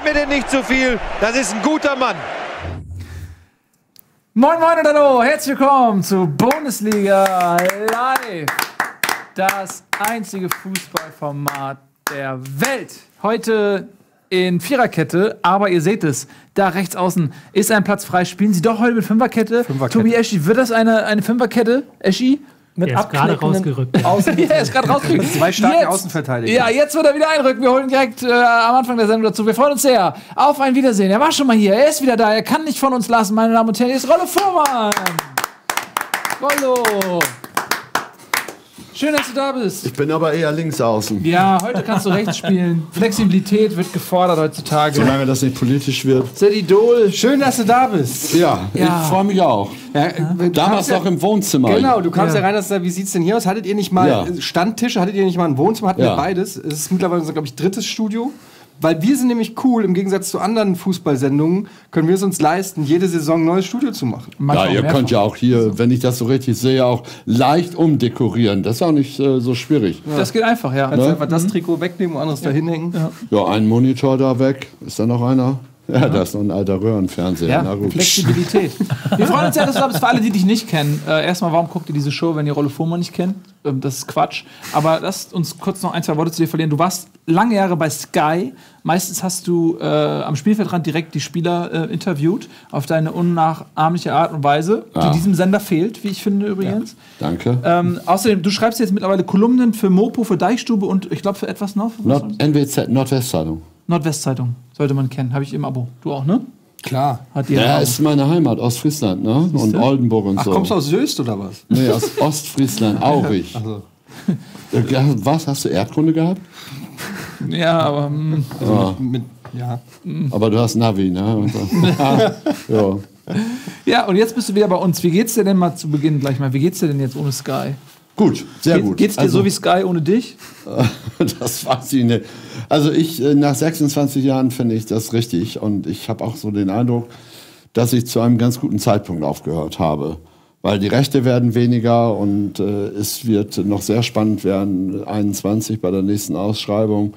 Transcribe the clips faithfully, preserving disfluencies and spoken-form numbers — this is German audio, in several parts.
mir denn nicht zu viel. Das ist ein guter Mann. Moin, moin und hallo. Herzlich willkommen zu Bundesliga Live. Das einzige Fußballformat der Welt. Heute in Viererkette, aber ihr seht es, da rechts außen ist ein Platz frei. Spielen Sie doch heute mit Fünferkette. Fünferkette. Tobi Eschi, wird das eine, eine Fünferkette? Eschi? Mit er ist gerade rausgerückt. Ja. Außen ja, er ist gerade rausgerückt. Zwei starke jetzt, Außenverteidiger. Ja, jetzt wird er wieder einrücken. Wir holen direkt äh, am Anfang der Sendung dazu. Wir freuen uns sehr auf ein Wiedersehen. Er war schon mal hier. Er ist wieder da. Er kann nicht von uns lassen, meine Damen und Herren. Hier ist Rollo Fuhrmann. Rollo. Schön, dass du da bist. Ich bin aber eher links außen. Ja, heute kannst du rechts spielen. Flexibilität wird gefordert heutzutage. Solange das nicht politisch wird. Sehr Idol. Schön, dass du da bist. Ja, Ja. ich freue mich auch. Ja, Damals noch im Wohnzimmer. Genau, du kamst ja, Ja. rein, dass da, wie sieht's denn hier aus? Hattet ihr nicht mal Ja. Standtische, hattet ihr nicht mal ein Wohnzimmer? Hatten Ja. wir beides. Es ist mittlerweile unser, glaube ich, drittes Studio. Weil wir sind nämlich cool, im Gegensatz zu anderen Fußballsendungen, können wir es uns leisten, jede Saison ein neues Studio zu machen. Ja, Manchmal ihr mehrfach. könnt ja auch hier, wenn ich das so richtig sehe, auch leicht umdekorieren. Das ist auch nicht äh, so schwierig. Das geht einfach, ja. Kannst einfach das Trikot wegnehmen und anderes da hinhängen. Ja. Ja, ein Monitor da weg. Ist da noch einer? Ja, da ist noch ein alter Röhrenfernseher. Ja, Na gut. Flexibilität. Wir freuen uns sehr, dass du da bist. Für alle, die dich nicht kennen. Äh, erstmal, warum guckt ihr diese Show, wenn ihr Rollo Fuhrmann nicht kennt? Ähm, das ist Quatsch. Aber lasst uns kurz noch ein, zwei Worte zu dir verlieren. Du warst lange Jahre bei Sky. Meistens hast du äh, am Spielfeldrand direkt die Spieler äh, interviewt. Auf deine unnachahmliche Art und Weise, Ja. die diesem Sender fehlt, wie ich finde übrigens. Danke. Ähm, außerdem, du schreibst jetzt mittlerweile Kolumnen für Mopo, für Deichstube und ich glaube für etwas noch. Nord N W Z, Nordwestzeitung. Nordwestzeitung. Sollte man kennen. Habe ich im Abo. Du auch, ne? Klar. Hat ihr Ja, im Abo. ist meine Heimat, Ostfriesland, ne? Und Oldenburg und Ach, so. kommst du aus Soest oder was? Nee, aus Ostfriesland, Aurich. Also. Ja, was, hast du Erdkunde gehabt? Ja, aber. Mh. Ja. Mit, ja. Aber du hast Navi, ne? Und so. Ja. Ja, und jetzt bist du wieder bei uns. Wie geht's dir denn mal zu Beginn gleich mal? Wie geht's dir denn jetzt ohne Sky? Gut, sehr Geht, gut. Geht's dir Also, so wie Sky ohne dich? das weiß ich nicht. Also ich, äh, nach sechsundzwanzig Jahren finde ich das richtig. Und ich habe auch so den Eindruck, dass ich zu einem ganz guten Zeitpunkt aufgehört habe. Weil die Rechte werden weniger und äh, es wird noch sehr spannend werden, einundzwanzig bei der nächsten Ausschreibung.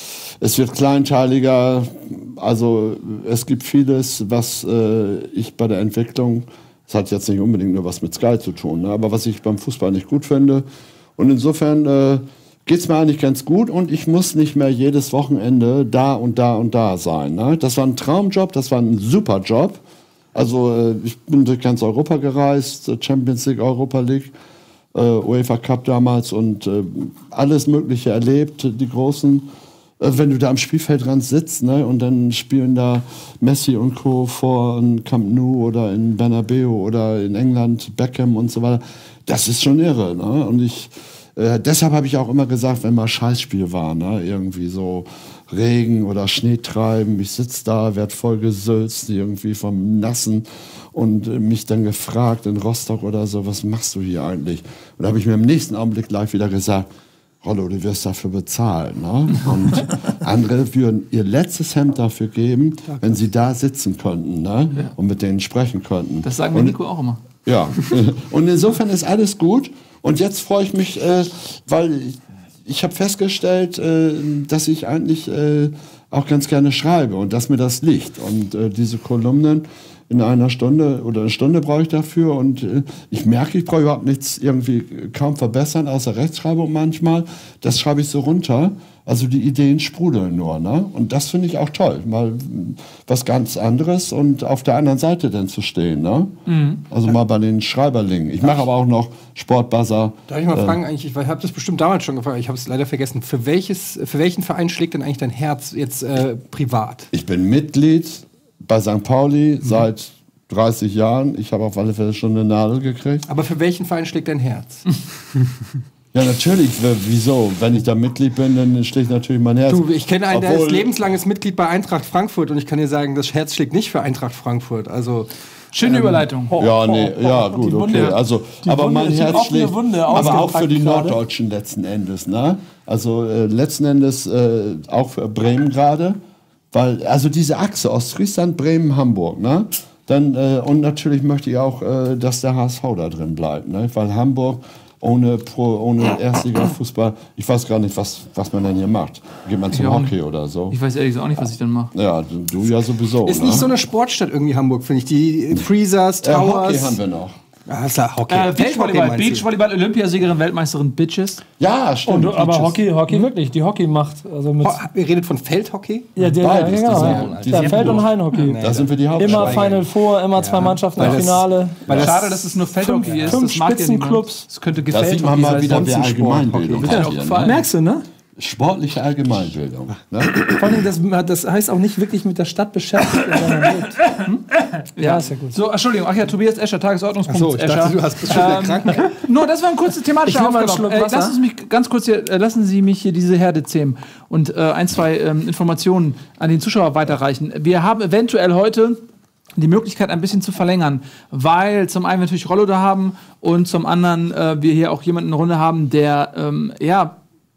Es wird kleinteiliger, also es gibt vieles, was äh, ich bei der Entwicklung, das hat jetzt nicht unbedingt nur was mit Sky zu tun, ne, aber was ich beim Fußball nicht gut finde. Und insofern äh, geht es mir eigentlich ganz gut und ich muss nicht mehr jedes Wochenende da und da und da sein. Ne? Das war ein Traumjob, das war ein super Job. Also äh, ich bin durch ganz Europa gereist, Champions League, Europa League, äh, UEFA Cup damals und äh, alles Mögliche erlebt, die großen. Wenn du da am Spielfeldrand sitzt, ne, und dann spielen da Messi und Co. vor in Camp Nou oder in Bernabeu oder in England Beckham und so weiter, das ist schon irre. Ne? Und ich, äh, deshalb habe ich auch immer gesagt, wenn mal Scheißspiel war, ne, irgendwie so Regen oder Schneetreiben, ich sitze da, werd voll gesülzt, irgendwie vom Nassen und äh, mich dann gefragt in Rostock oder so, was machst du hier eigentlich? Und da habe ich mir im nächsten Augenblick gleich wieder gesagt, Rollo, du wirst dafür bezahlen. Ne? Und andere würden ihr letztes Hemd dafür geben, wenn sie da sitzen könnten, ne? Ja. Und mit denen sprechen könnten. Das sagen wir und, Nico auch immer. Ja, und insofern ist alles gut. Und jetzt freue ich mich, äh, weil ich, ich habe festgestellt, äh, dass ich eigentlich äh, auch ganz gerne schreibe und dass mir das liegt. Und äh, diese Kolumnen in einer Stunde oder eine Stunde brauche ich dafür und äh, ich merke, ich brauche überhaupt nichts irgendwie kaum verbessern, außer Rechtschreibung manchmal. Das schreibe ich so runter. Also die Ideen sprudeln nur, ne? Und das finde ich auch toll, mal was ganz anderes und auf der anderen Seite dann zu stehen, ne? Mhm. Also mal bei den Schreiberlingen. Ich mache aber auch noch Sportbuzzer. Darf ich mal äh, fragen, eigentlich, ich habe das bestimmt damals schon gefragt, ich habe es leider vergessen, für, welches, für welchen Verein schlägt denn eigentlich dein Herz jetzt äh, privat? Ich bin Mitglied bei Sankt Pauli mhm. seit dreißig Jahren. Ich habe auf alle Fälle schon eine Nadel gekriegt. Aber für welchen Verein schlägt dein Herz? Ja, natürlich. Wieso? Wenn ich da Mitglied bin, dann schlägt natürlich mein Herz. Du, ich kenne einen, der Obwohl, ist lebenslanges Mitglied bei Eintracht Frankfurt und ich kann dir sagen, das Herz schlägt nicht für Eintracht Frankfurt. Also Schöne ähm, Überleitung. Ja, nee, ja, gut, okay. Also, aber Wunde, mein die Herz offene schlägt, Wunde aber auch für die ausgepackt Norddeutschen letzten Endes, ne? Also äh, letzten Endes äh, auch für Bremen gerade, weil also diese Achse Ostfriesland, Bremen, Hamburg, ne? Dann äh, und natürlich möchte ich auch, äh, dass der H S V da drin bleibt, ne? Weil Hamburg ohne, Pro, ohne Erstliga-Fußball. Ich weiß gar nicht, was, was man denn hier macht. Geht man zum Hockey nicht. oder so? Ich weiß ehrlich gesagt auch nicht, was ich dann mache. Ja, du, du ja sowieso. Ist ne? nicht so eine Sportstadt irgendwie Hamburg, finde ich. Die Freezers, äh, Towers. Hockey haben wir noch. Ah, ist ja Hockey. Äh, Beachvolleyball, Beachvolleyball, Olympiasiegerin, Weltmeisterin, Bitches. Ja, stimmt. Und, aber Hockey, Hockey wirklich, die Hockeymacht. Also mit Ho Ihr redet von Feldhockey? ja, der, Beides, ja, genau. das Ja, sind- die ja, sind Feld- gut. und Hallenhockey. Da sind wir die Hauptstadt. Immer Final Four, immer zwei Mannschaften Weil im das- Finale. Weil das- Schade, dass es nur Feldhockey ist. fünf Das mag ja Spitzenclubs. niemand. Das könnte Da gefällt sieht man mal wieder, wer sonst ein Allgemeinbildung Sport. hat Ja, hier. aufgefallen. Ne? Merkst du, ne? Sportliche Allgemeinbildung. Ne? Vor allem, das, das heißt auch nicht wirklich mit der Stadt beschäftigt, sondern lebt. Hm? Ja, ist ja gut. So, Entschuldigung, ach ja, Tobias Escher, Tagesordnungspunkt Achso, ich Escher. dachte, du hast bist schon wieder krank. Nur, das war ein kurzer thematischer Ich nehm mal einen Aufgabe. Schluck Äh, Wasser. lassen, Sie mich ganz kurz hier, äh, lassen Sie mich hier diese Herde zähmen und äh, ein, zwei ähm, Informationen an den Zuschauer weiterreichen. Wir haben eventuell heute die Möglichkeit, ein bisschen zu verlängern, weil zum einen wir natürlich Rollo da haben und zum anderen äh, wir hier auch jemanden in der Runde haben, der, ähm, ja,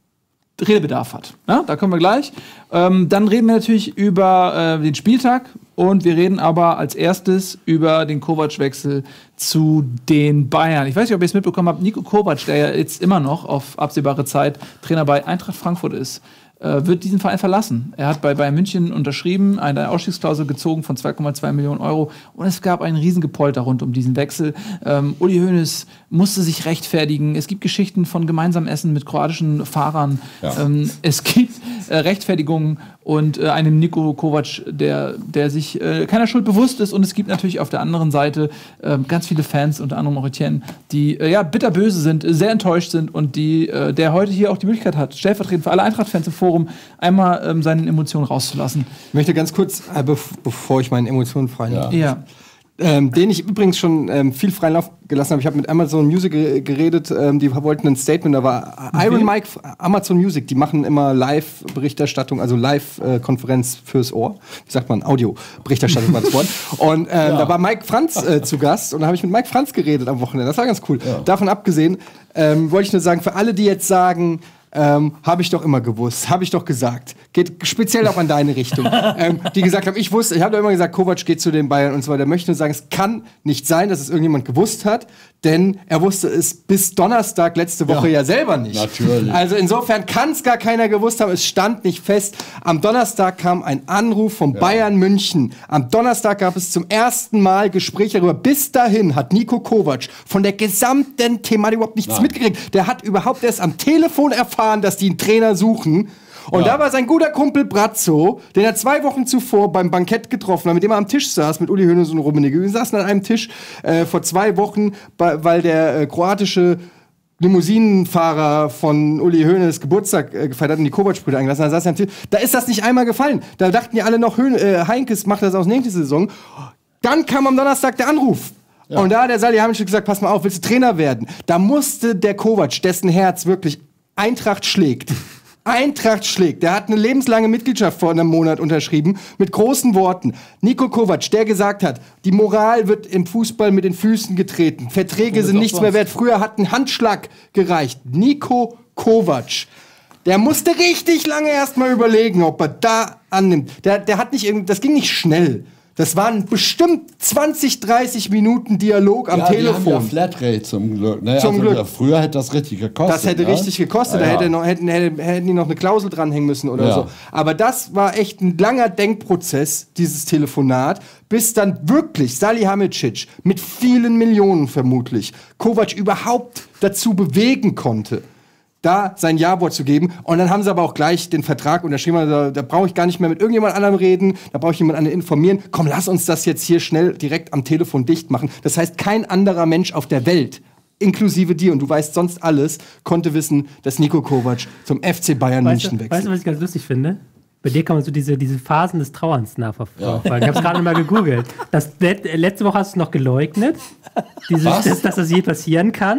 Redebedarf hat. Ja, da kommen wir gleich. Ähm, dann reden wir natürlich über äh, den Spieltag und wir reden aber als erstes über den Kovac-Wechsel zu den Bayern. Ich weiß nicht, ob ihr es mitbekommen habt, Niko Kovac, der ja jetzt immer noch auf absehbare Zeit Trainer bei Eintracht Frankfurt ist, äh, wird diesen Verein verlassen. Er hat bei Bayern München unterschrieben, eine Ausstiegsklausel gezogen von zwei Komma zwei Millionen Euro und es gab einen Riesengepolter rund um diesen Wechsel. Ähm, Uli Hoeneß musste sich rechtfertigen. Es gibt Geschichten von gemeinsamen Essen mit kroatischen Fahrern. Ja. Ähm, es gibt äh, Rechtfertigungen und äh, einem Niko Kovac, der, der sich äh, keiner Schuld bewusst ist. Und es gibt natürlich auf der anderen Seite äh, ganz viele Fans, unter anderem auch Etienne, die äh, ja, bitterböse sind, sehr enttäuscht sind und die, äh, der heute hier auch die Möglichkeit hat, stellvertretend für alle Eintracht-Fans im Forum, einmal ähm, seine Emotionen rauszulassen. Ich möchte ganz kurz, äh, bev bevor ich meine Emotionen freien Ja. Ja. Ähm, den ich übrigens schon ähm, viel freien Lauf gelassen habe. Ich habe mit Amazon Music ge geredet, ähm, die wollten ein Statement, da war Iron wem? Mike, Amazon Music, die machen immer Live-Berichterstattung, also Live-Konferenz fürs Ohr. Wie sagt man? Audio-Berichterstattung war das Wort. Und ähm, da war Mike Franz äh, zu Gast und da habe ich mit Mike Franz geredet am Wochenende. Das war ganz cool. Ja. Davon abgesehen, ähm, wollte ich nur sagen, für alle, die jetzt sagen, Ähm, habe ich doch immer gewusst, habe ich doch gesagt. Geht speziell auch an deine Richtung. ähm, die gesagt haben, ich wusste, ich habe doch immer gesagt, Kovac geht zu den Bayern und so weiter. Möchte nur sagen, es kann nicht sein, dass es irgendjemand gewusst hat, denn er wusste es bis Donnerstag letzte Woche ja, ja selber nicht. Natürlich. Also insofern kann es gar keiner gewusst haben, es stand nicht fest. Am Donnerstag kam ein Anruf vom ja. Bayern München. Am Donnerstag gab es zum ersten Mal Gespräche darüber. Bis dahin hat Niko Kovac von der gesamten Thematik überhaupt nichts Nein. mitgekriegt. Der hat überhaupt erst am Telefon erfahren, dass die einen Trainer suchen. Und Ja. da war sein guter Kumpel Brazzo, den er zwei Wochen zuvor beim Bankett getroffen hat, mit dem er am Tisch saß, mit Uli Hoeneß und Rummenigge. Wir saßen an einem Tisch äh, vor zwei Wochen, bei, weil der äh, kroatische Limousinenfahrer von Uli Hoeneß Geburtstag äh, gefeiert hat und die Kovac-Brüder eingelassen hat. Da saß er am Tisch. Da ist das nicht einmal gefallen. Da dachten die alle noch, Höhn äh, Heinkes macht das aus nächste Saison. Dann kam am Donnerstag der Anruf. Ja. Und da hat der Salihamidzic gesagt, pass mal auf, willst du Trainer werden? Da musste der Kovac, dessen Herz wirklich Eintracht schlägt. Eintracht schlägt. Der hat eine lebenslange Mitgliedschaft vor einem Monat unterschrieben mit großen Worten. Niko Kovac, der gesagt hat, die Moral wird im Fußball mit den Füßen getreten. Verträge sind nichts mehr wert. Früher hat ein Handschlag gereicht. Niko Kovac. Der musste richtig lange erst mal überlegen, ob er da annimmt. Der, der hat nicht irgendwie, das ging nicht schnell. Das waren bestimmt zwanzig, dreißig Minuten Dialog am ja, Telefon. Die haben ja Flatrate zum Glück. Ne? Zum also, Glück. Ja, früher hätte das richtig gekostet. Das hätte ne? richtig gekostet. Ja, Da hätte ja. noch, hätten, hätten, hätten die noch eine Klausel dranhängen müssen oder Ja. so. Aber das war echt ein langer Denkprozess, dieses Telefonat, bis dann wirklich Salihamidzic mit vielen Millionen vermutlich Kovac überhaupt dazu bewegen konnte, da sein Ja-Wort zu geben. Und dann haben sie aber auch gleich den Vertrag unterschrieben. Da, da brauche ich gar nicht mehr mit irgendjemand anderem reden. Da brauche ich jemand anderen informieren. Komm, lass uns das jetzt hier schnell direkt am Telefon dicht machen. Das heißt, kein anderer Mensch auf der Welt, inklusive dir, und du weißt sonst alles, konnte wissen, dass Niko Kovac zum F C Bayern Weißt München du, wechselt. weißt du, was ich ganz lustig finde? Bei dir kann man so diese, diese Phasen des Trauerns nachverfolgen. Ich habe es gerade mal gegoogelt. Das, letzte Woche hast du es noch geleugnet, dieses, dass, dass das je passieren kann.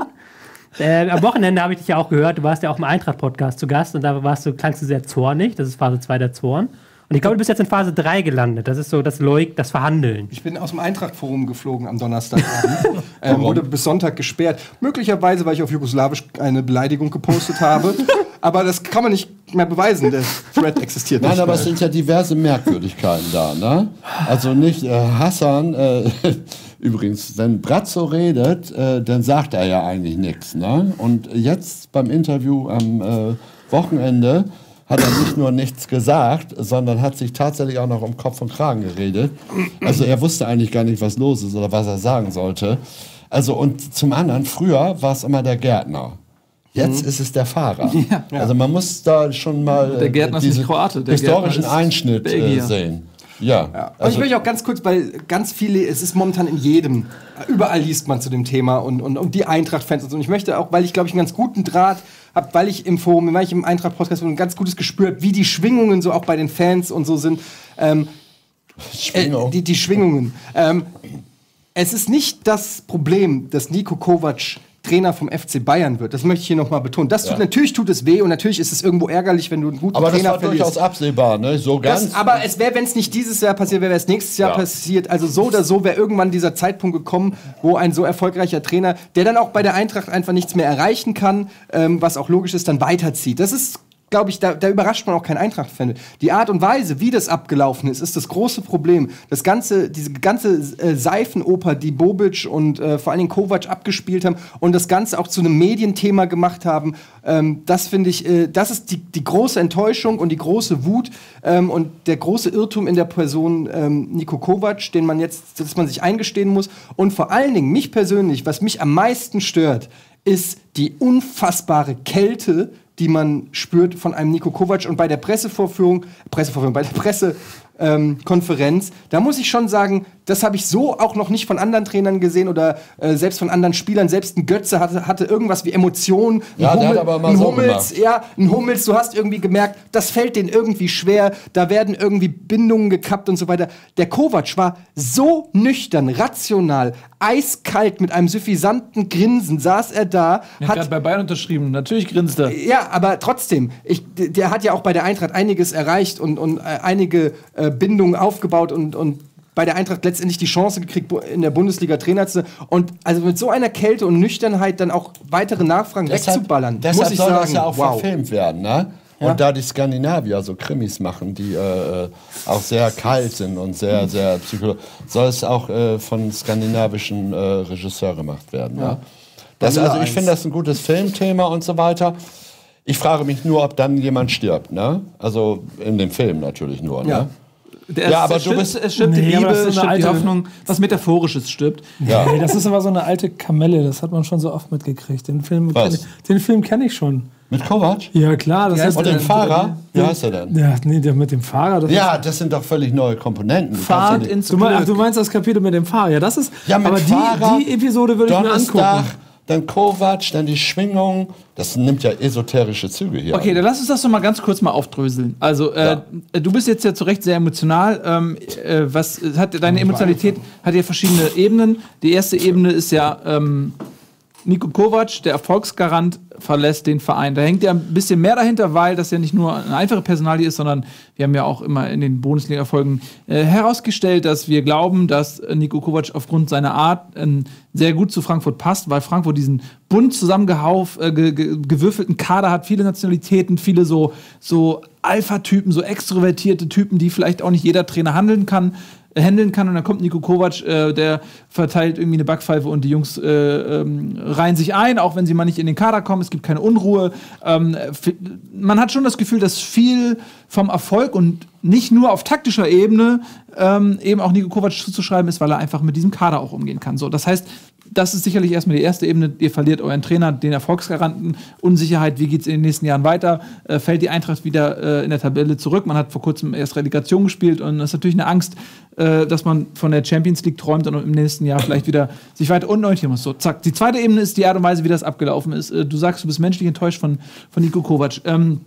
Äh, am Wochenende habe ich dich ja auch gehört, du warst ja auch im Eintracht-Podcast zu Gast und da warst du, klangst du sehr zornig, das ist Phase zwei der Zorn. Und ich glaube, du bist jetzt in Phase drei gelandet, das ist so das Leug, das Verhandeln. Ich bin aus dem Eintracht-Forum geflogen am Donnerstagabend. ähm, wurde bis Sonntag gesperrt. Möglicherweise, weil ich auf Jugoslawisch eine Beleidigung gepostet habe. Aber das kann man nicht mehr beweisen. Der Thread existiert Nein, nicht aber mehr. es sind ja diverse Merkwürdigkeiten da. Ne? Also nicht äh, Hassan, äh, Übrigens, wenn Brazzo redet, äh, dann sagt er ja eigentlich nichts. Ne? Und jetzt beim Interview am äh, Wochenende hat er nicht nur nichts gesagt, sondern hat sich tatsächlich auch noch um Kopf und Kragen geredet. Also er wusste eigentlich gar nicht, was los ist oder was er sagen sollte. Also und zum anderen, früher war es immer der Gärtner. Jetzt mhm. ist es der Fahrer. Ja. Also man muss da schon mal der Gärtner diesen ist nicht Kroate, der historischen Gärtner ist Einschnitt äh, sehen. Ja. ja. Also ich möchte auch ganz kurz, weil ganz viele, es ist momentan in jedem, überall liest man zu dem Thema und, und, und die Eintracht-Fans und so. Und ich möchte auch, weil ich glaube ich einen ganz guten Draht habe, weil ich im Forum, weil ich im Eintracht-Podcast ein ganz gutes Gespür habe, wie die Schwingungen so auch bei den Fans und so sind. Ähm, Schwingung. äh, die, die Schwingungen. Ähm, es ist nicht das Problem, dass Niko Kovac Trainer vom F C Bayern wird. Das möchte ich hier nochmal betonen. Das tut, ja. Natürlich tut es weh und natürlich ist es irgendwo ärgerlich, wenn du einen guten aber Trainer verlierst. Aber das war durchaus absehbar, ne? So ganz. Das, aber es wäre, wenn es nicht dieses Jahr passiert wäre, wäre es nächstes Jahr ja. passiert. Also so oder so wäre irgendwann dieser Zeitpunkt gekommen, wo ein so erfolgreicher Trainer, der dann auch bei der Eintracht einfach nichts mehr erreichen kann, ähm, was auch logisch ist, dann weiterzieht. Das ist, glaube ich, da, da überrascht man auch keinen Eintracht-Fan. Die Art und Weise, wie das abgelaufen ist, ist das große Problem. Das ganze, diese ganze äh, Seifenoper, die Bobic und äh, vor allen Dingen Kovac abgespielt haben und das Ganze auch zu einem Medienthema gemacht haben, ähm, das finde ich, äh, das ist die, die große Enttäuschung und die große Wut ähm, und der große Irrtum in der Person ähm, Niko Kovac, den man jetzt, dass man sich eingestehen muss. Und vor allen Dingen, mich persönlich, was mich am meisten stört, ist die unfassbare Kälte, die man spürt von einem Niko Kovac. Und bei der Pressevorführung, Pressevorführung, bei der Pressekonferenz, ähm, da muss ich schon sagen, das habe ich so auch noch nicht von anderen Trainern gesehen oder äh, selbst von anderen Spielern. Selbst ein Götze hatte, hatte irgendwas wie Emotionen. Ja, ein der Hummel, hat aber mal ein so Hummels, gemacht. ja, ein Hummels, du hast irgendwie gemerkt, das fällt denen irgendwie schwer. Da werden irgendwie Bindungen gekappt und so weiter. Der Kovac war so nüchtern, rational, eiskalt, mit einem suffisanten Grinsen saß er da. Er hat hat bei Bayern unterschrieben. Natürlich grinst er. Ja, aber trotzdem, ich, der hat ja auch bei der Eintracht einiges erreicht und, und äh, einige äh, Bindungen aufgebaut und, und bei der Eintracht letztendlich die Chance gekriegt, in der Bundesliga Trainer zu sein. Und also mit so einer Kälte und Nüchternheit dann auch weitere Nachfragen deshalb, wegzuballern, deshalb muss ich soll sagen, das ja auch wow. verfilmt werden, ne? Und Ja. da die Skandinavier so Krimis machen, die äh, auch sehr kalt sind und sehr, sehr psychologisch, soll es auch äh, von skandinavischen äh, Regisseuren gemacht werden. Ja. Ja? Das, also ich finde das ein gutes Filmthema und so weiter. Ich frage mich nur, ob dann jemand stirbt, ne? Also in dem Film natürlich nur, ne? Ja. Der, Ja, aber es du stirbt, bist- es stirbt Nee, die aber Liebe, das ist es eine stirbt die alte- Hoffnung, was Metaphorisches stirbt. Ja. Nee, das ist aber so eine alte Kamelle, das hat man schon so oft mitgekriegt. Den Film Was? kenne ich, den Film kenn ich schon. Mit Kovac? Ja, klar. Das heißt, Und dem Fahrer? Wie heißt er denn? ja, nee, der mit dem Fahrer. Das Ja, das sind doch völlig neue Komponenten. Du kannst ja Fahrt nicht- ins Du, mein, ach, Glück. du meinst das Kapitel mit dem Fahrer? Ja, das ist. Ja, mit aber die, Fahrer, die Episode würde ich mir Donnerstag, angucken. dann Kovac, dann die Schwingung. Das nimmt ja esoterische Züge hier. Okay, an. dann lass uns das doch mal ganz kurz mal aufdröseln. Also, äh, du bist jetzt ja zu Recht sehr emotional. Ähm, äh, was hat deine Emotionalität hat ja verschiedene Ebenen. Die erste Ebene ist ja ähm, Niko Kovac, der Erfolgsgarant, verlässt den Verein. Da hängt ja ein bisschen mehr dahinter, weil das ja nicht nur eine einfache Personalie ist, sondern wir haben ja auch immer in den Bundesliga-Folgen äh, herausgestellt, dass wir glauben, dass äh, Niko Kovac aufgrund seiner Art äh, sehr gut zu Frankfurt passt, weil Frankfurt diesen bunt zusammengehauf, äh, ge ge gewürfelten Kader hat, viele Nationalitäten, viele so, so Alpha-Typen, so extrovertierte Typen, die vielleicht auch nicht jeder Trainer handeln kann. handeln kann und dann kommt Niko Kovac, äh, der verteilt irgendwie eine Backpfeife und die Jungs äh, ähm, reihen sich ein, auch wenn sie mal nicht in den Kader kommen, es gibt keine Unruhe. Ähm, man hat schon das Gefühl, dass viel vom Erfolg und nicht nur auf taktischer Ebene ähm, eben auch Niko Kovac zuzuschreiben ist, weil er einfach mit diesem Kader auch umgehen kann. So, das heißt, das ist sicherlich erstmal die erste Ebene. Ihr verliert euren Trainer, den Erfolgsgaranten, Unsicherheit, wie geht es in den nächsten Jahren weiter? Äh, fällt die Eintracht wieder äh, in der Tabelle zurück? Man hat vor kurzem erst Relegation gespielt und es ist natürlich eine Angst, äh, dass man von der Champions League träumt und im nächsten Jahr vielleicht wieder sich weiter unten orientieren muss. So, zack. Die zweite Ebene ist die Art und Weise, wie das abgelaufen ist. Äh, du sagst, du bist menschlich enttäuscht von, von Niko Kovac. Ähm,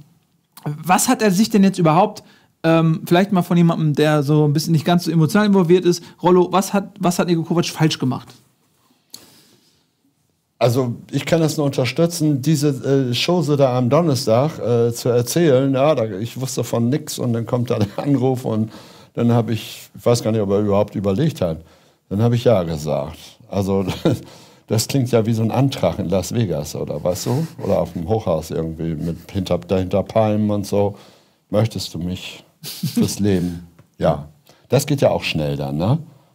was hat er sich denn jetzt überhaupt Ähm, vielleicht mal von jemandem, der so ein bisschen nicht ganz so emotional involviert ist. Rollo, was hat, was hat Niko Kovac falsch gemacht? Also ich kann das nur unterstützen, diese äh, Chose da am Donnerstag äh, zu erzählen. Ja, da, ich wusste von nix und dann kommt da der Anruf und dann habe ich, ich weiß gar nicht, ob er überhaupt überlegt hat, dann habe ich ja gesagt. Also das klingt ja wie so ein Antrag in Las Vegas, oder weißt du? Oder auf dem Hochhaus irgendwie mit hinter, dahinter Palmen und so. Möchtest du mich fürs Leben? Ja. Das geht ja auch schnell dann, ne?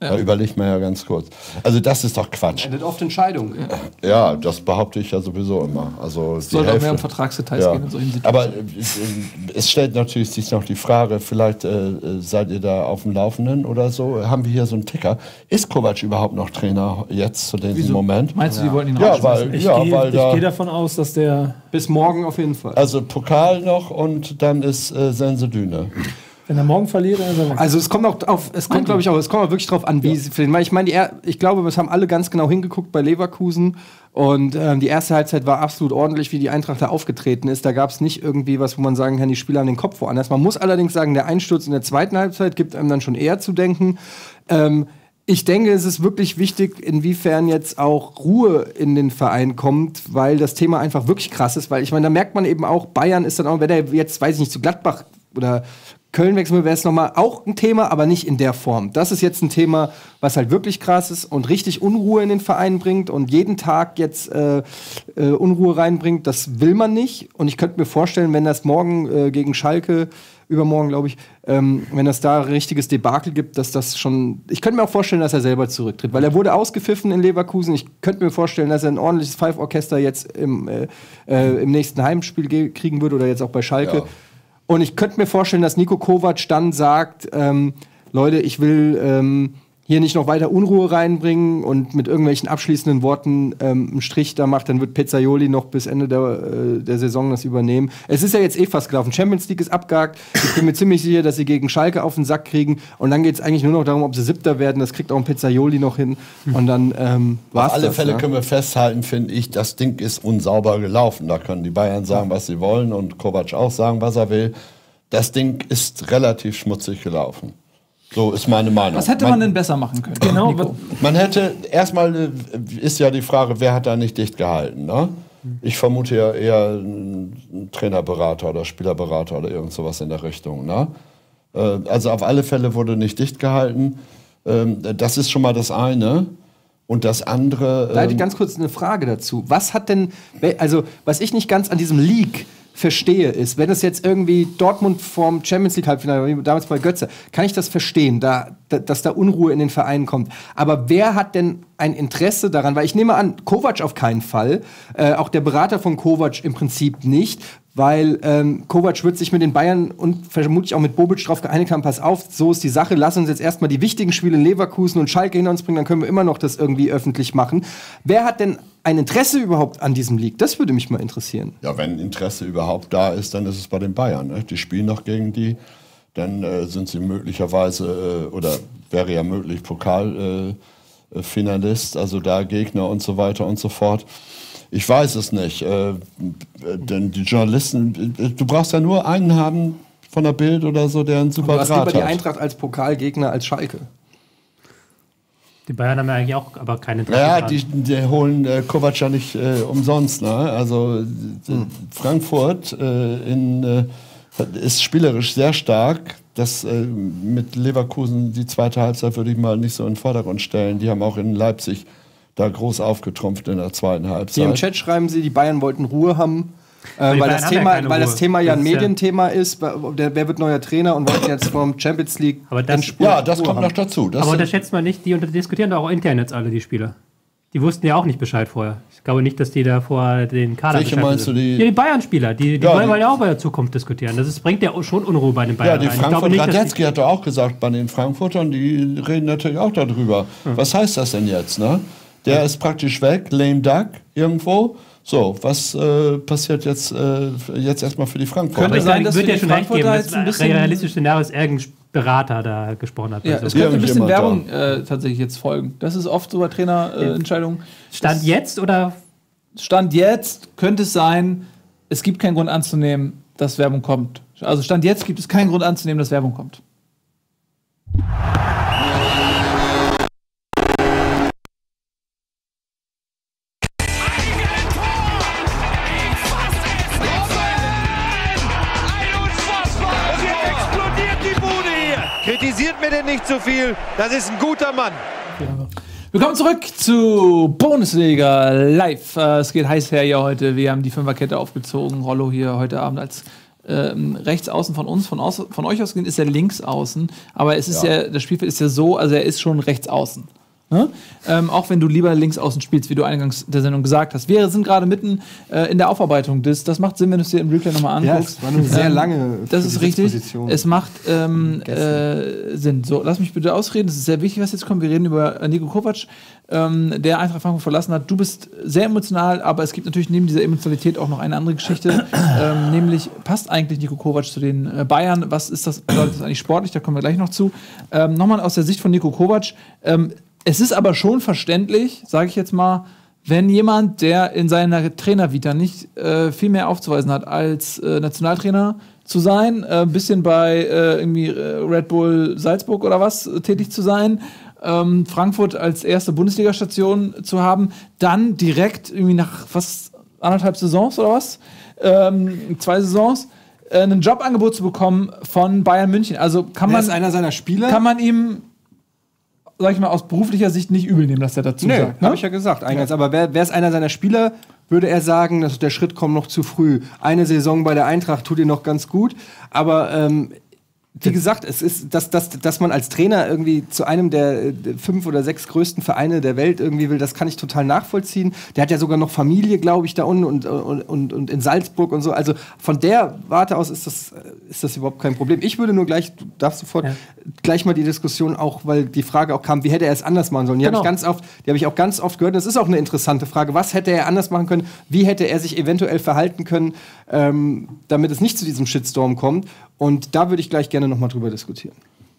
Da überlegt man ja ganz kurz. Also das ist doch Quatsch. Endet oft Entscheidungen. Ja, das behaupte ich ja sowieso immer. Also Es soll auch mehr um Vertragsdetails ja. gehen in solchen Situationen. Aber äh, es stellt natürlich sich noch die Frage, vielleicht äh, seid ihr da auf dem Laufenden oder so. Haben wir hier so einen Ticker? Ist Kovac überhaupt noch Trainer jetzt zu diesem Wieso? Moment? Meinst du, die wollten ihn Ja, rausschmeißen? weil, Ich ja, gehe weil ich da, gehe davon aus, dass der, Bis morgen auf jeden Fall. also Pokal noch und dann ist äh, Sense-Düne. wenn er morgen verliert, dann ist er weg. Also es kommt auch auf, es kommt glaube ich auch, es kommt auch wirklich drauf an, wie sie für den, weil ich meine, die er, ich glaube, es haben alle ganz genau hingeguckt bei Leverkusen und ähm, die erste Halbzeit war absolut ordentlich, wie die Eintracht da aufgetreten ist. Da gab es nicht irgendwie was, wo man sagen kann, die Spieler haben den Kopf woanders. Man muss allerdings sagen, der Einsturz in der zweiten Halbzeit gibt einem dann schon eher zu denken. Ähm, Ich denke, es ist wirklich wichtig, inwiefern jetzt auch Ruhe in den Verein kommt, weil das Thema einfach wirklich krass ist. Weil ich meine, da merkt man eben auch, Bayern ist dann auch, wenn der jetzt, weiß ich nicht, zu Gladbach oder Köln wechseln will, wäre es nochmal auch ein Thema, aber nicht in der Form. Das ist jetzt ein Thema, was halt wirklich krass ist und richtig Unruhe in den Verein bringt und jeden Tag jetzt äh, äh, Unruhe reinbringt. Das will man nicht. Und ich könnte mir vorstellen, wenn das morgen äh, gegen Schalke, übermorgen, glaube ich, ähm, wenn es da ein richtiges Debakel gibt, dass das schon. Ich könnte mir auch vorstellen, dass er selber zurücktritt, weil er wurde ausgepfiffen in Leverkusen. Ich könnte mir vorstellen, dass er ein ordentliches Five-Orchester jetzt im, äh, äh, im nächsten Heimspiel ge- kriegen würde oder jetzt auch bei Schalke. Ja. Und ich könnte mir vorstellen, dass Niko Kovac dann sagt: ähm, Leute, ich will ähm, hier nicht noch weiter Unruhe reinbringen und mit irgendwelchen abschließenden Worten ähm, einen Strich da macht, dann wird Pezzaioli noch bis Ende der, äh, der Saison das übernehmen. Es ist ja jetzt eh fast gelaufen. Champions League ist abgehakt. Ich bin mir ziemlich sicher, dass sie gegen Schalke auf den Sack kriegen. Und dann geht es eigentlich nur noch darum, ob sie Siebter werden. Das kriegt auch ein Pezzaioli noch hin. Und dann ähm, war's Auf alle das, Fälle ja. können wir festhalten, finde ich, das Ding ist unsauber gelaufen. Da können die Bayern sagen, was sie wollen und Kovac auch sagen, was er will. Das Ding ist relativ schmutzig gelaufen. So ist meine Meinung. Was hätte man denn besser machen können? Genau, Nico? Man hätte, erstmal äh, ist ja die Frage, wer hat da nicht dicht gehalten, ne? Ich vermute ja eher einen Trainerberater oder Spielerberater oder irgend sowas in der Richtung, ne? Äh, also auf alle Fälle wurde nicht dicht gehalten. Ähm, das ist schon mal das eine. Und das andere. Da hätte ich ähm, ganz kurz eine Frage dazu. Was hat denn, also was ich nicht ganz an diesem Leak verstehe, ist, wenn es jetzt irgendwie Dortmund vorm Champions League Halbfinale, wie damals bei Götze, kann ich das verstehen, da, da, dass da Unruhe in den Vereinen kommt. Aber wer hat denn ein Interesse daran? Weil ich nehme an, Kovac auf keinen Fall, äh, auch der Berater von Kovac im Prinzip nicht, weil ähm, Kovac wird sich mit den Bayern und vermutlich auch mit Bobic drauf geeinigt haben, pass auf, so ist die Sache, lass uns jetzt erstmal die wichtigen Spiele in Leverkusen und Schalke hinter uns bringen, dann können wir immer noch das irgendwie öffentlich machen. Wer hat denn ein Interesse überhaupt an diesem League? Das würde mich mal interessieren. Ja, wenn Interesse überhaupt da ist, dann ist es bei den Bayern. Ne? Die spielen noch gegen die, dann äh, sind sie möglicherweise, äh, oder wäre ja möglich, Pokalfinalist, äh, also da Gegner und so weiter und so fort. Ich weiß es nicht, äh, denn die Journalisten, äh, du brauchst ja nur einen haben von der Bild oder so, der einen super Du hast Draht lieber die hat. Eintracht als Pokalgegner als Schalke. Die Bayern haben ja eigentlich auch aber keine Interesse Ja, dran. die, die holen äh, Kovac ja nicht äh, umsonst. Ne? Also äh, Frankfurt äh, in, äh, ist spielerisch sehr stark. Das äh, mit Leverkusen, die zweite Halbzeit würde ich mal nicht so in den Vordergrund stellen. Die haben auch in Leipzig da groß aufgetrumpft in der zweiten Hier im Halbzeit. Chat schreiben sie, die Bayern wollten Ruhe haben. Äh, die weil, Bayern das haben ja Thema, keine weil das Ruhe. Thema ja ein Das ist ja- Medienthema ist. Der, wer wird neuer Trainer und wollten jetzt vom Champions League Aber das- Endspurt Ja, das Ruhe kommt haben. noch dazu. Das Aber sind- unterschätzt man nicht, die unter- diskutieren doch auch intern jetzt alle, die Spieler. Die wussten ja auch nicht Bescheid vorher. Ich glaube nicht, dass die da vor den Kader Welche Bescheid meinst du, wissen. die- Ja, die Bayern-Spieler. Die, die Ja, wollen die- ja auch bei der Zukunft diskutieren. Das ist, bringt ja schon Unruhe bei den Ja, Bayern die rein. Ich glaube Frankfurt nicht, dass Radetzky hat doch auch gesagt, bei den Frankfurtern, die reden natürlich auch darüber. Was heißt das denn jetzt? Ne? Der ist praktisch weg, lame duck, irgendwo. So, was äh, passiert jetzt, äh, jetzt erstmal für die Frankfurter? Könnte ich sein, sein, dass wird für ja die schon recht geben, Frankfurter dass jetzt ein das bisschen- realistische Szenario ist, irgendein Berater da gesprochen hat. Ja, Also. es könnte ein bisschen Irgendjemand Werbung äh, tatsächlich jetzt folgen. Das ist oft so bei Trainerentscheidungen. Äh, Stand jetzt oder Stand jetzt könnte es sein, es gibt keinen Grund anzunehmen, dass Werbung kommt. Also Stand jetzt gibt es keinen Grund anzunehmen, dass Werbung kommt. Und jetzt explodiert die Bude hier. Kritisiert mir denn nicht zu viel. Das ist ein guter Mann. Willkommen zurück zu Bundesliga live. Äh, es geht heiß her hier heute. Wir haben die Fünferkette aufgezogen. Rollo hier heute Abend als ähm, rechts außen von uns, von, aus, von euch aus gesehen, ist er links außen. Aber es ist ja. ja, das Spielfeld ist ja so, also er ist schon rechts außen. Ne? Ähm, auch wenn du lieber links außen spielst, wie du eingangs der Sendung gesagt hast. Wir sind gerade mitten äh, in der Aufarbeitung des, das macht Sinn, wenn du es dir im Replay nochmal anguckst. Ja, es war eine sehr ähm, lange Das ist richtig. Es macht ähm, äh, Sinn. So, lass mich bitte ausreden. Das ist sehr wichtig, was jetzt kommt. Wir reden über Niko Kovac, ähm, der Eintracht Frankfurt verlassen hat. Du bist sehr emotional, aber es gibt natürlich neben dieser Emotionalität auch noch eine andere Geschichte. ähm, nämlich, passt eigentlich Niko Kovac zu den äh, Bayern? Was ist das, bedeutet das eigentlich sportlich? Da kommen wir gleich noch zu. Ähm, Nochmal aus der Sicht von Niko Kovac. Ähm, Es ist aber schon verständlich, sage ich jetzt mal, wenn jemand, der in seiner Trainervita nicht äh, viel mehr aufzuweisen hat, als äh, Nationaltrainer zu sein, ein äh, bisschen bei äh, irgendwie äh, Red Bull Salzburg oder was äh, tätig zu sein, ähm, Frankfurt als erste Bundesliga-Station zu haben, dann direkt irgendwie nach fast anderthalb Saisons oder was, ähm, zwei Saisons, äh, ein Jobangebot zu bekommen von Bayern München. Also kann man, ist einer seiner Spieler? Kann man ihm, sag ich mal, aus beruflicher Sicht nicht übel nehmen, dass er dazu nee, sagt. Ne? Habe ich ja gesagt eingangs. Ja. Aber wer, wer ist einer seiner Spieler, würde er sagen, dass der Schritt kommt noch zu früh. Eine Saison bei der Eintracht tut ihm noch ganz gut. Aber ähm, wie gesagt, es ist, dass, dass, dass man als Trainer irgendwie zu einem der fünf oder sechs größten Vereine der Welt irgendwie will, das kann ich total nachvollziehen. Der hat ja sogar noch Familie, glaube ich, da unten und, und, und, und in Salzburg und so. Also von der Warte aus ist das, ist das überhaupt kein Problem. Ich würde nur gleich, du darfst sofort, ja. gleich mal die Diskussion auch, weil die Frage auch kam, wie hätte er es anders machen sollen? Die genau. habe ich ganz oft, die habe ich auch ganz oft gehört. Das ist auch eine interessante Frage. Was hätte er anders machen können? Wie hätte er sich eventuell verhalten können, ähm, damit es nicht zu diesem Shitstorm kommt? Und da würde ich gleich gerne noch mal drüber diskutieren.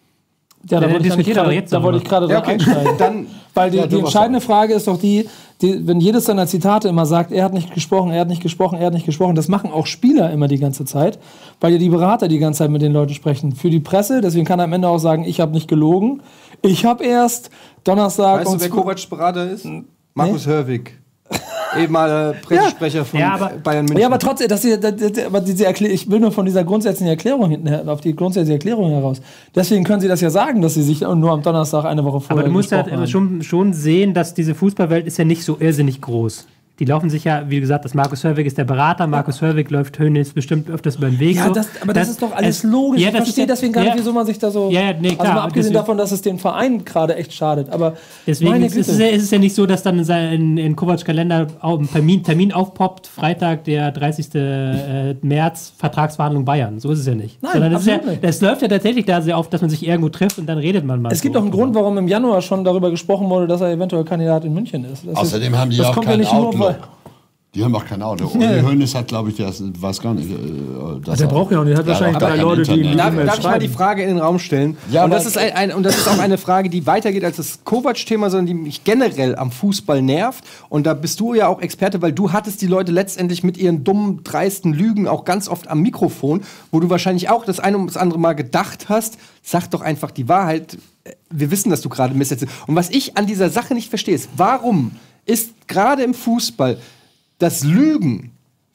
Ja, da wollte ich gerade da wollte ich gerade ja, okay. einsteigen. Dann, Weil die, ja, die entscheidende Frage ist doch die, die, wenn jedes seiner Zitate immer sagt, er hat nicht gesprochen, er hat nicht gesprochen, er hat nicht gesprochen, das machen auch Spieler immer die ganze Zeit, weil ja die Berater die ganze Zeit mit den Leuten sprechen. Für die Presse, deswegen kann er am Ende auch sagen, ich habe nicht gelogen. Ich habe erst Donnerstag... Weißt du, wer Kovacs Berater ist? Markus nee? Hörwig. Ehemaliger Pressesprecher ja. von ja, aber, Bayern München. Ja, aber trotzdem, das hier, das, aber diese Erklär- ich will nur von dieser grundsätzlichen Erklärung hinten auf die grundsätzliche Erklärung heraus. Deswegen können Sie das ja sagen, dass Sie sich nur am Donnerstag eine Woche vorher Aber du musst halt schon, schon sehen, dass diese Fußballwelt ist ja nicht so irrsinnig groß. Die laufen sich ja, wie gesagt, das Markus Hörwig ist der Berater, Markus ja. Hörwig läuft Hönes bestimmt öfters über den Weg. Ja, so. das, aber das, das ist doch alles es, logisch. Ja, ich verstehe deswegen gar nicht, ja. wieso man sich da so... Ja, ja, nee, klar. Also mal abgesehen davon, dass es den Verein gerade echt schadet. Aber deswegen ist es, ist es ja nicht so, dass dann in, in Kovacs Kalender ein Termin, Termin aufpoppt, Freitag, der dreißigsten März, Vertragsverhandlung Bayern. So ist es ja nicht. Nein, Sondern absolut es, ja, nicht. es läuft ja tatsächlich da sehr oft, dass man sich irgendwo trifft und dann redet man mal. Es gibt so. auch einen Grund, warum im Januar schon darüber gesprochen wurde, dass er eventuell Kandidat in München ist. Das Außerdem ist, haben die das auch kommt kein ja nicht Outlook. Nur, weil Die haben auch kein Auto. Und ja. Hoeneß hat, glaube ich, der weiß gar nicht. Äh, dass der braucht ja auch nicht. Der hat wahrscheinlich drei Leute, die. die darf darf ich mal die Frage in den Raum stellen? Ja, und, das ist ein, ein, und das ist auch eine Frage, die weitergeht als das Kovac-Thema, sondern die mich generell am Fußball nervt. Und da bist du ja auch Experte, weil du hattest die Leute letztendlich mit ihren dummen, dreisten Lügen auch ganz oft am Mikrofon, wo du wahrscheinlich auch das eine und das andere Mal gedacht hast, sag doch einfach die Wahrheit. Wir wissen, dass du gerade Mist erzählst. Und was ich an dieser Sache nicht verstehe, ist, warum ist gerade im Fußball das Lügen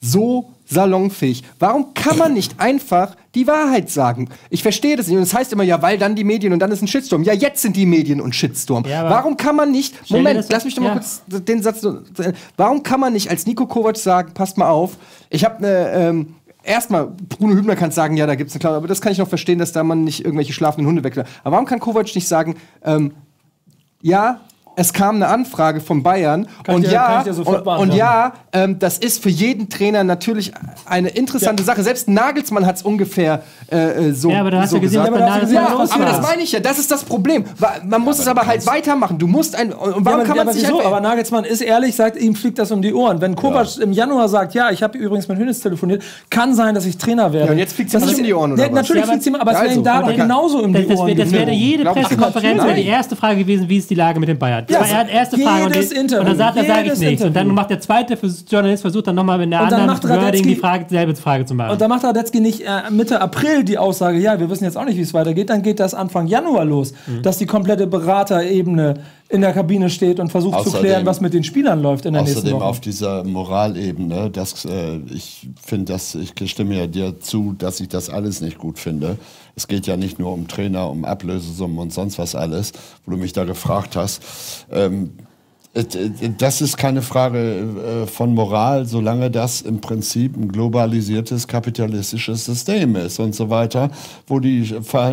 so salonfähig? Warum kann man nicht einfach die Wahrheit sagen? Ich verstehe das nicht. Und es das heißt immer, ja, weil dann die Medien und dann ist ein Shitstorm. Ja, jetzt sind die Medien und Shitstorm. Ja, warum kann man nicht, Moment, lass mich doch mal ja. kurz den Satz, warum kann man nicht als Niko Kovac sagen, passt mal auf, ich habe eine, ähm, erstmal, Bruno Hübner kann sagen, ja, da gibt's eine Klausel, aber das kann ich noch verstehen, dass da man nicht irgendwelche schlafenden Hunde weglässt. Aber warum kann Kovac nicht sagen, ähm, ja, es kam eine Anfrage von Bayern kann und, dir, ja, und, und ja, ähm, das ist für jeden Trainer natürlich eine interessante ja. Sache. Selbst Nagelsmann hat es ungefähr äh, so Ja, aber da hast so du gesehen, gesagt. aber, gesehen, ja, aber das meine ich ja, das ist das Problem. Man muss ja, es aber halt weitermachen. Du musst ein und warum ja, aber, kann man ja, sich aber, aber Nagelsmann ist ehrlich, sagt, ihm fliegt das um die Ohren. Wenn Kovac ja. im Januar sagt, ja, ich habe übrigens mit Hönes telefoniert, kann sein, dass ich Trainer werde. Ja, und jetzt fliegt es nicht um die Ohren, oder ja, natürlich fliegt es ihm, aber es wäre ihm da doch genauso um die Ohren. Das wäre jede Pressekonferenz die erste Frage gewesen, wie ist die Lage mit den Bayern? Das war die erste Frage. Und, die, und dann sagt er, sage ich nichts. Und dann macht der zweite Journalist, versucht dann nochmal mit einer anderen Wording die Frage, selbe Frage zu machen. Und dann macht Radetzky nicht äh, Mitte April die Aussage, ja, wir wissen jetzt auch nicht, wie es weitergeht. Dann geht das Anfang Januar los, mhm. dass die komplette Beraterebene in der Kabine steht und versucht außerdem, zu klären, was mit den Spielern läuft in der nächsten Woche. Außerdem auf dieser Moralebene, das, äh, ich finde das, ich stimme ja dir zu, dass ich das alles nicht gut finde. Es geht ja nicht nur um Trainer, um Ablösesummen und sonst was alles, wo du mich da gefragt hast. Ähm, Das ist keine Frage von Moral, solange das im Prinzip ein globalisiertes kapitalistisches System ist und so weiter, wo die,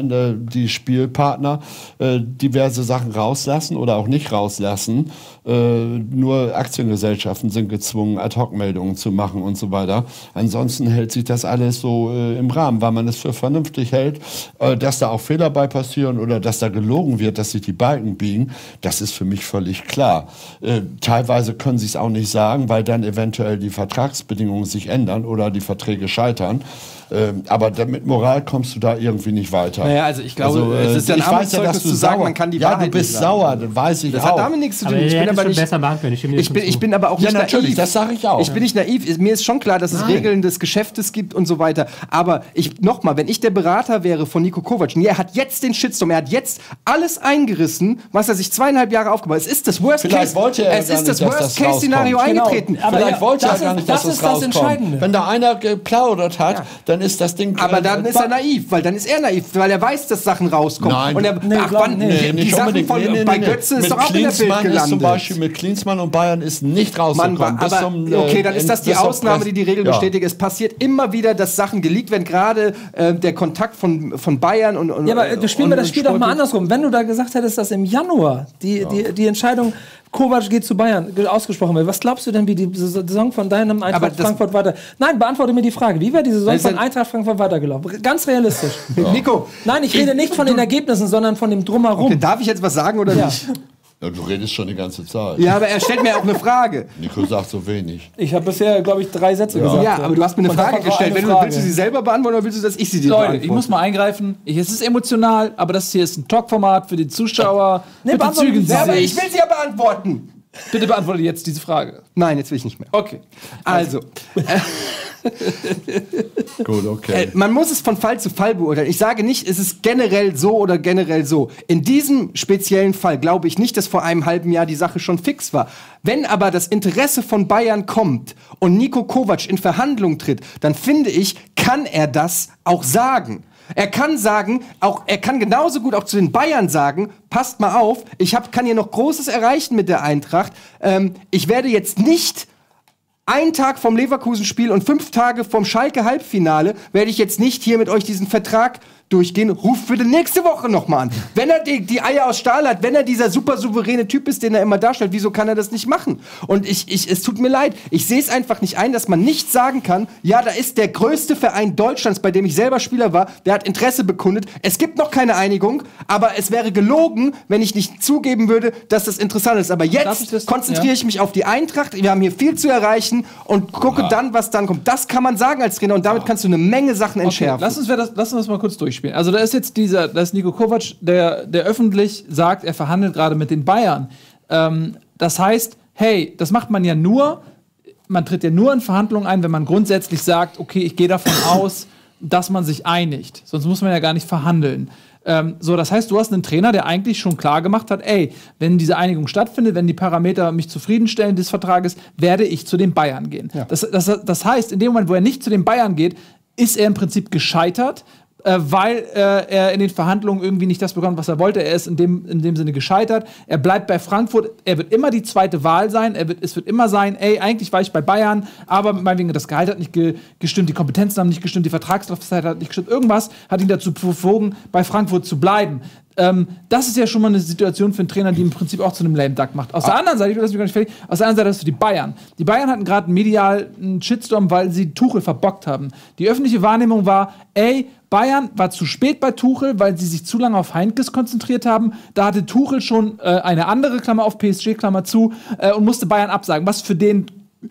die Spielpartner äh, diverse Sachen rauslassen oder auch nicht rauslassen. Äh, nur Aktiengesellschaften sind gezwungen, Ad-Hoc-Meldungen zu machen und so weiter. Ansonsten hält sich das alles so äh, im Rahmen, weil man es für vernünftig hält, äh, dass da auch Fehler bei passieren oder dass da gelogen wird, dass sich die Balken biegen. Das ist für mich völlig klar. Äh, teilweise können sie es auch nicht sagen, weil dann eventuell die Vertragsbedingungen sich ändern oder die Verträge scheitern. Ähm, aber da, mit Moral kommst du da irgendwie nicht weiter. Naja, also ich glaube, also, äh, es ist ja ein ich weiß ja, dass Armutszeugnis du zu sagen, sauer, man kann die ja, Wahrheit du bist nicht sauer, sagen. das weiß ich Das auch. hat damit nichts zu tun. Aber Ich er bin hätte aber schon nicht, besser machen können. Ich, stimme dir ich schon bin, zu. ich bin aber auch Ja, nicht natürlich, naiv. das sage ich auch. Ich bin nicht naiv. Mir ist schon klar, dass es Nein. Regeln des Geschäftes gibt und so weiter. Aber ich nochmal, wenn ich der Berater wäre von Niko Kovac, und er hat jetzt den Shitstorm, er hat jetzt alles eingerissen, was er sich zweieinhalb Jahre aufgebaut hat. Es ist das Worst Vielleicht Case. wollte er es gar ist nicht, das dass Worst das Case Szenario rauskommt. eingetreten. Genau. Aber Vielleicht ja, wollte das er gar ist- nicht, das dass es ist das rauskommt. Entscheidende. Wenn da einer geplaudert hat, dann ist das Ding... Aber äh, dann ist er naiv, weil dann ist er naiv, weil er weiß, dass Sachen rauskommen. Nein. Und er, Nee, ach, glaub- wann, nee, die, die nicht Sachen unbedingt. von, Nee, nee, bei nee. Götze ist Mit doch auch in der Bild Klinsmann ist gelandet. zum Beispiel mit Klinsmann und Bayern ist nicht rausgekommen. Mann, bis aber, zum, äh, okay, dann ist das die bis zur Ausnahme, Presse. die die Regel Ja. bestätigt. Es passiert immer wieder, dass Sachen geleakt werden, gerade äh, der Kontakt von, von Bayern und, und Ja, aber wir spielen und, wir das und Spiel doch mal Sport- andersrum. Wenn du da gesagt hättest, dass im Januar die, die, die Entscheidung Kovac geht zu Bayern ge- ausgesprochen wird, was glaubst du denn, wie die Saison von deinem Aber Eintracht das- Frankfurt weiter... Nein, beantworte mir die Frage. Wie wäre die Saison Das ist von ja- Eintracht Frankfurt weitergelaufen? Ganz realistisch. Nico, Nein, ich rede nicht von den Ergebnissen, sondern von dem Drumherum. okay, darf ich jetzt was sagen oder Ja. nicht? Ja, du redest schon die ganze Zeit. Ja, aber er stellt mir auch eine Frage. Nico sagt so wenig. Ich habe bisher, glaube ich, drei Sätze gesagt. Ja, aber du hast mir eine Und Frage davon war gestellt. eine Wenn du, Frage. willst du sie selber beantworten oder willst du, dass ich sie dir Leute, beantworte? ich muss mal eingreifen. Ich, es ist emotional, aber das hier ist ein Talkformat für die Zuschauer. Nee, Bitte beantworten zügeln Sie Sie Ja, aber sich. ich will sie ja beantworten. Bitte beantworte jetzt diese Frage. Nein, jetzt will ich nicht mehr. Okay. Also, Gut, Äh, okay. man muss es von Fall zu Fall beurteilen. Ich sage nicht, es ist generell so oder generell so. In diesem speziellen Fall glaube ich nicht, dass vor einem halben Jahr die Sache schon fix war. Wenn aber das Interesse von Bayern kommt und Niko Kovac in Verhandlungen tritt, dann finde ich, kann er das auch sagen. Er kann sagen, auch, er kann genauso gut auch zu den Bayern sagen, passt mal auf, ich hab, kann hier noch Großes erreichen mit der Eintracht. Ähm, ich werde jetzt nicht einen Tag vom Leverkusen-Spiel und fünf Tage vom Schalke-Halbfinale werde ich jetzt nicht hier mit euch diesen Vertrag durchgehen. Ruft bitte nächste Woche nochmal an. Wenn er die, die Eier aus Stahl hat, wenn er dieser super souveräne Typ ist, den er immer darstellt, wieso kann er das nicht machen? Und ich, ich, es tut mir leid. Ich sehe es einfach nicht ein, dass man nicht sagen kann, ja, da ist der größte Verein Deutschlands, bei dem ich selber Spieler war, der hat Interesse bekundet. Es gibt noch keine Einigung, aber es wäre gelogen, wenn ich nicht zugeben würde, dass das interessant ist. Aber Darf ich jetzt das- konzentriere ja? ich mich auf die Eintracht. Wir haben hier viel zu erreichen und gucke dann, was dann kommt. Das kann man sagen als Trainer und damit kannst du eine Menge Sachen Okay, entschärfen. lass uns, wir das, lass uns das mal kurz durchspielen. Also da ist jetzt dieser, da ist Niko Kovac, der, der öffentlich sagt, er verhandelt gerade mit den Bayern. Ähm, das heißt, hey, das macht man ja nur, man tritt ja nur in Verhandlungen ein, wenn man grundsätzlich sagt, okay, ich gehe davon aus, dass man sich einigt. Sonst muss man ja gar nicht verhandeln. Ähm, so, das heißt, du hast einen Trainer, der eigentlich schon klar gemacht hat, ey, wenn diese Einigung stattfindet, wenn die Parameter mich zufriedenstellen des Vertrages, werde ich zu den Bayern gehen. Das, das, das heißt, in dem Moment, wo er nicht zu den Bayern geht, ist er im Prinzip gescheitert, äh, weil äh, er in den Verhandlungen irgendwie nicht das bekommt, was er wollte. Er ist in dem, in dem Sinne gescheitert. Er bleibt bei Frankfurt. Er wird immer die zweite Wahl sein. Er wird, es wird immer sein, ey, eigentlich war ich bei Bayern, aber meinetwegen das Gehalt hat nicht ge gestimmt, die Kompetenzen haben nicht gestimmt, die Vertragslaufzeit hat nicht gestimmt. Irgendwas hat ihn dazu bewogen, bei Frankfurt zu bleiben. Ähm, das ist ja schon mal eine Situation für einen Trainer, die im Prinzip auch zu einem lame duck macht. Aus der anderen Seite, ich will das gar nicht fertig, aus der anderen Seite hast du die Bayern. Die Bayern hatten gerade medial einen Shitstorm, weil sie Tuchel verbockt haben. Die öffentliche Wahrnehmung war, ey, Bayern war zu spät bei Tuchel, weil sie sich zu lange auf Heinkes konzentriert haben. Da hatte Tuchel schon äh, eine andere Klammer auf P S G, Klammer zu, äh, und musste Bayern absagen. Was für den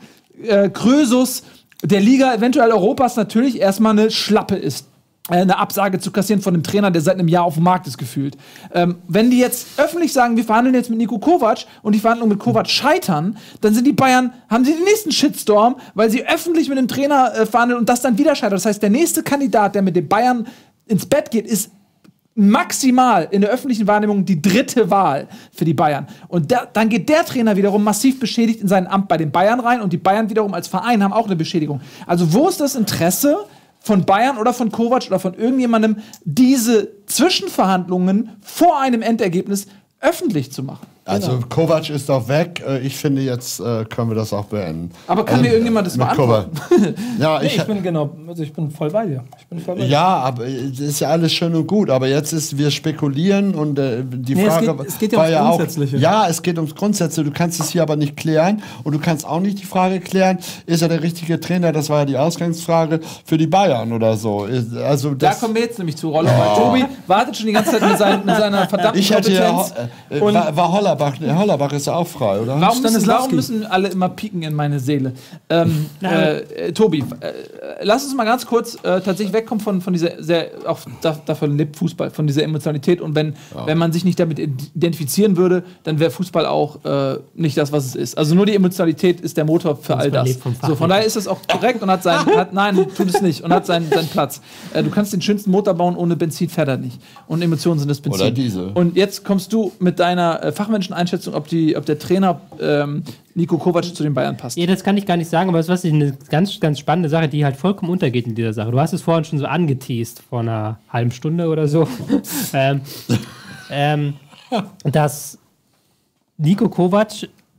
äh, Krösus der Liga, eventuell Europas, natürlich erstmal eine Schlappe ist. Eine Absage zu kassieren von einem Trainer, der seit einem Jahr auf dem Markt ist, gefühlt. Ähm, wenn die jetzt öffentlich sagen, wir verhandeln jetzt mit Niko Kovac und die Verhandlungen mit Kovac scheitern, dann sind die Bayern, haben sie den nächsten Shitstorm, weil sie öffentlich mit dem Trainer äh, verhandeln und das dann wieder scheitert. Das heißt, der nächste Kandidat, der mit den Bayern ins Bett geht, ist maximal in der öffentlichen Wahrnehmung die dritte Wahl für die Bayern. Und da, dann geht der Trainer wiederum massiv beschädigt in sein Amt bei den Bayern rein und die Bayern wiederum als Verein haben auch eine Beschädigung. Also wo ist das Interesse von Bayern oder von Kovac oder von irgendjemandem, diese Zwischenverhandlungen vor einem Endergebnis öffentlich zu machen? Also Kovac ist doch weg. Äh, Ich finde, jetzt äh, können wir das auch beenden. Aber kann Also, mir irgendjemand das mit beantworten? Ja, Nee, ich, ich bin genau, also ich bin voll bei dir. Ich bin voll bei dir. ja, aber es ist ja alles schön und gut. Aber jetzt ist, wir spekulieren und äh, die Nee, es Frage geht- es geht ja war ums ja auch. Grundsätzliche. Ja, es geht ums Grundsätzliche. Du kannst es hier aber nicht klären und du kannst auch nicht die Frage klären, ist er der richtige Trainer? Das war ja die Ausgangsfrage für die Bayern oder so. Ist- Also Da das, kommen wir jetzt nämlich zu, Rollo. Weil Tobi wartet schon die ganze Zeit mit, seinen, mit seiner verdammten ich hätte ja, Kompetenz. äh, Und- war, war Hollerbach, ne, Hollerbach ist ja auch frei, oder? Warum müssen, Stanislavski. warum müssen alle immer pieken in meine Seele? Ähm, äh, äh, Tobi, äh, lass uns mal ganz kurz äh, tatsächlich wegkommen von, von dieser, sehr, auch da, davon lebt Fußball, von dieser Emotionalität. Und wenn, wenn man sich nicht damit identifizieren würde, dann wäre Fußball auch äh, nicht das, was es ist. Also nur die Emotionalität ist der Motor für all Fußball das. lebt vom So, von Fachlichen. daher ist das auch korrekt und hat seinen, hat, nein, tut es nicht und hat seinen, seinen Platz. Äh, du kannst den schönsten Motor bauen, ohne Benzin fährt er nicht. Und Emotionen sind das Benzin. Oder Diesel. Und jetzt kommst du mit deiner äh, Fachmenschen-Einschätzung, ob, die, ob der Trainer ähm, Niko Kovac zu den Bayern passt. Ja, das kann ich gar nicht sagen, aber es ist eine ganz, ganz spannende Sache, die halt vollkommen untergeht in dieser Sache. Du hast es vorhin schon so angeteased, vor einer halben Stunde oder so, ähm, ähm, dass Niko Kovac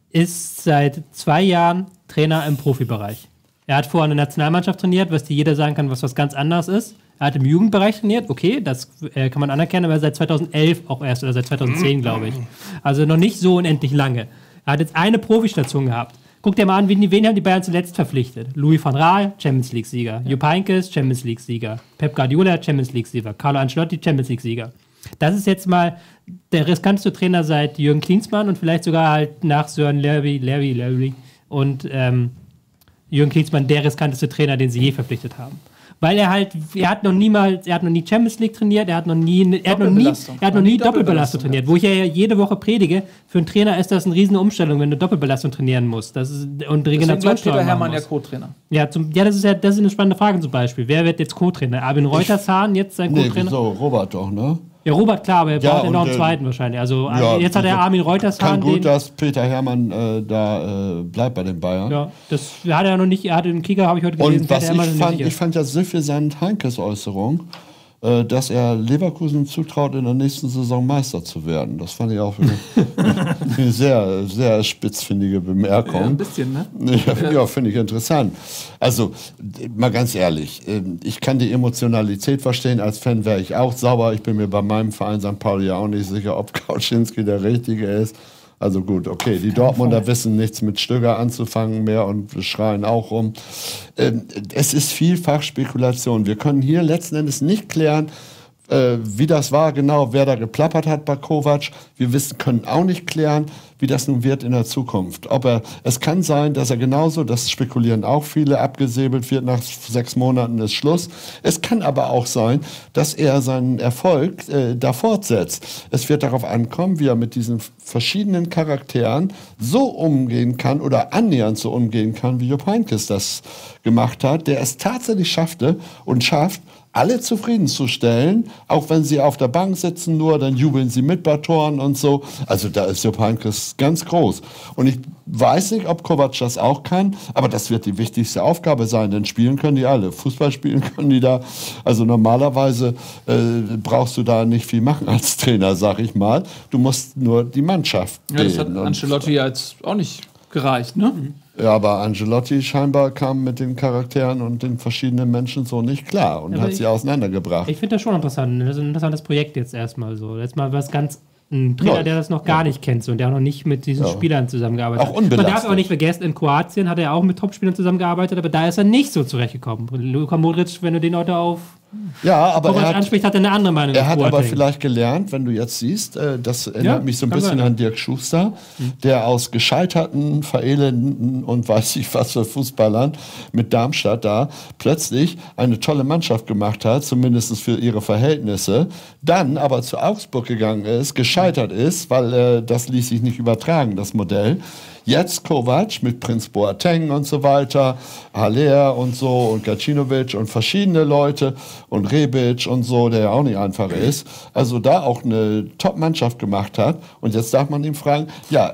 ist seit zwei Jahren Trainer im Profibereich. Er hat vorher eine Nationalmannschaft trainiert, was dir jeder sagen kann, was was ganz anderes ist. Er hat im Jugendbereich trainiert, okay, das äh, kann man anerkennen, aber seit zweitausendelf auch erst, oder seit zweitausendzehn, glaube ich. Also noch nicht so unendlich lange. Er hat jetzt eine Profistation gehabt. Guck dir mal an, wen, wen haben die Bayern zuletzt verpflichtet? Louis van Gaal, Champions League-Sieger. Jupp Heynckes, Champions League-Sieger. Pep Guardiola, Champions League-Sieger. Carlo Ancelotti, Champions League-Sieger. Das ist jetzt mal der riskanteste Trainer seit Jürgen Klinsmann und vielleicht sogar halt nach Sören Lerby, Lerby, Lerby und ähm, Jürgen Klinsmann der riskanteste Trainer, den sie je verpflichtet haben. Weil er halt, er hat noch niemals, er hat noch nie Champions League trainiert, er hat noch nie, er hat noch nie, Doppelbelastung. er hat noch nie Doppelbelastung Doppelbelastung trainiert, wo ich ja jede Woche predige. Für einen Trainer ist das eine riesen Umstellung, wenn du Doppelbelastung trainieren musst. Das ist, und Deswegen bleibt Regenerationssteuerung Peter Hermann machen ja musst. Co-Trainer. Ja, zum, ja, das ist ja, das ist eine spannende Frage zum Beispiel. Wer wird jetzt Co-Trainer? Armin Reutershahn jetzt sein Nee, Co-Trainer? so, Robert doch, ne? Ja, Robert, klar, aber er Ja, braucht ja noch und, einen äh, zweiten wahrscheinlich. Also Ja, jetzt hat er so- Armin Reutershahn Kann gut, den. dass Peter Hermann äh, da äh, bleibt bei den Bayern. Ja, das hat er noch nicht, er hat im Kicker, habe ich heute gelesen, Und was Peter ich Hermann ist fand, nicht ich fand ja suffisant Heinkes Äußerung, äh, dass er Leverkusen zutraut, in der nächsten Saison Meister zu werden. Das fand ich auch eine, eine sehr, sehr spitzfindige Bemerkung. Ja, ein bisschen, ne? Ja, ja, finde ich interessant. Also, d- mal ganz ehrlich, ähm, ich kann die Emotionalität verstehen. Als Fan wäre ich auch sauer. Ich bin mir bei meinem Verein Sankt Pauli ja auch nicht sicher, ob Kauczynski der Richtige ist. Also gut, okay, die Dortmunder wissen nichts mit Stöger anzufangen mehr und schreien auch rum. Ähm, es ist vielfach Spekulation. Wir können hier letzten Endes nicht klären, äh, wie das war, genau, wer da geplappert hat bei Kovac. Wir wissen, können auch nicht klären, wie das nun wird in der Zukunft. Ob er, es kann sein, dass er genauso, das spekulieren auch viele, abgesäbelt wird, nach sechs Monaten ist Schluss. Es kann aber auch sein, dass er seinen Erfolg äh, da fortsetzt. Es wird darauf ankommen, wie er mit diesen verschiedenen Charakteren so umgehen kann oder annähernd so umgehen kann, wie Jupp Heynckes das gemacht hat, der es tatsächlich schaffte und schafft, alle zufriedenzustellen, auch wenn sie auf der Bank sitzen nur, dann jubeln sie mit bei Toren und so. Also da ist Jupp Heynckes ganz groß. Und ich weiß nicht, ob Kovac das auch kann, aber das wird die wichtigste Aufgabe sein, denn spielen können die alle. Fußball spielen können die da. Also normalerweise äh, brauchst du da nicht viel machen als Trainer, sag ich mal. Du musst nur die Mannschaft Ja, das hat bilden. Und- Ancelotti ja jetzt auch nicht gereicht, ne? ja, aber Ancelotti scheinbar kam mit den Charakteren und den verschiedenen Menschen so nicht klar und Aber hat ich- sie auseinandergebracht. Ich finde das schon interessant. Das ist ein interessantes Projekt jetzt erstmal so. Jetzt mal was ganz. Ein Trainer, Ja. der das noch gar nicht kennt so, und der auch noch nicht mit diesen Ja. Spielern zusammengearbeitet Auch hat. Man unbelastet. darf aber nicht vergessen, in Kroatien hat er auch mit Topspielern zusammengearbeitet, aber da ist er nicht so zurechtgekommen. Luka Modric, wenn du den heute auf Ja, aber Kovac er hat, anspricht, hat er eine andere Meinung. er als hat aber Boateng. vielleicht gelernt, wenn du jetzt siehst, äh, das erinnert Ja, mich so ein kann bisschen sein. an Dirk Schuster, der aus gescheiterten, verelendeten und weiß ich was für Fußballern mit Darmstadt da plötzlich eine tolle Mannschaft gemacht hat, zumindest für ihre Verhältnisse, dann aber zu Augsburg gegangen ist, gescheitert ist, weil äh, das ließ sich nicht übertragen, das Modell. Jetzt Kovac mit Prinz Boateng und so weiter, Haller und so und Gacinovic und verschiedene Leute und Rebic und so, der ja auch nicht einfach ist. Also da auch eine Top-Mannschaft gemacht hat. Und jetzt darf man ihn fragen, ja,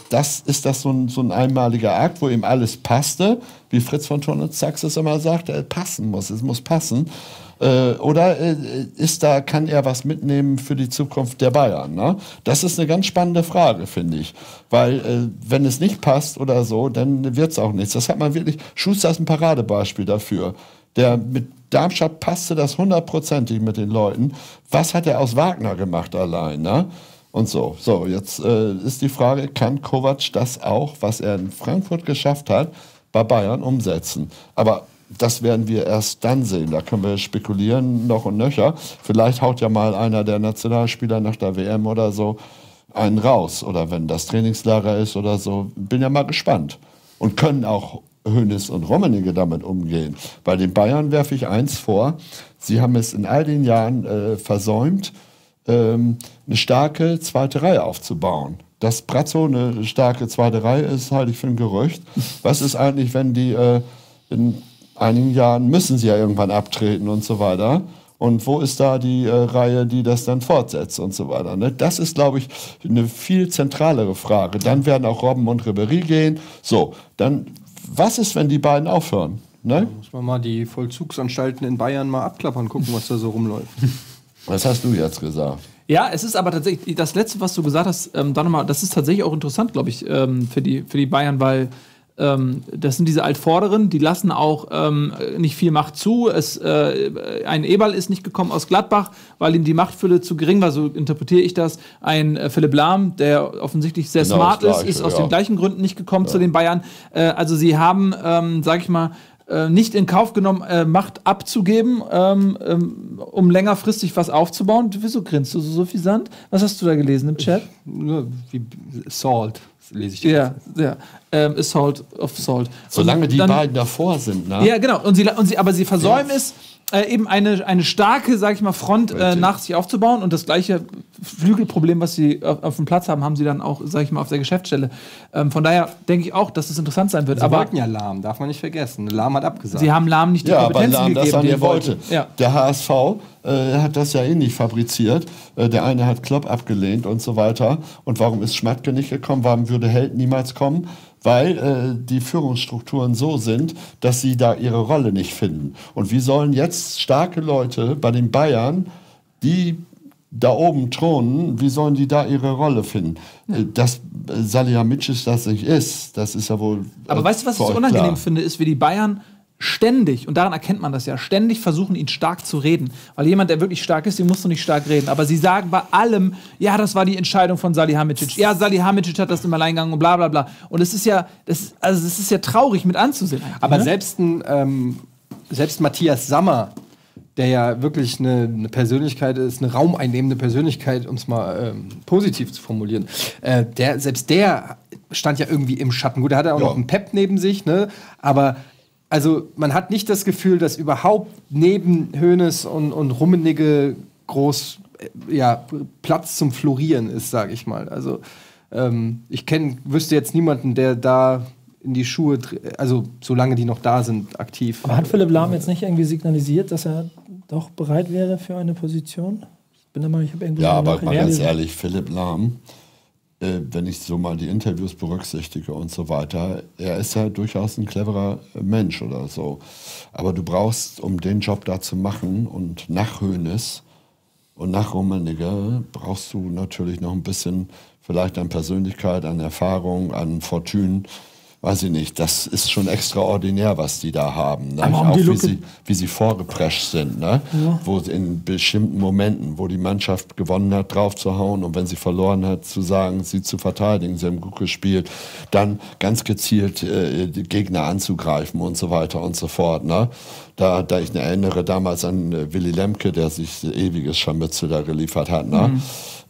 das, ist das so ein, so ein einmaliger Akt, wo ihm alles passte, wie Fritz von Thurn und Sachs es immer sagt, er passen muss, es muss passen. Äh, oder äh, ist da, kann er was mitnehmen für die Zukunft der Bayern? Ne? Das ist eine ganz spannende Frage, finde ich. Weil äh, wenn es nicht passt oder so, dann wird es auch nichts. Das hat man wirklich, Schuster ist ein Paradebeispiel dafür. Der mit Darmstadt passte das hundertprozentig mit den Leuten. Was hat er aus Wagner gemacht allein? Ne? Und so. So, jetzt äh, ist die Frage, kann Kovac das auch, was er in Frankfurt geschafft hat, bei Bayern umsetzen? Aber das werden wir erst dann sehen. Da können wir spekulieren, noch und nöcher. Vielleicht haut ja mal einer der Nationalspieler nach der W M oder so einen raus. Oder wenn das Trainingslager ist oder so. Bin ja mal gespannt. Und können auch Hoeneß und Rummenigge damit umgehen. Bei den Bayern werfe ich eins vor. Sie haben es in all den Jahren äh, versäumt, ähm, eine starke zweite Reihe aufzubauen. Dass Brazzo eine starke zweite Reihe ist, halte ich für ein Gerücht. Was ist eigentlich, wenn die äh, in einigen Jahren müssen sie ja irgendwann abtreten und so weiter. Und wo ist da die äh, Reihe, die das dann fortsetzt und so weiter? Ne? Das ist, glaube ich, eine viel zentralere Frage. Dann werden auch Robben und Ribéry gehen. So, dann, was ist, wenn die beiden aufhören? Ne? Da muss man mal die Vollzugsanstalten in Bayern mal abklappern, gucken, was da so rumläuft. Was hast du jetzt gesagt? Ja, es ist aber tatsächlich, das Letzte, was du gesagt hast, ähm, dann nochmal, das ist tatsächlich auch interessant, glaube ich, ähm, für die, für die Bayern, weil Ähm, das sind diese Altvorderen, die lassen auch ähm, nicht viel Macht zu. Es, äh, ein Eberl ist nicht gekommen aus Gladbach, weil ihm die Machtfülle zu gering war, so interpretiere ich das. Ein äh, Philipp Lahm, der offensichtlich sehr genau smart Gleiche, ist, ist aus ja. den gleichen Gründen nicht gekommen ja. zu den Bayern. Äh, also sie haben, ähm, sag ich mal, äh, nicht in Kauf genommen, äh, Macht abzugeben, ähm, ähm, um längerfristig was aufzubauen. Wieso grinst du so suffisant? Was hast du da gelesen im Chat? Nur wie Salt. Lese ich Ja, ja. Ähm, Assault of Salt. Solange Und die dann, beiden davor sind, ne? Ja, genau. Und sie, und sie, aber sie versäumen ja. es, äh, eben eine, eine starke, sag ich mal, Front äh, nach sich aufzubauen. Und das gleiche Flügelproblem, was sie auf, auf dem Platz haben, haben sie dann auch, sag ich mal, auf der Geschäftsstelle. Ähm, von daher denke ich auch, dass es interessant sein wird. Sie aber wollten ja Lahm, darf man nicht vergessen. Lahm hat abgesagt. Sie haben Lahm nicht die ja, aber Kompetenzen Lahm gegeben, das die an er wollte. wollte. Ja. Der H S V äh, hat das ja ähnlich fabriziert. Äh, der eine hat Klopp abgelehnt und so weiter. Und warum ist Schmatke nicht gekommen? Warum würde Held niemals kommen? Weil äh, die Führungsstrukturen so sind, dass sie da ihre Rolle nicht finden. Und wie sollen jetzt starke Leute bei den Bayern, die da oben thronen, wie sollen die da ihre Rolle finden? Ja. Dass äh, Salihamidzic das nicht ist, das ist ja wohl. Äh, Aber weißt du, was ich so unangenehm klar. finde, ist, wie die Bayern ständig, und daran erkennt man das ja, ständig versuchen, ihn stark zu reden. Weil jemand, der wirklich stark ist, den musst du nicht stark reden. Aber sie sagen bei allem, ja, das war die Entscheidung von Salihamidzic. Ja, Salihamidzic hat das im Alleingang und bla bla bla. Und es ist ja, das, also es ist ja traurig mit anzusehen. Aber ne? selbst, ein, ähm, selbst Matthias Sammer, der ja wirklich eine, eine Persönlichkeit ist, eine raumeinnehmende Persönlichkeit, um es mal ähm, positiv zu formulieren, äh, der, selbst der stand ja irgendwie im Schatten. Gut, er hatte auch ja. noch einen Pep neben sich, ne? Aber also man hat nicht das Gefühl, dass überhaupt neben Hoeneß und, und Rummenigge groß äh, ja, Platz zum Florieren ist, sage ich mal. Also ähm, ich kenn, wüsste jetzt niemanden, der da in die Schuhe, also solange die noch da sind, aktiv. Aber hat Philipp Lahm jetzt nicht irgendwie signalisiert, dass er doch bereit wäre für eine Position? Ich bin da mal, ich habe irgendwie ja, so aber mal ganz gelesen. ehrlich, Philipp Lahm, äh, wenn ich so mal die Interviews berücksichtige und so weiter, er ist ja durchaus ein cleverer Mensch oder so. Aber du brauchst, um den Job da zu machen und nach Hoeneß und nach Rummenigge, brauchst du natürlich noch ein bisschen vielleicht an Persönlichkeit, an Erfahrung, an Fortune. Weiß ich nicht, das ist schon extraordinär, was die da haben. Ne? Aber um auch die wie Lücke- sie, wie sie vorgeprescht sind. Ne? Ja. Wo in bestimmten Momenten, wo die Mannschaft gewonnen hat, drauf zu hauen und wenn sie verloren hat, zu sagen, sie zu verteidigen, sie haben gut gespielt, dann ganz gezielt äh, die Gegner anzugreifen und so weiter und so fort. Ne? Da, da ich erinnere damals an äh, Willy Lemke, der sich ewiges Scharmützel da geliefert hat. Ne? Mhm.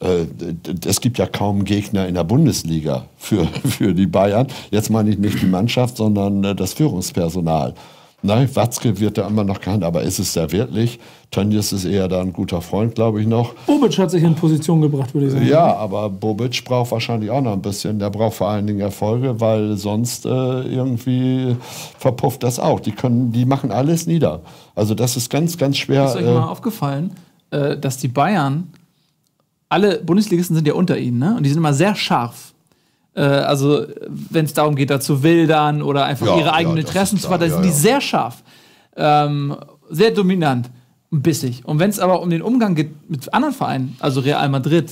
Es gibt ja kaum Gegner in der Bundesliga für, für die Bayern. Jetzt meine ich nicht die Mannschaft, sondern das Führungspersonal. Nein, Watzke wird da immer noch kein, aber ist es da wirklich? Tönnies ist eher da ein guter Freund, glaube ich noch. Bobic hat sich in Position gebracht, würde ich sagen. Ja, aber Bobic braucht wahrscheinlich auch noch ein bisschen. Der braucht vor allen Dingen Erfolge, weil sonst äh, irgendwie verpufft das auch. Die können, die machen alles nieder. Also das ist ganz, ganz schwer. Ist euch mal aufgefallen, äh, dass die Bayern, alle Bundesligisten sind ja unter ihnen, ne? Und die sind immer sehr scharf. Äh, also, wenn es darum geht, da zu wildern oder einfach Ja, ihre eigenen ja, das Interessen ist zu vertreten, klar, sind ja, die ja. sehr scharf. Ähm, sehr dominant und bissig. Und wenn es aber um den Umgang geht mit anderen Vereinen, also Real Madrid,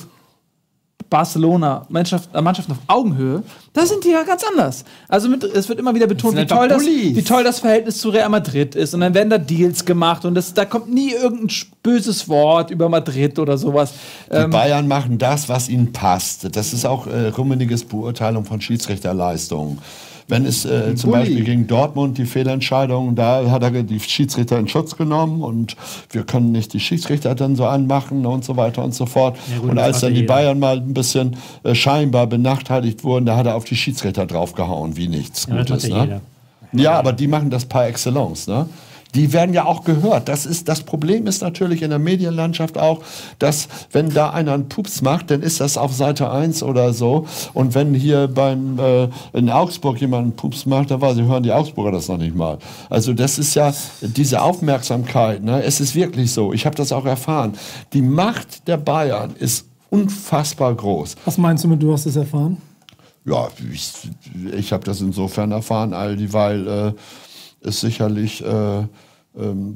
Barcelona, Mannschaft, äh, Mannschaften auf Augenhöhe, da sind die ja ganz anders. Also mit, es wird immer wieder betont, wie sind einfach toll, das, Bullies. wie toll das Verhältnis zu Real Madrid ist. Und dann werden da Deals gemacht und das, da kommt nie irgendein sch- böses Wort über Madrid oder sowas. Die Ähm, Bayern machen das, was ihnen passt. Das ist auch äh, Rummeniges Beurteilung von Schiedsrichterleistungen. Wenn es äh, zum Bulli. Beispiel gegen Dortmund die Fehlentscheidung, da hat er die Schiedsrichter in Schutz genommen und wir können nicht die Schiedsrichter dann so anmachen und so weiter und so fort. Ja, gut, und das als macht dann ja die jeder. Bayern mal ein bisschen äh, scheinbar benachteiligt wurden, da hat er auf die Schiedsrichter draufgehauen, wie nichts Ja, das Gutes. macht ja Ne? jeder. Ja, aber die machen das par excellence. Ne? Die werden ja auch gehört. Das, ist, das Problem ist natürlich in der Medienlandschaft auch, dass wenn da einer einen Pups macht, dann ist das auf Seite eins oder so. Und wenn hier beim, äh, in Augsburg jemand einen Pups macht, dann weiß ich, hören die Augsburger das noch nicht mal. Also das ist ja diese Aufmerksamkeit. Ne? Es ist wirklich so. Ich habe das auch erfahren. Die Macht der Bayern ist unfassbar groß. Was meinst du mit, du hast es erfahren? Ja, ich, ich habe das insofern erfahren, all dieweil äh, es sicherlich äh, ähm,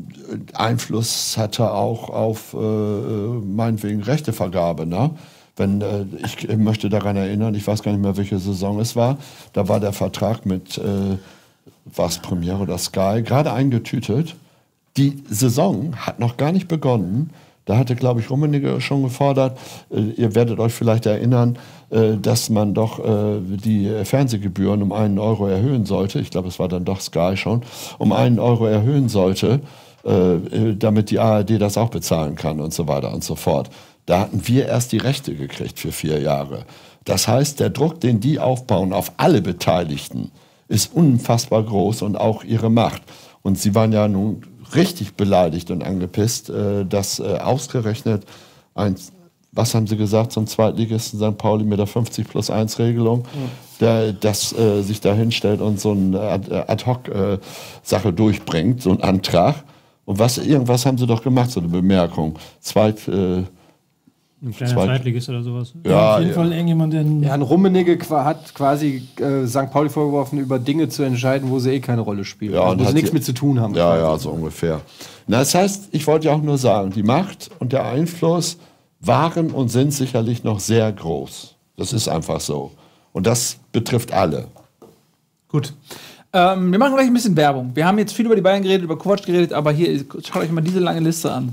Einfluss hatte auch auf äh, meinetwegen Rechtevergabe. Ne? Wenn, äh, ich, ich möchte daran erinnern, ich weiß gar nicht mehr, welche Saison es war, da war der Vertrag mit, äh, was Premiere oder Sky, gerade eingetütet. Die Saison hat noch gar nicht begonnen. Da hatte, glaube ich, Rummenigge schon gefordert, äh, ihr werdet euch vielleicht erinnern, äh, dass man doch äh, die Fernsehgebühren um einen Euro erhöhen sollte. Ich glaube, es war dann doch Sky schon, um einen Euro erhöhen sollte, äh, damit die A R D das auch bezahlen kann und so weiter und so fort. Da hatten wir erst die Rechte gekriegt für vier Jahre. Das heißt, der Druck, den die aufbauen auf alle Beteiligten, ist unfassbar groß und auch ihre Macht. Und sie waren ja nun richtig beleidigt und angepisst, äh, dass äh, ausgerechnet ein, was haben sie gesagt zum Zweitligisten Sankt Pauli mit der fünfzig plus eins Regelung, ja. der das äh, sich da hinstellt und so eine Ad-Hoc-Sache äh, durchbringt, so einen Antrag. Und was, irgendwas haben sie doch gemacht, so eine Bemerkung. Zweit, äh, Ein kleiner Zweit- Zweitligist oder sowas. ja, Auf jeden ja. Fall irgendjemand, der Ja, ein Rummenigge qua- hat quasi äh, Sankt Pauli vorgeworfen, über Dinge zu entscheiden, wo sie eh keine Rolle spielen. Ja, also, und wo sie hat nichts sie- mit zu tun haben. Ja, quasi. ja, so ungefähr. Na, das heißt, ich wollte ja auch nur sagen, die Macht und der Einfluss waren und sind sicherlich noch sehr groß. Das ist einfach so. Und das betrifft alle. Gut. Ähm, wir machen gleich ein bisschen Werbung. Wir haben jetzt viel über die Bayern geredet, über Kovac geredet, aber hier, schaut euch mal diese lange Liste an.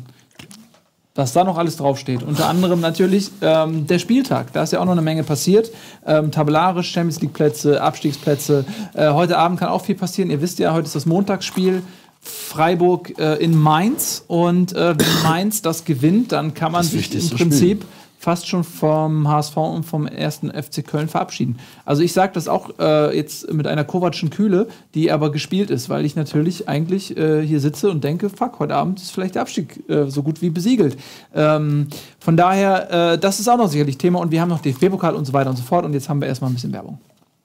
Was da noch alles draufsteht. Unter anderem natürlich ähm, der Spieltag. Da ist ja auch noch eine Menge passiert. Ähm, tabellarisch, Champions League Plätze, Abstiegsplätze. Äh, heute Abend kann auch viel passieren. Ihr wisst ja, heute ist das Montagsspiel. Freiburg äh, in Mainz. Und äh, wenn Mainz das gewinnt, dann kann man Das sich im wichtigste Prinzip Spiel. fast schon vom H S V und vom ersten F C Köln verabschieden. Also ich sage das auch äh, jetzt mit einer Kovac'schen Kühle, die aber gespielt ist, weil ich natürlich eigentlich äh, hier sitze und denke, fuck, heute Abend ist vielleicht der Abstieg äh, so gut wie besiegelt. Ähm, von daher, äh, das ist auch noch sicherlich Thema und wir haben noch D F B-Pokal und so weiter und so fort und jetzt haben wir erstmal ein bisschen Werbung.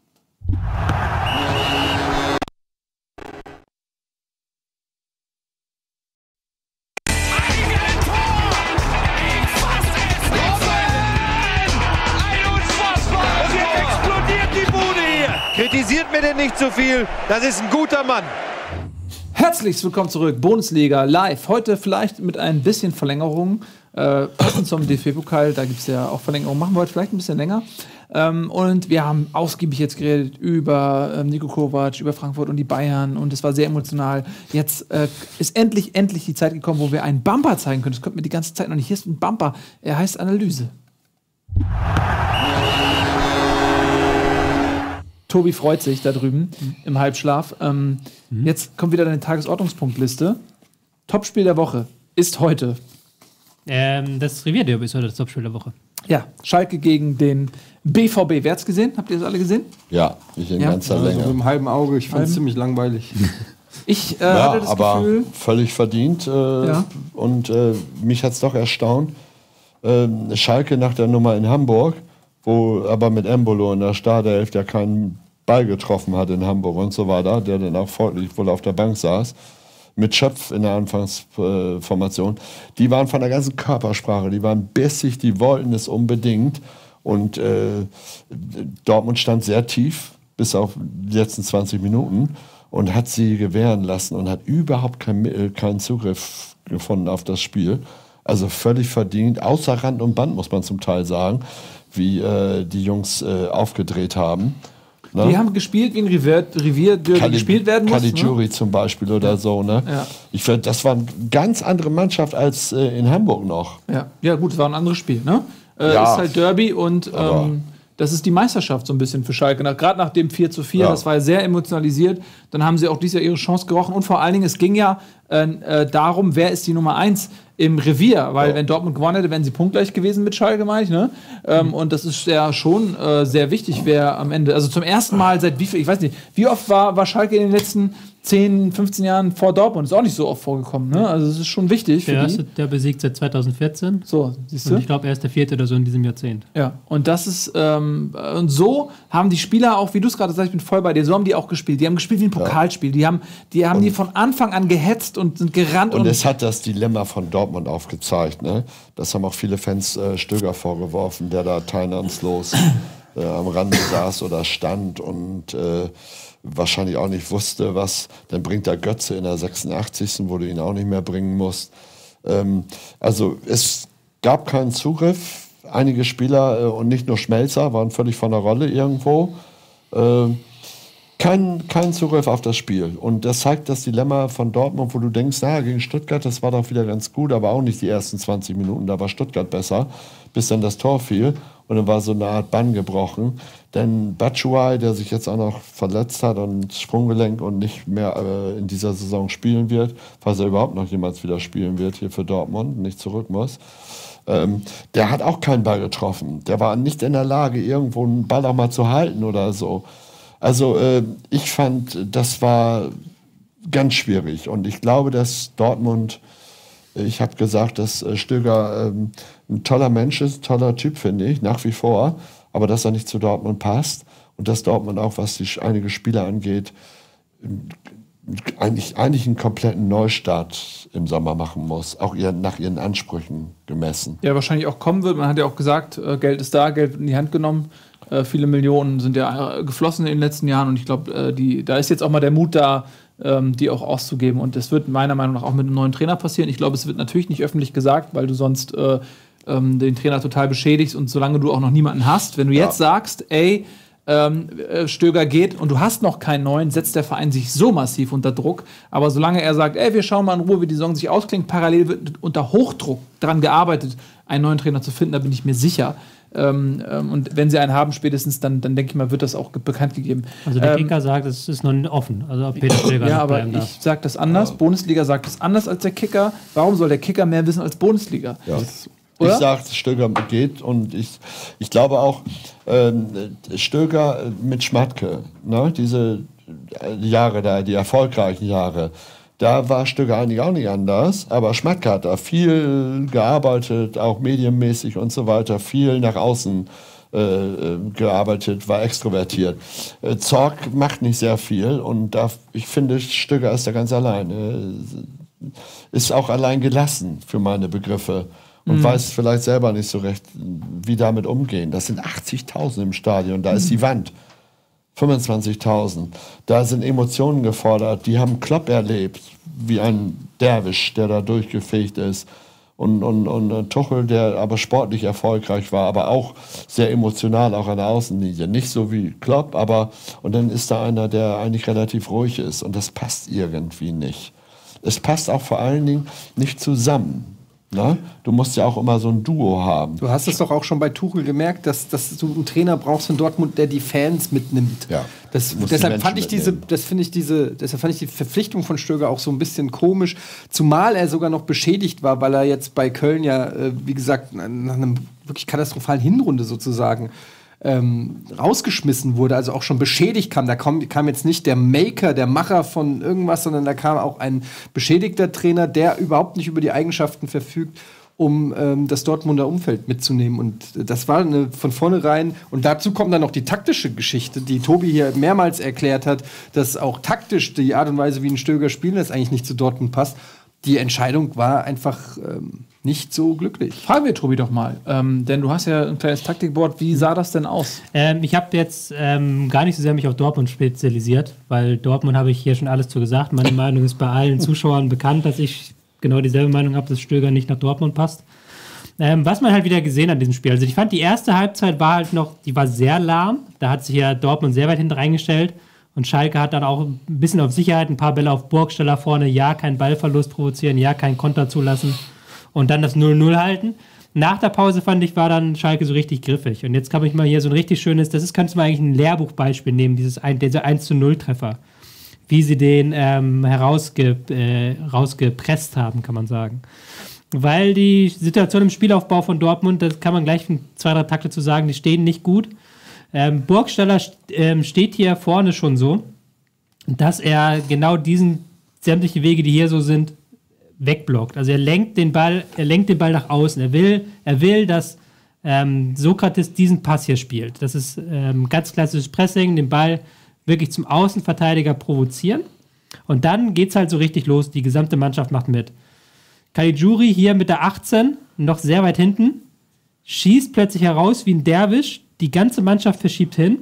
Und jetzt explodiert die Bude hier. Kritisiert mir denn nicht zu viel. Das ist ein guter Mann. Herzlich willkommen zurück, Bundesliga live. Heute vielleicht mit ein bisschen Verlängerung, äh, passend zum D F B-Pokal, da gibt es ja auch Verlängerung, machen wir heute vielleicht ein bisschen länger. Ähm, und wir haben ausgiebig jetzt geredet über ähm, Niko Kovac, über Frankfurt und die Bayern und es war sehr emotional. Jetzt äh, ist endlich, endlich die Zeit gekommen, wo wir einen Bumper zeigen können. Das kommt mir die ganze Zeit noch nicht. Hier ist ein Bumper, er heißt Analyse. Tobi freut sich da drüben im Halbschlaf. Ähm, mhm. Jetzt kommt wieder deine Tagesordnungspunktliste. Topspiel der Woche ist heute. Ähm, das Revierderby ist heute das Topspiel der Woche. Ja, Schalke gegen den B V B. Wer hat's gesehen? Habt ihr das alle gesehen? Ja, ich in Ja. ganzer Also Länge. mit einem halben Auge, ich fand es Halben? ziemlich langweilig. Ich äh, Ja, hatte das aber Gefühl. völlig verdient. Äh, Ja. Und äh, mich hat es doch erstaunt. Ähm, Schalke nach der Nummer in Hamburg, wo aber mit Embolo in der Startelf, der keinen Ball getroffen hat in Hamburg und so weiter, der dann auch folglich wohl auf der Bank saß, mit Schöpf in der Anfangsformation, die waren von der ganzen Körpersprache, die waren bissig, die wollten es unbedingt. Und äh, Dortmund stand sehr tief bis auf die letzten zwanzig Minuten und hat sie gewähren lassen und hat überhaupt keinen kein Zugriff gefunden auf das Spiel. Also völlig verdient, außer Rand und Band, muss man zum Teil sagen, wie äh, die Jungs äh, aufgedreht haben. Ne? Die haben gespielt, wie ein Revier, Revier Kali, gespielt werden muss. Caligiuri ne? zum Beispiel oder ja. so. Ne? Ja. Ich finde, das war eine ganz andere Mannschaft als äh, in Hamburg noch. Ja. ja, gut, es war ein anderes Spiel. Ne? Äh, Ja. Ist halt Derby und ähm, das ist die Meisterschaft so ein bisschen für Schalke. Gerade nach dem vier zu vier, Ja. das war ja sehr emotionalisiert. Dann haben sie auch dieses Jahr ihre Chance gerochen. Und vor allen Dingen, es ging ja äh, äh, darum, wer ist die Nummer eins im Revier. Weil Ja. wenn Dortmund gewonnen hätte, wären sie punktgleich gewesen mit Schalke, meine ich. Ne? Ähm, Mhm. Und das ist ja schon äh, sehr wichtig, wer am Ende, also zum ersten Mal seit wie viel, ich weiß nicht, wie oft war, war Schalke in den letzten zehn, fünfzehn Jahren vor Dortmund? Ist auch nicht so oft vorgekommen. Ne? Also es ist schon wichtig für Der die. erste, der besiegt seit zweitausendvierzehn. So, siehst Und du? ich glaube, er ist der vierte oder so in diesem Jahrzehnt. Ja, und das ist, ähm, und so haben die Spieler auch, wie du es gerade sagst, ich bin voll bei dir, so haben die auch gespielt. Die haben gespielt wie ein Pokalspiel. Die haben, die, haben die von Anfang an gehetzt und sind gerannt. Und Und, es hat das Dilemma von Dortmund aufgezeigt. Ne? Das haben auch viele Fans äh, Stöger vorgeworfen, der da teilnahmslos äh, am Rande saß oder stand und äh, wahrscheinlich auch nicht wusste, was. Dann bringt der Götze in der sechsundachtzigsten wo du ihn auch nicht mehr bringen musst. Ähm, also es gab keinen Zugriff. Einige Spieler äh, und nicht nur Schmelzer waren völlig von der Rolle irgendwo. Äh, kein, kein Zugriff auf das Spiel. Und das zeigt das Dilemma von Dortmund, wo du denkst, na, gegen Stuttgart, das war doch wieder ganz gut, aber auch nicht die ersten zwanzig Minuten, da war Stuttgart besser, bis dann das Tor fiel. Und dann war so eine Art Bann gebrochen. Denn Batshuayi, der sich jetzt auch noch verletzt hat und Sprunggelenk und nicht mehr äh, in dieser Saison spielen wird, falls er überhaupt noch jemals wieder spielen wird hier für Dortmund, nicht zurück muss, ähm, der hat auch keinen Ball getroffen. Der war nicht in der Lage, irgendwo einen Ball auch mal zu halten oder so. Also äh, ich fand, das war ganz schwierig. Und ich glaube, dass Dortmund, ich habe gesagt, dass äh, Stöger ähm, ein toller Mensch ist, ein toller Typ, finde ich, nach wie vor. Aber dass er nicht zu Dortmund passt und dass Dortmund auch, was die einige Spieler angeht, eigentlich, eigentlich einen kompletten Neustart im Sommer machen muss. Auch ihren, nach ihren Ansprüchen gemessen. ja, wahrscheinlich auch kommen wird. Man hat ja auch gesagt, äh, Geld ist da, Geld wird in die Hand genommen. Äh, viele Millionen sind ja äh, geflossen in den letzten Jahren. Und ich glaube, äh, die- da ist jetzt auch mal der Mut da, ähm, die auch auszugeben. Und das wird meiner Meinung nach auch mit einem neuen Trainer passieren. Ich glaube, es wird natürlich nicht öffentlich gesagt, weil du sonst äh, ähm, den Trainer total beschädigst. Und solange du auch noch niemanden hast, wenn du Ja. jetzt sagst, ey, ähm, äh, Stöger geht und du hast noch keinen neuen, setzt der Verein sich so massiv unter Druck. Aber solange er sagt, ey, wir schauen mal in Ruhe, wie die Saison sich ausklingt, parallel wird unter Hochdruck daran gearbeitet, einen neuen Trainer zu finden, da bin ich mir sicher. Ähm, ähm, und wenn sie einen haben, spätestens, dann, dann denke ich mal, wird das auch ge- bekannt gegeben. Also der Ähm, Kicker sagt, es ist noch nicht offen. Also ob Peter Stöger ja, noch aber bleiben darf. ich sage das anders. Bundesliga sagt es anders als der Kicker. Warum soll der Kicker mehr wissen als Bundesliga? Ja. Oder? Ich sage, Stöger geht und ich, ich glaube auch, ähm, Stöger mit Schmatke, ne, diese Jahre da, die erfolgreichen Jahre, da war Stöger eigentlich auch nicht anders, aber Schmatke hat da viel gearbeitet, auch medienmäßig und so weiter, viel nach außen äh, gearbeitet, war extrovertiert. Äh, Zorc macht nicht sehr viel und da, ich finde, Stöger ist da ganz allein. Äh, ist auch allein gelassen für meine Begriffe. Und weiß vielleicht selber nicht so recht, wie damit umgehen. Das sind achtzigtausend im Stadion, da ist die Wand. fünfundzwanzigtausend. Da sind Emotionen gefordert. Die haben Klopp erlebt, wie ein Derwisch, der da durchgefegt ist. Und, und, und Tuchel, der aber sportlich erfolgreich war, aber auch sehr emotional, auch an der Außenlinie. Nicht so wie Klopp, aber und dann ist da einer, der eigentlich relativ ruhig ist. Und das passt irgendwie nicht. Es passt auch vor allen Dingen nicht zusammen. Na? Du musst ja auch immer so ein Duo haben. Du hast es doch auch schon bei Tuchel gemerkt, dass, dass du einen Trainer brauchst in Dortmund, der die Fans mitnimmt. Ja. Das, Du musst die deshalb fand ich Menschen diese, mitnehmen. das finde ich diese, deshalb fand ich die Verpflichtung von Stöger auch so ein bisschen komisch, zumal er sogar noch beschädigt war, weil er jetzt bei Köln ja, äh, wie gesagt, nach einem wirklich katastrophalen Hinrunde sozusagen ähm, rausgeschmissen wurde, also auch schon beschädigt kam. Da kam, kam jetzt nicht der Maker, der Macher von irgendwas, sondern da kam auch ein beschädigter Trainer, der überhaupt nicht über die Eigenschaften verfügt, um ähm, das Dortmunder Umfeld mitzunehmen. Und das war eine, von vornherein, und dazu kommt dann noch die taktische Geschichte, die Tobi hier mehrmals erklärt hat, dass auch taktisch die Art und Weise, wie ein Stöger spielen lässt, eigentlich nicht zu Dortmund passt. die Entscheidung war einfach ähm, nicht so glücklich. Fragen wir Tobi doch mal, ähm, denn du hast ja ein kleines Taktikboard. Wie sah das denn aus? Ähm, ich habe jetzt ähm, gar nicht so sehr mich auf Dortmund spezialisiert, weil Dortmund habe ich hier schon alles zu gesagt. Meine Meinung ist bei allen Zuschauern bekannt, dass ich genau dieselbe Meinung habe, dass Stöger nicht nach Dortmund passt. Ähm, was man halt wieder gesehen hat in diesem Spiel. Also ich fand, die erste Halbzeit war halt noch, die war sehr lahm. Da hat sich ja Dortmund sehr weit hinten reingestellt. Und Schalke hat dann auch ein bisschen auf Sicherheit, ein paar Bälle auf Burgstaller vorne, ja, keinen Ballverlust provozieren, ja, keinen Konter zulassen und dann das null null halten. Nach der Pause, fand ich, war dann Schalke so richtig griffig. Und jetzt kann ich mal hier so ein richtig schönes, das ist, kannst du mal eigentlich ein Lehrbuchbeispiel nehmen, dieses ein, dieser eins zu null Treffer. Wie sie den ähm, herausge, äh, rausgepresst haben, kann man sagen. Weil die Situation im Spielaufbau von Dortmund, das kann man gleich in zwei, drei Takte zu sagen, die stehen nicht gut. Ähm, Burgstaller ähm, steht hier vorne schon so, dass er genau diesen sämtliche Wege, die hier so sind, wegblockt. Also er lenkt den Ball, er lenkt den Ball nach außen. Er will, er will, dass ähm, Sokrates diesen Pass hier spielt. Das ist ähm, ganz klassisches Pressing, den Ball wirklich zum Außenverteidiger provozieren. Und dann geht's halt so richtig los. Die gesamte Mannschaft macht mit. Caligiuri hier mit der achtzehn, noch sehr weit hinten, schießt plötzlich heraus wie ein Derwisch. Die ganze Mannschaft verschiebt hin.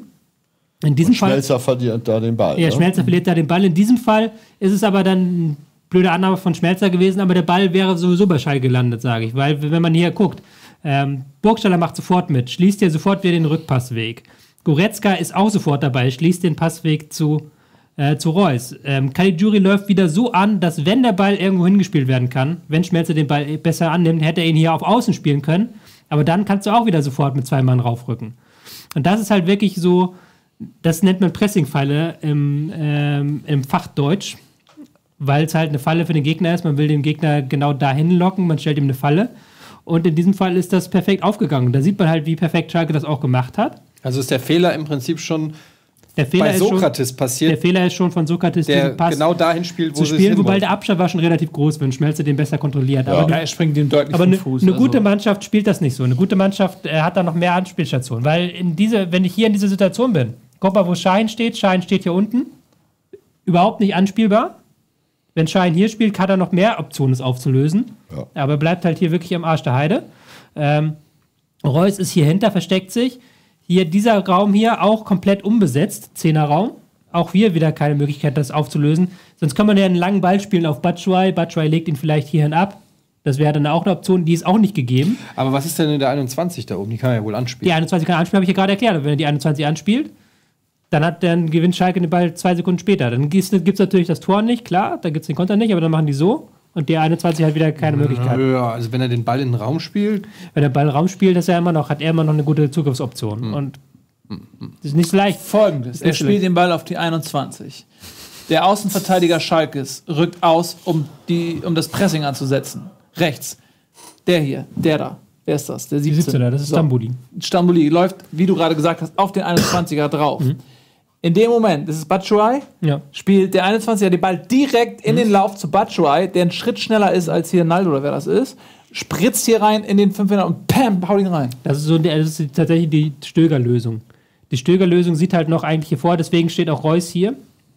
In diesem Und Fall, Schmelzer verliert da den Ball. Ja, ne? Schmelzer verliert da den Ball. In diesem Fall ist es aber dann eine blöde Annahme von Schmelzer gewesen, aber der Ball wäre sowieso bei Schalke gelandet, sage ich. Weil, wenn man hier guckt, ähm, Burgstaller macht sofort mit, schließt ja sofort wieder den Rückpassweg. Goretzka ist auch sofort dabei, schließt den Passweg zu, äh, zu Reus. Ähm, Caligiuri läuft wieder so an, dass wenn der Ball irgendwo hingespielt werden kann, wenn Schmelzer den Ball besser annimmt, hätte er ihn hier auf Außen spielen können. Aber dann kannst du auch wieder sofort mit zwei Mann raufrücken. Und das ist halt wirklich so, das nennt man Pressing-Falle im, ähm, im Fachdeutsch, weil es halt eine Falle für den Gegner ist. Man will den Gegner genau dahin locken, man stellt ihm eine Falle. Und in diesem Fall ist das perfekt aufgegangen. Da sieht man halt, wie perfekt Schalke das auch gemacht hat. Also ist der Fehler im Prinzip schon Der Fehler bei ist schon, Sokrates passiert, der Fehler ist schon von Sokrates, der diesen Pass genau dahin spielt, wo zu sie spielen, es wobei hinwollen. der Abstand war schon relativ groß, wenn Schmelzer den besser kontrolliert. Aber, du, Ja, er springt ihm deutlich aber vom eine, Fuß. eine also. gute Mannschaft spielt das nicht so. Eine gute Mannschaft äh, hat da noch mehr Anspielstationen. Weil in diese, wenn ich hier in dieser Situation bin, guck mal, wo Schein steht. Schein steht hier unten. Überhaupt nicht anspielbar. Wenn Schein hier spielt, hat er noch mehr Optionen, es aufzulösen. Ja. Aber bleibt halt hier wirklich am Arsch der Heide. Ähm, Reus ist hier hinter, versteckt sich. Hier dieser Raum hier auch komplett unbesetzt, Zehnerraum. Auch hier wieder keine Möglichkeit, das aufzulösen. Sonst kann man ja einen langen Ball spielen auf Batshuayi. Batshuayi legt ihn vielleicht hierhin ab. Das wäre dann auch eine Option, die ist auch nicht gegeben. Aber was ist denn in der einundzwanzig da oben? Die kann er ja wohl anspielen. Die einundzwanzig kann anspielen, habe ich ja gerade erklärt. Wenn er die einundzwanzig anspielt, dann, hat, dann gewinnt Schalke den Ball zwei Sekunden später. Dann gibt es natürlich das Tor nicht, klar, da gibt es den Konter nicht, aber dann machen die so. Und der einundzwanzig hat wieder keine Möglichkeit. Ja, also wenn er den Ball in den Raum spielt. Wenn der Ball Raum spielt, ist er immer noch, hat er immer noch eine gute Zugriffsoption. Hm. Und das ist nicht so leicht. Folgendes: Er spielt den Ball auf die einundzwanzig. Der Außenverteidiger Schalkes rückt aus, um, die, um das Pressing anzusetzen. Rechts. Der hier, der da. Wer ist das? Der siebzehn. siebzehner, das ist So. Stambuli. Stambuli läuft, wie du gerade gesagt hast, auf den einundzwanziger drauf. Mhm. In dem Moment, das ist Batshuayi, Ja. spielt der einundzwanziger den Ball direkt in den Lauf zu Batshuayi, der einen Schritt schneller ist als hier Naldo oder wer das ist, spritzt hier rein in den Fünfhänder und pam, haut ihn rein. Das ist, so, das ist tatsächlich die Stöger-Lösung. Die Stöger-Lösung sieht halt noch eigentlich hier vor, deswegen steht auch Reus hier.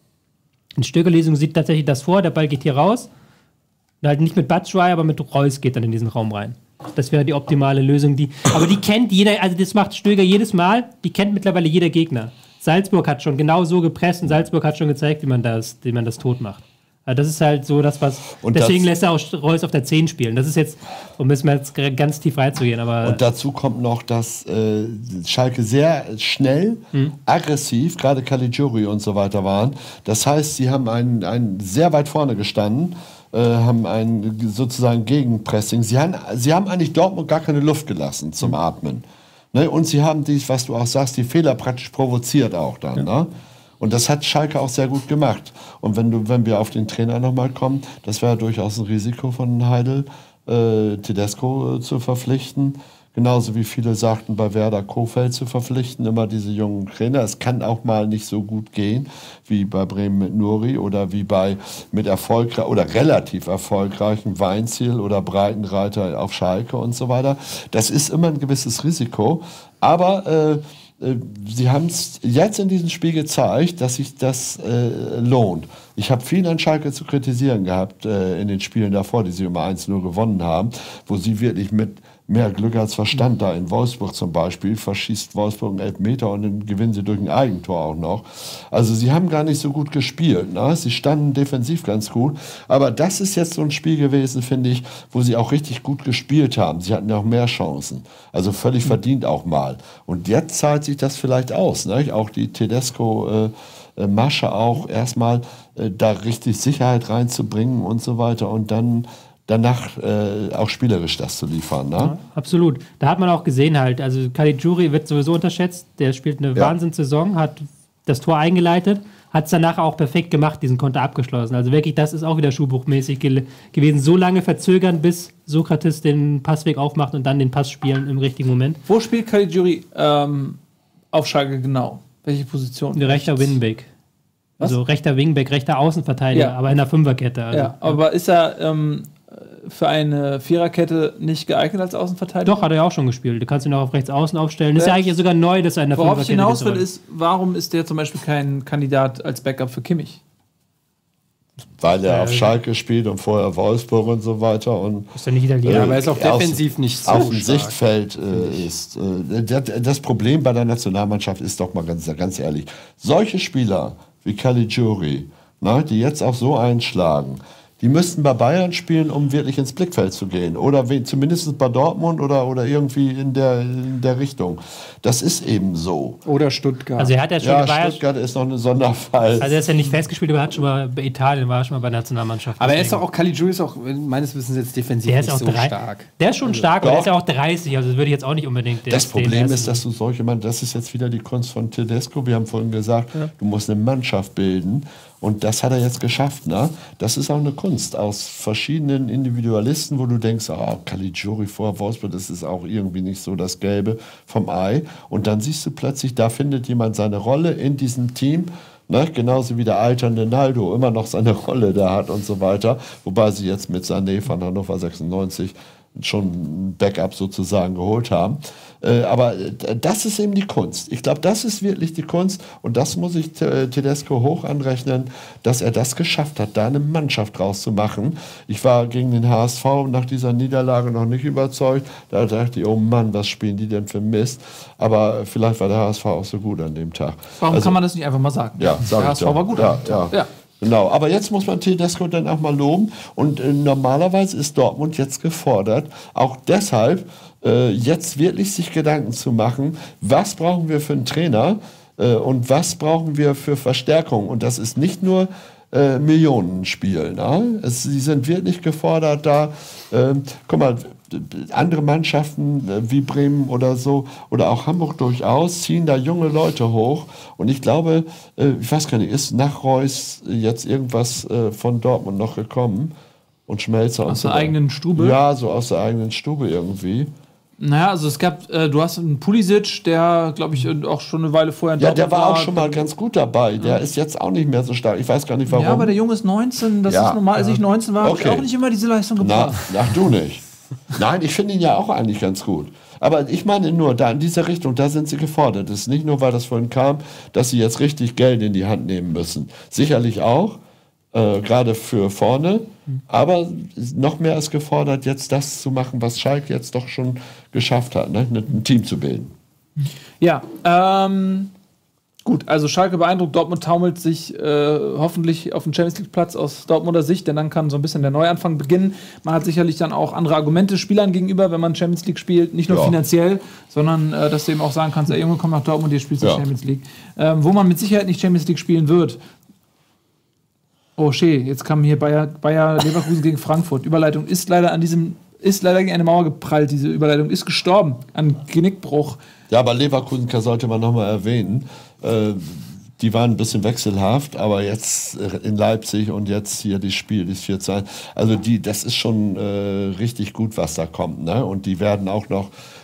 Die Stöger-Lösung sieht tatsächlich das vor, der Ball geht hier raus. Und halt nicht mit Batshuayi, aber mit Reus geht dann in diesen Raum rein. Das wäre die optimale Lösung. Die, aber die kennt jeder, also das macht Stöger jedes Mal, die kennt mittlerweile jeder Gegner. Salzburg hat schon genau so gepresst und Salzburg hat schon gezeigt, wie man das, wie man das tot macht. Also das ist halt so das, was. Und deswegen das, lässt er auch Reus auf der zehn spielen. Das ist jetzt, um müssen wir jetzt ganz tief reinzugehen, aber. Und dazu kommt noch, dass äh, Schalke sehr schnell, Mhm. aggressiv, gerade Caligiuri und so weiter waren. Das heißt, sie haben einen, einen sehr weit vorne gestanden, äh, haben ein sozusagen Gegenpressing. Sie haben, sie haben eigentlich Dortmund gar keine Luft gelassen zum Atmen. Ne? Und sie haben dies, was du auch sagst, die Fehler praktisch provoziert auch dann. Ja. Ne? Und das hat Schalke auch sehr gut gemacht. Und wenn, du, wenn wir auf den Trainer nochmal kommen, das wäre durchaus ein Risiko von Heidel, äh, Tedesco äh, zu verpflichten. Genauso wie viele sagten, bei Werder Kofeld zu verpflichten, immer diese jungen Trainer. Es kann auch mal nicht so gut gehen, wie bei Bremen mit Nuri oder wie bei mit erfolgreich oder relativ erfolgreichen Weinziel oder Breitenreiter auf Schalke und so weiter. Das ist immer ein gewisses Risiko. Aber äh, äh, sie haben es jetzt in diesem Spiel gezeigt, dass sich das äh, lohnt. Ich habe viel an Schalke zu kritisieren gehabt äh, in den Spielen davor, die sie immer eins null gewonnen haben, wo sie wirklich mit mehr Glück als Verstand da in Wolfsburg zum Beispiel, verschießt Wolfsburg einen Elfmeter und dann gewinnen sie durch ein Eigentor auch noch. Also sie haben gar nicht so gut gespielt. Ne? Sie standen defensiv ganz gut, aber das ist jetzt so ein Spiel gewesen, finde ich, wo sie auch richtig gut gespielt haben. Sie hatten ja auch mehr Chancen, also völlig verdient auch mal. Und jetzt zahlt sich das vielleicht aus. Ne? Auch die Tedesco äh, Masche auch erstmal äh, da richtig Sicherheit reinzubringen und so weiter und dann danach äh, auch spielerisch das zu liefern. Ne? Ja, absolut. Da hat man auch gesehen halt, also Caligiuri wird sowieso unterschätzt, der spielt eine Ja. Wahnsinnssaison, hat das Tor eingeleitet, hat es danach auch perfekt gemacht, diesen Konter abgeschlossen. Also wirklich, das ist auch wieder schuhbuchmäßig ge gewesen. So lange verzögern, bis Sokrates den Passweg aufmacht und dann den Pass spielen im richtigen Moment. Wo spielt Caligiuri ähm, auf Schalke genau? Welche Position? Der rechter Wingback. Also rechter Wingback, rechter Außenverteidiger, Ja. aber in der Fünferkette. Also. Ja, aber ist er ähm, für eine Viererkette nicht geeignet als Außenverteidiger? Doch, hat er ja auch schon gespielt. Du kannst ihn auch auf rechts außen aufstellen. Das ist Ja. ja eigentlich sogar neu, dass er in der Worauf ich Fünferkette hinaus will, soll. ist, warum ist der zum Beispiel kein Kandidat als Backup für Kimmich? Weil er auf Schalke spielt und vorher Wolfsburg und so weiter und Ist er nicht Italiener? Ja, aber er ist auch aus- defensiv nicht so auf dem stark. Sichtfeld äh, ist. Äh, das, das Problem bei der Nationalmannschaft ist doch mal ganz, ganz ehrlich, solche Spieler wie Caligiuri, ne, die jetzt auch so einschlagen, die müssten bei Bayern spielen, um wirklich ins Blickfeld zu gehen. Oder we- zumindest bei Dortmund oder, oder irgendwie in der, in der Richtung. Das ist eben so. Oder Stuttgart. Also er hat ja schon Ja, war ja- Stuttgart ist noch ein Sonderfall. Also er ist ja nicht festgespielt, aber er hat schon mal bei Italien, war schon mal bei der Nationalmannschaft. aber er ist Deswegen. doch auch, Caligiuri ist auch meines Wissens jetzt defensiv der ist nicht auch so drei, stark. Der ist schon stark, aber Doch. der ist ja auch dreißig, also das würde ich jetzt auch nicht unbedingt. Das den Problem ersten- ist, dass du solche Mann, das ist jetzt wieder die Kunst von Tedesco. Wir haben vorhin gesagt, du musst eine Mannschaft bilden. Und das hat er jetzt geschafft. Ne? Das ist auch eine Kunst aus verschiedenen Individualisten, wo du denkst, oh, Caligiuri vor Wolfsburg, das ist auch irgendwie nicht so das Gelbe vom Ei. Und dann siehst du plötzlich, da findet jemand seine Rolle in diesem Team. Ne? Genauso wie der alternde Naldo immer noch seine Rolle da hat und so weiter. Wobei sie jetzt mit Sané von Hannover sechsundneunzig schon ein Backup sozusagen geholt haben. Äh, aber äh, das ist eben die Kunst. Ich glaube, das ist wirklich die Kunst und das muss ich T- Tedesco hoch anrechnen, dass er das geschafft hat, da eine Mannschaft draus zu machen. Ich war gegen den H S V nach dieser Niederlage noch nicht überzeugt. Da dachte ich, oh Mann, was spielen die denn für Mist? Aber vielleicht war der H S V auch so gut an dem Tag. Warum Also, kann man das nicht einfach mal sagen? ja, sag der ich H S V doch. war gut. Ja, an dem Tag. ja. ja. Genau, aber jetzt muss man Tedesco dann auch mal loben und äh, normalerweise ist Dortmund jetzt gefordert, auch deshalb äh, jetzt wirklich sich Gedanken zu machen, was brauchen wir für einen Trainer äh, und was brauchen wir für Verstärkung und das ist nicht nur äh, Millionenspiel. Ne? Es, sie sind wirklich gefordert da, äh, guck mal, andere Mannschaften äh, wie Bremen oder so oder auch Hamburg durchaus ziehen da junge Leute hoch und ich glaube, äh, ich weiß gar nicht, ist nach Reus jetzt irgendwas äh, von Dortmund noch gekommen und Schmelzer und Aus so der eigenen Stube? Ja, so aus der eigenen Stube irgendwie. Naja, also es gab, äh, du hast einen Pulisic, der, glaube ich, auch schon eine Weile vorher in Ja, der Dortmund war auch schon mal ganz gut dabei. Der ist jetzt auch nicht mehr so stark. Ich weiß gar nicht warum. Ja, aber der Junge ist neunzehn, das Ja. ist normal. Als ich neunzehn war, habe Okay. ich auch nicht immer diese Leistung Na, gebracht. ach du nicht. Nein, ich finde ihn ja auch eigentlich ganz gut. Aber ich meine nur, da in dieser Richtung, da sind sie gefordert. Es ist nicht nur, weil das vorhin kam, dass sie jetzt richtig Geld in die Hand nehmen müssen. Sicherlich auch, äh, gerade für vorne. Aber noch mehr ist gefordert, jetzt das zu machen, was Schalke jetzt doch schon geschafft hat, ne? ein Team zu bilden. Ja, ähm, gut, also Schalke beeindruckt, Dortmund taumelt sich äh, hoffentlich auf den Champions League Platz aus Dortmunder Sicht, denn dann kann so ein bisschen der Neuanfang beginnen. Man hat sicherlich dann auch andere Argumente Spielern gegenüber, wenn man Champions League spielt, nicht nur Ja. finanziell, sondern äh, dass du eben auch sagen kannst, ey Junge, komm nach Dortmund, ihr spielt die Ja. Champions League. Ähm, wo man mit Sicherheit nicht Champions League spielen wird. Oh, schee, jetzt kam hier Bayer, Bayer Leverkusen gegen Frankfurt. Überleitung ist leider an diesem, ist leider gegen eine Mauer geprallt. Diese Überleitung ist gestorben an Genickbruch. Ja, aber Leverkusen sollte man nochmal erwähnen. Äh, die waren ein bisschen wechselhaft, aber jetzt äh, in Leipzig und jetzt hier das Spiel, das vier zu eins. Also die, das ist schon äh, richtig gut, was da kommt. Ne? Und die werden auch noch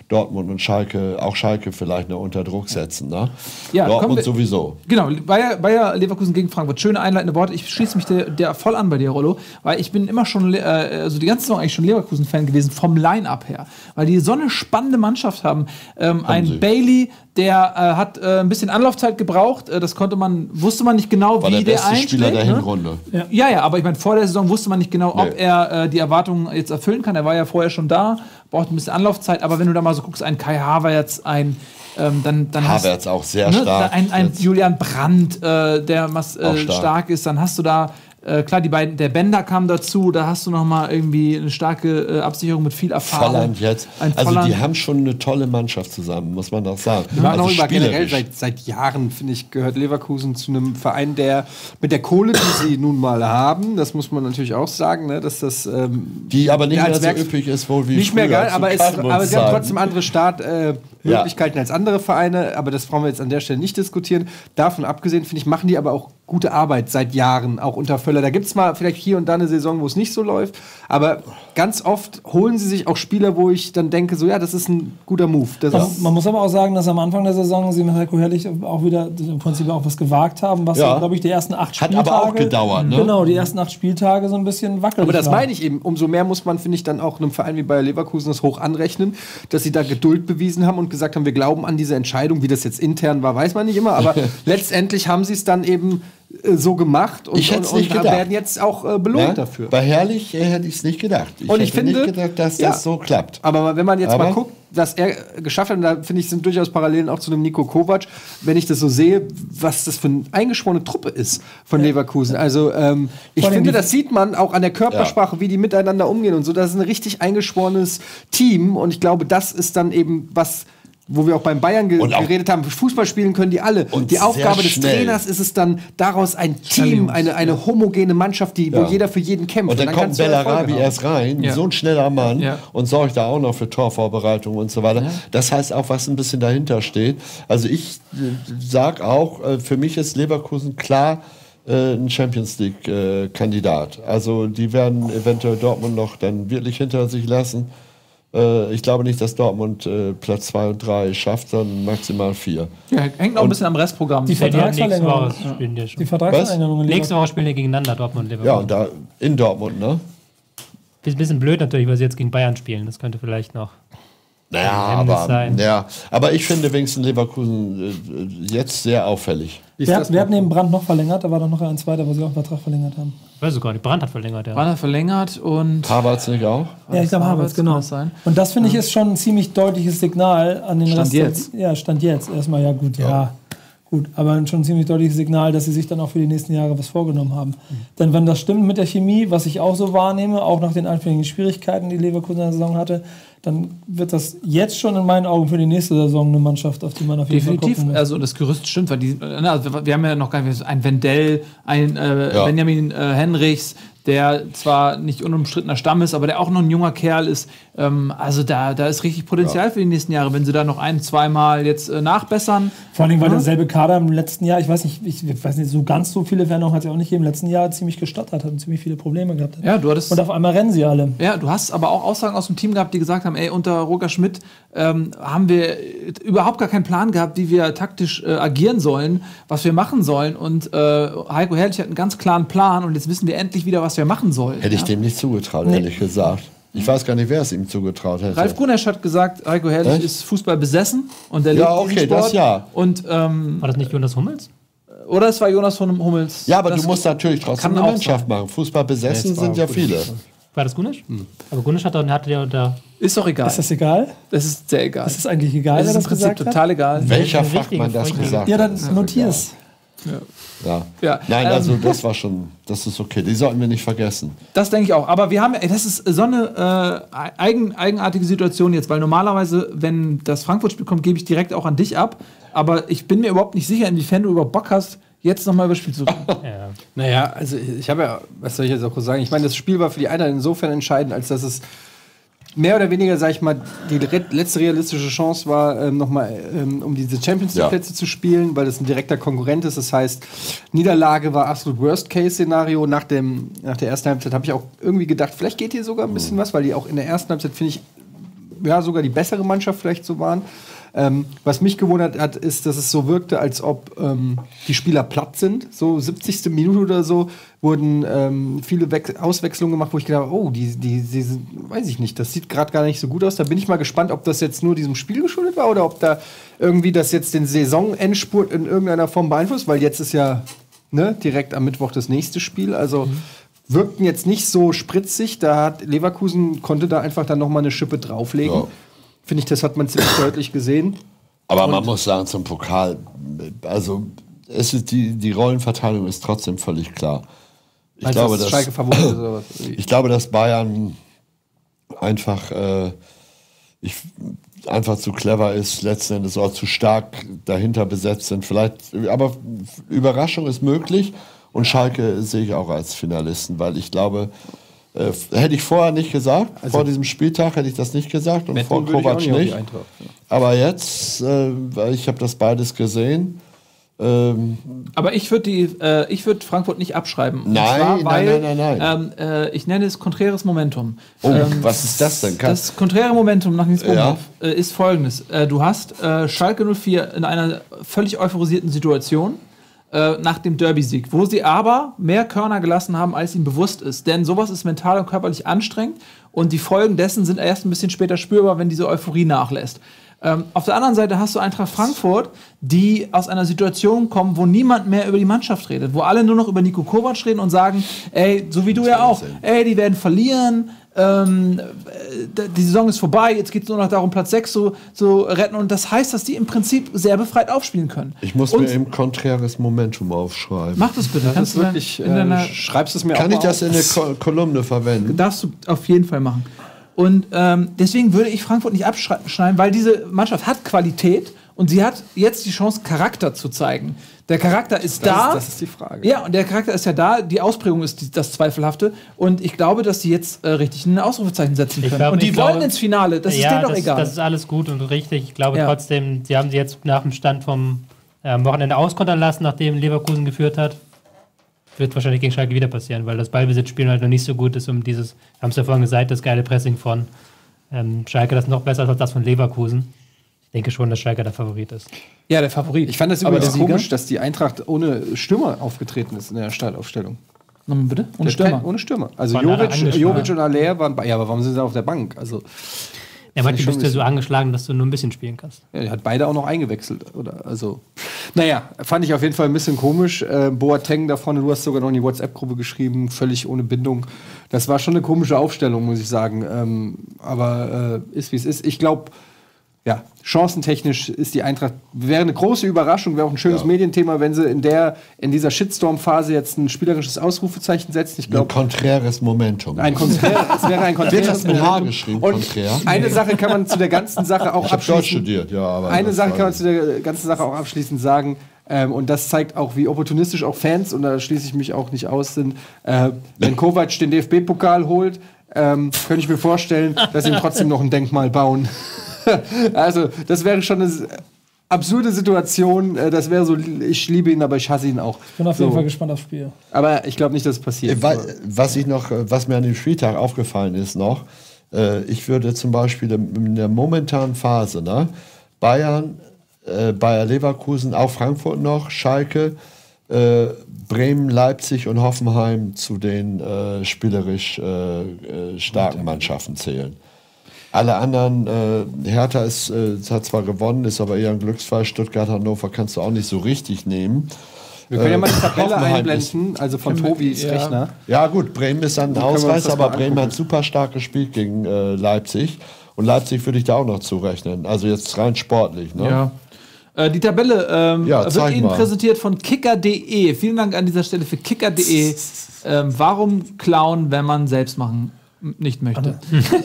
Dortmund und Schalke, auch Schalke vielleicht noch unter Druck setzen. Ne? Ja, kommen Dortmund wir- sowieso. Genau, Bayer, Bayer Leverkusen gegen Frankfurt. Schöne einleitende Worte. Ich schließe mich der, der voll an bei dir, Rollo, weil ich bin immer schon, äh, also die ganze Saison eigentlich schon Leverkusen-Fan gewesen, vom Line-Up her. Weil die so eine spannende Mannschaft haben. Ähm, ein sie. Bailey, der äh, hat äh, ein bisschen Anlaufzeit gebraucht. Äh, das konnte man, wusste man nicht genau, War wie der der beste einschlägt. Spieler der ne? Hinrunde. Ja, ja, aber ich meine, vor der Saison wusste man nicht genau, ob Nee. er äh, die Erwartungen jetzt erfüllen kann. Er war ja vorher schon da, braucht ein bisschen Anlaufzeit. Aber wenn du da mal so guckst, ein Kai Havertz, ein ähm, dann, dann hast- Havertz auch sehr ne, stark. Ein, ein jetzt. Julian Brandt, äh, der mas, Auch äh, stark. stark ist. Dann hast du da, äh, klar, die beiden, der Bender kam dazu. Da hast du noch mal irgendwie eine starke äh, Absicherung mit viel Erfahrung. Volland jetzt. Ein Also Volland. die haben schon eine tolle Mannschaft zusammen, muss man doch sagen. Wir waren also auch über generell spielerisch. seit, seit Jahren, finde ich, gehört Leverkusen zu einem Verein, der mit der Kohle, die sie nun mal haben, das muss man natürlich auch sagen, ne, dass das ähm, Die aber nicht Ja, mehr als so Werks- üppig ist, wohl wie nicht mehr früher geil, zu aber, es, Karlsruhe aber sie haben Zeiten. trotzdem andere Startmöglichkeiten äh, als andere Vereine, aber das brauchen wir jetzt an der Stelle nicht diskutieren. Davon abgesehen, finde ich, machen die aber auch gute Arbeit seit Jahren, auch unter Völler. Da gibt es mal vielleicht hier und da eine Saison, wo es nicht so läuft, aber ganz oft holen sie sich auch Spieler, wo ich dann denke, so ja, das ist ein guter Move. Das Man, ist, man muss aber auch sagen, dass am Anfang der Saison sie mit Heiko Herrlich auch wieder im Prinzip auch was gewagt haben, was, Ja. glaube ich, die ersten acht Hat Spieltage... aber auch gedauert, ne? Genau, die ersten acht Spieltage so ein bisschen wackelig Aber das waren. meine ich eben. Umso mehr muss man, finde ich, dann auch einem Verein wie Bayer Leverkusen das hoch anrechnen, dass sie da Geduld bewiesen haben und gesagt haben, wir glauben an diese Entscheidung. Wie das jetzt intern war, weiß man nicht immer. Aber letztendlich haben sie es dann eben äh, so gemacht und, Ich hätte es und, nicht und gedacht. werden jetzt auch äh, belohnt Ja? dafür. Bei Herrlich äh, hätte ich es nicht gedacht. Ich Und hätte ich finde- nicht gedacht, dass ja. das so klappt. Aber wenn man jetzt Aber- mal guckt, was er geschafft hat, und da finde ich, sind durchaus Parallelen auch zu einem Nico Kovac, wenn ich das so sehe, was das für eine eingeschworene Truppe ist von Leverkusen. Also ähm, ich Vor allem finde, die- das sieht man auch an der Körpersprache, wie die miteinander umgehen und so. Das ist ein richtig eingeschworenes Team und ich glaube, das ist dann eben was, wo wir auch beim Bayern ge Und auch- geredet haben, Fußball spielen können die alle. Und die sehr Aufgabe des schnell. Trainers ist es dann, daraus ein Team, eine, eine homogene Mannschaft, die, wo Ja. jeder für jeden kämpft. Und dann kommt kannst du Erfolge Bellarabi haben. erst rein, Ja. so ein schneller Mann, Ja. und sorgt da auch noch für Torvorbereitung und so weiter. Das heißt auch, was ein bisschen dahinter steht. Also ich äh, sag auch, äh, für mich ist Leverkusen klar äh, ein Champions League-Kandidat. also die werden eventuell Dortmund noch dann wirklich hinter sich lassen. Äh, ich glaube nicht, dass Dortmund äh, Platz zwei und drei schafft, sondern maximal vier. Ja, hängt noch ein bisschen am Restprogramm. Die Ja, die haben nächste Vertragsverlängerung. Woche spielen die schon. Die Vertragsverlängerung in Nächste Woche spielen die gegeneinander, Dortmund und Leverkusen. Ja, und da in Dortmund, ne? Ist ein bisschen blöd natürlich, weil sie jetzt gegen Bayern spielen. Das könnte vielleicht noch. Naja, Hemmnis aber, sein. ja, aber ich finde wenigstens Leverkusen äh, jetzt sehr auffällig. Wie ist Wer, das wer mal? hat neben Brandt noch verlängert? Da war doch noch ein zweiter, wo sie auch einen Vertrag verlängert haben. Ich weiß sogar nicht. Brand hat verlängert, ja. Brand hat verlängert und Havertz nicht auch? Ja, ich glaube, Havertz Havertz, kann genau. das sein. Und das finde ich ist schon ein ziemlich deutliches Signal an den Stand Rest. der- jetzt. Ja, Stand jetzt. Erstmal, ja, gut, ja. Gut, aber schon ein ziemlich deutliches Signal, dass sie sich dann auch für die nächsten Jahre was vorgenommen haben. Denn wenn das stimmt mit der Chemie, was ich auch so wahrnehme, auch nach den anfänglichen Schwierigkeiten, die Leverkusen in der Saison hatte, dann wird das jetzt schon in meinen Augen für die nächste Saison eine Mannschaft, auf die man auf jeden Fall Definitiv, gucken muss. also das Gerüst stimmt, weil die, äh, na, also wir haben ja noch gar nicht, ein Wendell, ein äh, Ja. Benjamin äh, Henrichs, der zwar nicht unumstrittener Stamm ist, aber der auch noch ein junger Kerl ist. Ähm, also da, da ist richtig Potenzial für die nächsten Jahre, wenn sie da noch ein, zweimal jetzt äh, nachbessern. Vor allem, weil Ja. derselbe Kader im letzten Jahr, ich weiß nicht, ich, ich weiß nicht, so ganz so viele Veränderungen hat es ja auch nicht gegeben, im letzten Jahr ziemlich gestottert hat und ziemlich viele Probleme gehabt hat. Ja, du hattest. Und auf einmal rennen sie alle. Ja, du hast aber auch Aussagen aus dem Team gehabt, die gesagt haben, ey, unter Roger Schmidt ähm, haben wir überhaupt gar keinen Plan gehabt, wie wir taktisch äh, agieren sollen, was wir machen sollen. Und äh, Heiko Herrlich hat einen ganz klaren Plan und jetzt wissen wir endlich wieder, was wir machen sollen. Hätte ich dem nicht zugetraut, ehrlich gesagt. Ich weiß gar nicht, wer es ihm zugetraut hätte. Ralf Gunesch hat gesagt, Heiko Herrlich Echt? ist Fußball besessen und der Ja, liebt diesen okay, Sport. das ja. Und, ähm, War das nicht Jonas Hummels? oder es war Jonas von Hummels. Ja, aber Das du musst natürlich trotzdem kann eine auch Mannschaft machen. Fußball besessen das war sind ja gut. viele. War das Gunesch? Aber Gunesch hat dann hatte ja da. Ist doch egal. Ist das egal? Das ist sehr egal. Ist das eigentlich egal, Es wer ist im das Prinzip gesagt hat? total egal. Welcher eine richtige Fachmann das Freundin. gesagt Ja, hat? dann notier's. Ja. Ja. Nein, Ähm, also das war schon, das ist okay. Die sollten wir nicht vergessen. Das denke ich auch. Aber wir haben, ey, das ist so eine äh, eigen, eigenartige Situation jetzt, weil normalerweise, wenn das Frankfurt-Spiel kommt, gebe ich direkt auch an dich ab. Aber ich bin mir überhaupt nicht sicher, inwiefern du überhaupt Bock hast, jetzt nochmal über das Spiel zu reden. Ja. Naja, also ich habe ja, was soll ich jetzt auch sagen? Ich meine, das Spiel war für die Eintracht insofern entscheidend, als dass es mehr oder weniger, sag ich mal, die re- letzte realistische Chance war, ähm, nochmal ähm, um diese Champions Ja. League-Plätze zu spielen, weil das ein direkter Konkurrent ist. Das heißt, Niederlage war absolut Worst-Case-Szenario. Nach, dem, nach der ersten Halbzeit habe ich auch irgendwie gedacht, vielleicht geht hier sogar ein bisschen was, weil die auch in der ersten Halbzeit, finde ich, ja, sogar die bessere Mannschaft vielleicht so waren. Ähm, was mich gewundert hat, ist, dass es so wirkte, als ob ähm, die Spieler platt sind. So siebzigste Minute oder so wurden ähm, viele We- Auswechslungen gemacht, wo ich gedacht habe, oh, die, die, die sind, weiß ich nicht, das sieht gerade gar nicht so gut aus. Da bin ich mal gespannt, ob das jetzt nur diesem Spiel geschuldet war oder ob da irgendwie das jetzt den Saisonendspurt in irgendeiner Form beeinflusst, weil jetzt ist ja ne, direkt am Mittwoch das nächste Spiel. Also mhm. wirkten jetzt nicht so spritzig. Da hat Leverkusen konnte da einfach dann noch mal eine Schippe drauflegen. Ja. Finde ich, das hat man ziemlich deutlich gesehen. Aber und man muss sagen, zum Pokal, also es ist die, die Rollenverteilung ist trotzdem völlig klar. Ich also glaube, das dass, ist Favorit ist oder was? Ich glaube, dass Bayern einfach, äh, ich, einfach zu clever ist, letzten Endes auch zu stark dahinter besetzt sind. Vielleicht, aber Überraschung ist möglich und Schalke sehe ich auch als Finalisten, weil ich glaube, Äh, hätte ich vorher nicht gesagt, also vor diesem Spieltag hätte ich das nicht gesagt und vor Kovac nicht. nicht. Aber jetzt, äh, ich habe das beides gesehen. Ähm, Aber ich würde äh, ich würd Frankfurt nicht abschreiben. Und nein, zwar, weil, nein, nein, nein, nein. Ähm, äh, ich nenne es konträres Momentum. Oh, ähm, was ist das denn? Kann das konträre Momentum nach Nils Bohmhoff ja. äh, ist folgendes. Äh, du hast äh, Schalke null vier in einer völlig euphorisierten Situation nach dem Derby-Sieg, wo sie aber mehr Körner gelassen haben, als ihnen bewusst ist. Denn sowas ist mental und körperlich anstrengend und die Folgen dessen sind erst ein bisschen später spürbar, wenn diese Euphorie nachlässt. Ähm, auf der anderen Seite hast du Eintracht Frankfurt, die aus einer Situation kommen, wo niemand mehr über die Mannschaft redet, wo alle nur noch über Niko Kovac reden und sagen, ey, so wie du ja auch, ey, die werden verlieren, ähm, die Saison ist vorbei, jetzt geht es nur noch darum, Platz sechs zu so retten und das heißt, dass die im Prinzip sehr befreit aufspielen können. Ich muss und mir eben konträres Momentum aufschreiben. Mach das bitte. Das Kannst ist wirklich, in deiner, äh, schreibst es mir Kann auch ich das auf? in der Ko- Kolumne verwenden? Darfst du auf jeden Fall machen. Und ähm, deswegen würde ich Frankfurt nicht abschneiden, weil diese Mannschaft hat Qualität und sie hat jetzt die Chance, Charakter zu zeigen. Der Charakter ist das da. Ist, das ist die Frage. Ja, und der Charakter ist ja da. Die Ausprägung ist die, das Zweifelhafte. Und ich glaube, dass sie jetzt äh, richtig ein Ausrufezeichen setzen können. Glaub, und die wollen glaube, ins Finale. Das ja, ist denen doch das, egal. Das ist alles gut und richtig. Ich glaube ja. trotzdem, sie haben sie jetzt nach dem Stand vom äh, Wochenende auskontern lassen, nachdem Leverkusen geführt hat. Wird wahrscheinlich gegen Schalke wieder passieren, weil das Ballbesitzspiel halt noch nicht so gut ist, um dieses, wir haben es ja vorhin gesagt, das geile Pressing von ähm, Schalke, das ist noch besser als das von Leverkusen. Ich denke schon, dass Schalke der Favorit ist. Ja, der Favorit. Ich fand das aber übrigens der komisch, dass die Eintracht ohne Stürmer aufgetreten ist in der Startaufstellung. Nochmal bitte? Der Ohne Stürmer? Ohne Stürmer. Also Waren alle Jovic, angeschlagen. Jovic und Aller waren bei, ja, aber warum sind sie auf der Bank? Also, Ja, manchmal ich bist schon du ja so bisschen- angeschlagen, dass du nur ein bisschen spielen kannst. ja, der hat beide auch noch eingewechselt. Oder, also, naja, fand ich auf jeden Fall ein bisschen komisch. Äh, Boateng da vorne, du hast sogar noch in die WhatsApp-Gruppe geschrieben, völlig ohne Bindung. Das war schon eine komische Aufstellung, muss ich sagen. Ähm, aber äh, ist wie es ist. Ich glaube, ja, chancentechnisch ist die Eintracht, wäre eine große Überraschung, wäre auch ein schönes Ja. Medienthema, wenn sie in der in dieser Shitstorm-Phase jetzt ein spielerisches Ausrufezeichen setzen. Ich Ein glaube, konträres Momentum. ein Konträr, es wäre ein Wird konträres das mit H Momentum. geschrieben, Und konträr? eine Sache kann man zu der ganzen Sache auch Ich habe Deutsch abschließen. studiert, ja, aber Eine das Sache war- kann man zu der ganzen Sache auch abschließend sagen. Ähm, und das zeigt auch, wie opportunistisch auch Fans, und da schließe ich mich auch nicht aus, sind. Äh, wenn Kovac den D F B-Pokal holt, ähm, könnte ich mir vorstellen, dass sie ihm trotzdem noch ein Denkmal bauen. Also, das wäre schon eine absurde Situation. Äh, Das wäre so, ich liebe ihn, aber ich hasse ihn auch. Ich bin auf jeden So. Fall gespannt aufs Spiel. Aber ich glaube nicht, dass es passiert. Wa- Was ich noch, äh, was mir an dem Spieltag aufgefallen ist noch, äh, ich würde zum Beispiel in der momentanen Phase, ne, Bayern, äh, Bayer Leverkusen, auch Frankfurt noch, Schalke, äh, Bremen, Leipzig und Hoffenheim zu den äh, spielerisch äh, äh, starken Mannschaften zählen. Alle anderen, äh, Hertha ist, äh, hat zwar gewonnen, ist aber eher ein Glücksfall. Stuttgart, Hannover kannst du auch nicht so richtig nehmen. Wir können ja mal die Tabelle Hoffenheim einblenden, also von Tobis ja. Rechner. Ja gut, Bremen ist dann ein können wir uns Ausreißer, das aber mal Bremen angucken. hat super stark gespielt gegen äh, Leipzig. Und Leipzig würde ich da auch noch zurechnen. Also jetzt rein sportlich. Ne? Ja. Äh, die Tabelle ähm, Ja, wird zeig Ihnen mal. präsentiert von kicker punkt de. Vielen Dank an dieser Stelle für kicker punkt de. Ähm, warum klauen, wenn man selbst machen m- nicht möchte?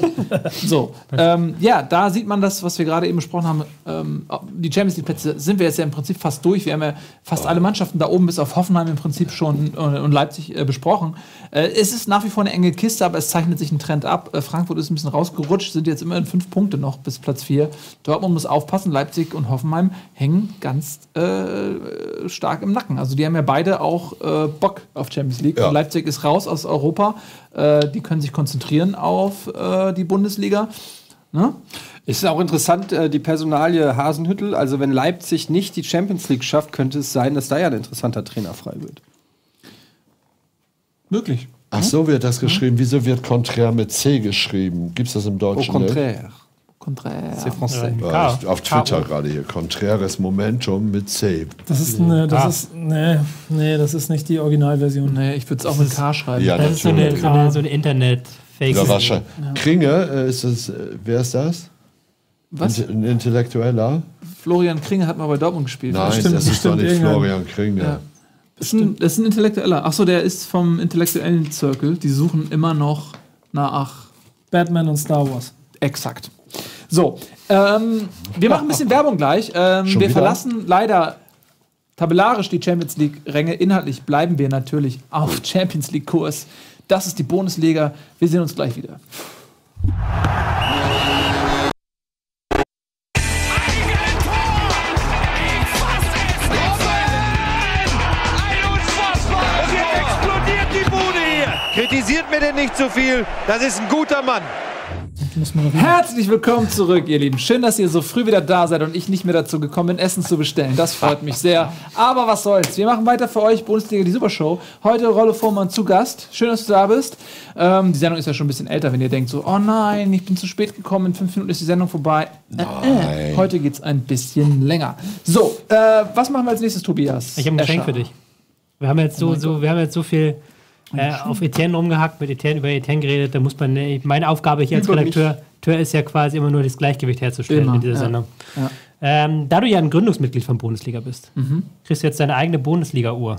So, ähm, ja, da sieht man das, was wir gerade eben besprochen haben. Ähm, die Champions League Plätze sind wir jetzt ja im Prinzip fast durch. Wir haben ja fast alle Mannschaften da oben bis auf Hoffenheim im Prinzip schon äh, und Leipzig äh, besprochen. Äh, es ist nach wie vor eine enge Kiste, aber es zeichnet sich ein Trend ab. Äh, Frankfurt ist ein bisschen rausgerutscht, sind jetzt immerhin fünf Punkte noch bis Platz vier. Dortmund muss aufpassen, Leipzig und Hoffenheim hängen ganz äh, stark im Nacken. Also die haben ja beide auch äh, Bock auf Champions League. Ja. Und Leipzig ist raus aus Europa. Äh, die können sich konzentrieren auf äh, die Bundesliga. Ne? Ist auch interessant, äh, die Personalie Hasenhüttl. Also, wenn Leipzig nicht die Champions League schafft, könnte es sein, dass da ja ein interessanter Trainer frei wird. Möglich. Ach so wird das geschrieben. Wieso wird Contraire mit C geschrieben? Gibt es das im Au Deutschen? contraire. Contraire. C'est français. Ne? Ja, ich, auf Twitter gerade hier. Contraires Momentum mit C. Das ist eine, das Ah. ist, nee, nee, das ist nicht die Originalversion. Nee, ich würde es auch mit K schreiben. Ja, Das ist so eine, natürlich. so eine, so eine Internet-Fake. Ja, wahrscheinlich. Kringe, äh, ist das, äh, wer ist das? Was? Ein, ein Intellektueller? Florian Kringe hat mal bei Dortmund gespielt. Nein, stimmt, das ist stimmt, doch nicht irgendein- Florian Kringe. Ja. Das ist, ein, das ist ein Intellektueller. Achso, der ist vom intellektuellen Circle. Die suchen immer noch nach. Batman und Star Wars. Exakt. So, ähm, wir machen ein bisschen Werbung gleich. Ähm, wir wieder? verlassen leider tabellarisch die Champions League-Ränge. Inhaltlich bleiben wir natürlich auf Champions League-Kurs. Das ist die Bundesliga. Wir sehen uns gleich wieder. Und jetzt explodiert die Bude hier. Kritisiert mir denn nicht zu viel. Das ist ein guter Mann. Herzlich willkommen zurück, ihr Lieben. Schön, dass ihr so früh wieder da seid und ich nicht mehr dazu gekommen bin, Essen zu bestellen. Das freut mich sehr. Aber was soll's. Wir machen weiter für euch Bundesliga, die Supershow. Heute Rollo Vormann zu Gast. Schön, dass du da bist. Ähm, die Sendung ist ja schon ein bisschen älter, wenn ihr denkt so, oh nein, ich bin zu spät gekommen, in fünf Minuten ist die Sendung vorbei. Äh, äh. Heute geht's ein bisschen länger. So, äh, was machen wir als nächstes, Tobias? Ich habe ein Geschenk Escher. für dich. Wir haben jetzt so, mein so, wir haben jetzt so viel äh, auf Etienne rumgehackt, mit Etienne über Etienne geredet. Da muss man, äh, meine Aufgabe hier als Über Redakteur Redakteur ist ja quasi immer nur das Gleichgewicht herzustellen Immer, in dieser ja. Sendung. Ja. Ähm, da du ja ein Gründungsmitglied von Bundesliga bist, kriegst du jetzt deine eigene Bundesliga-Uhr.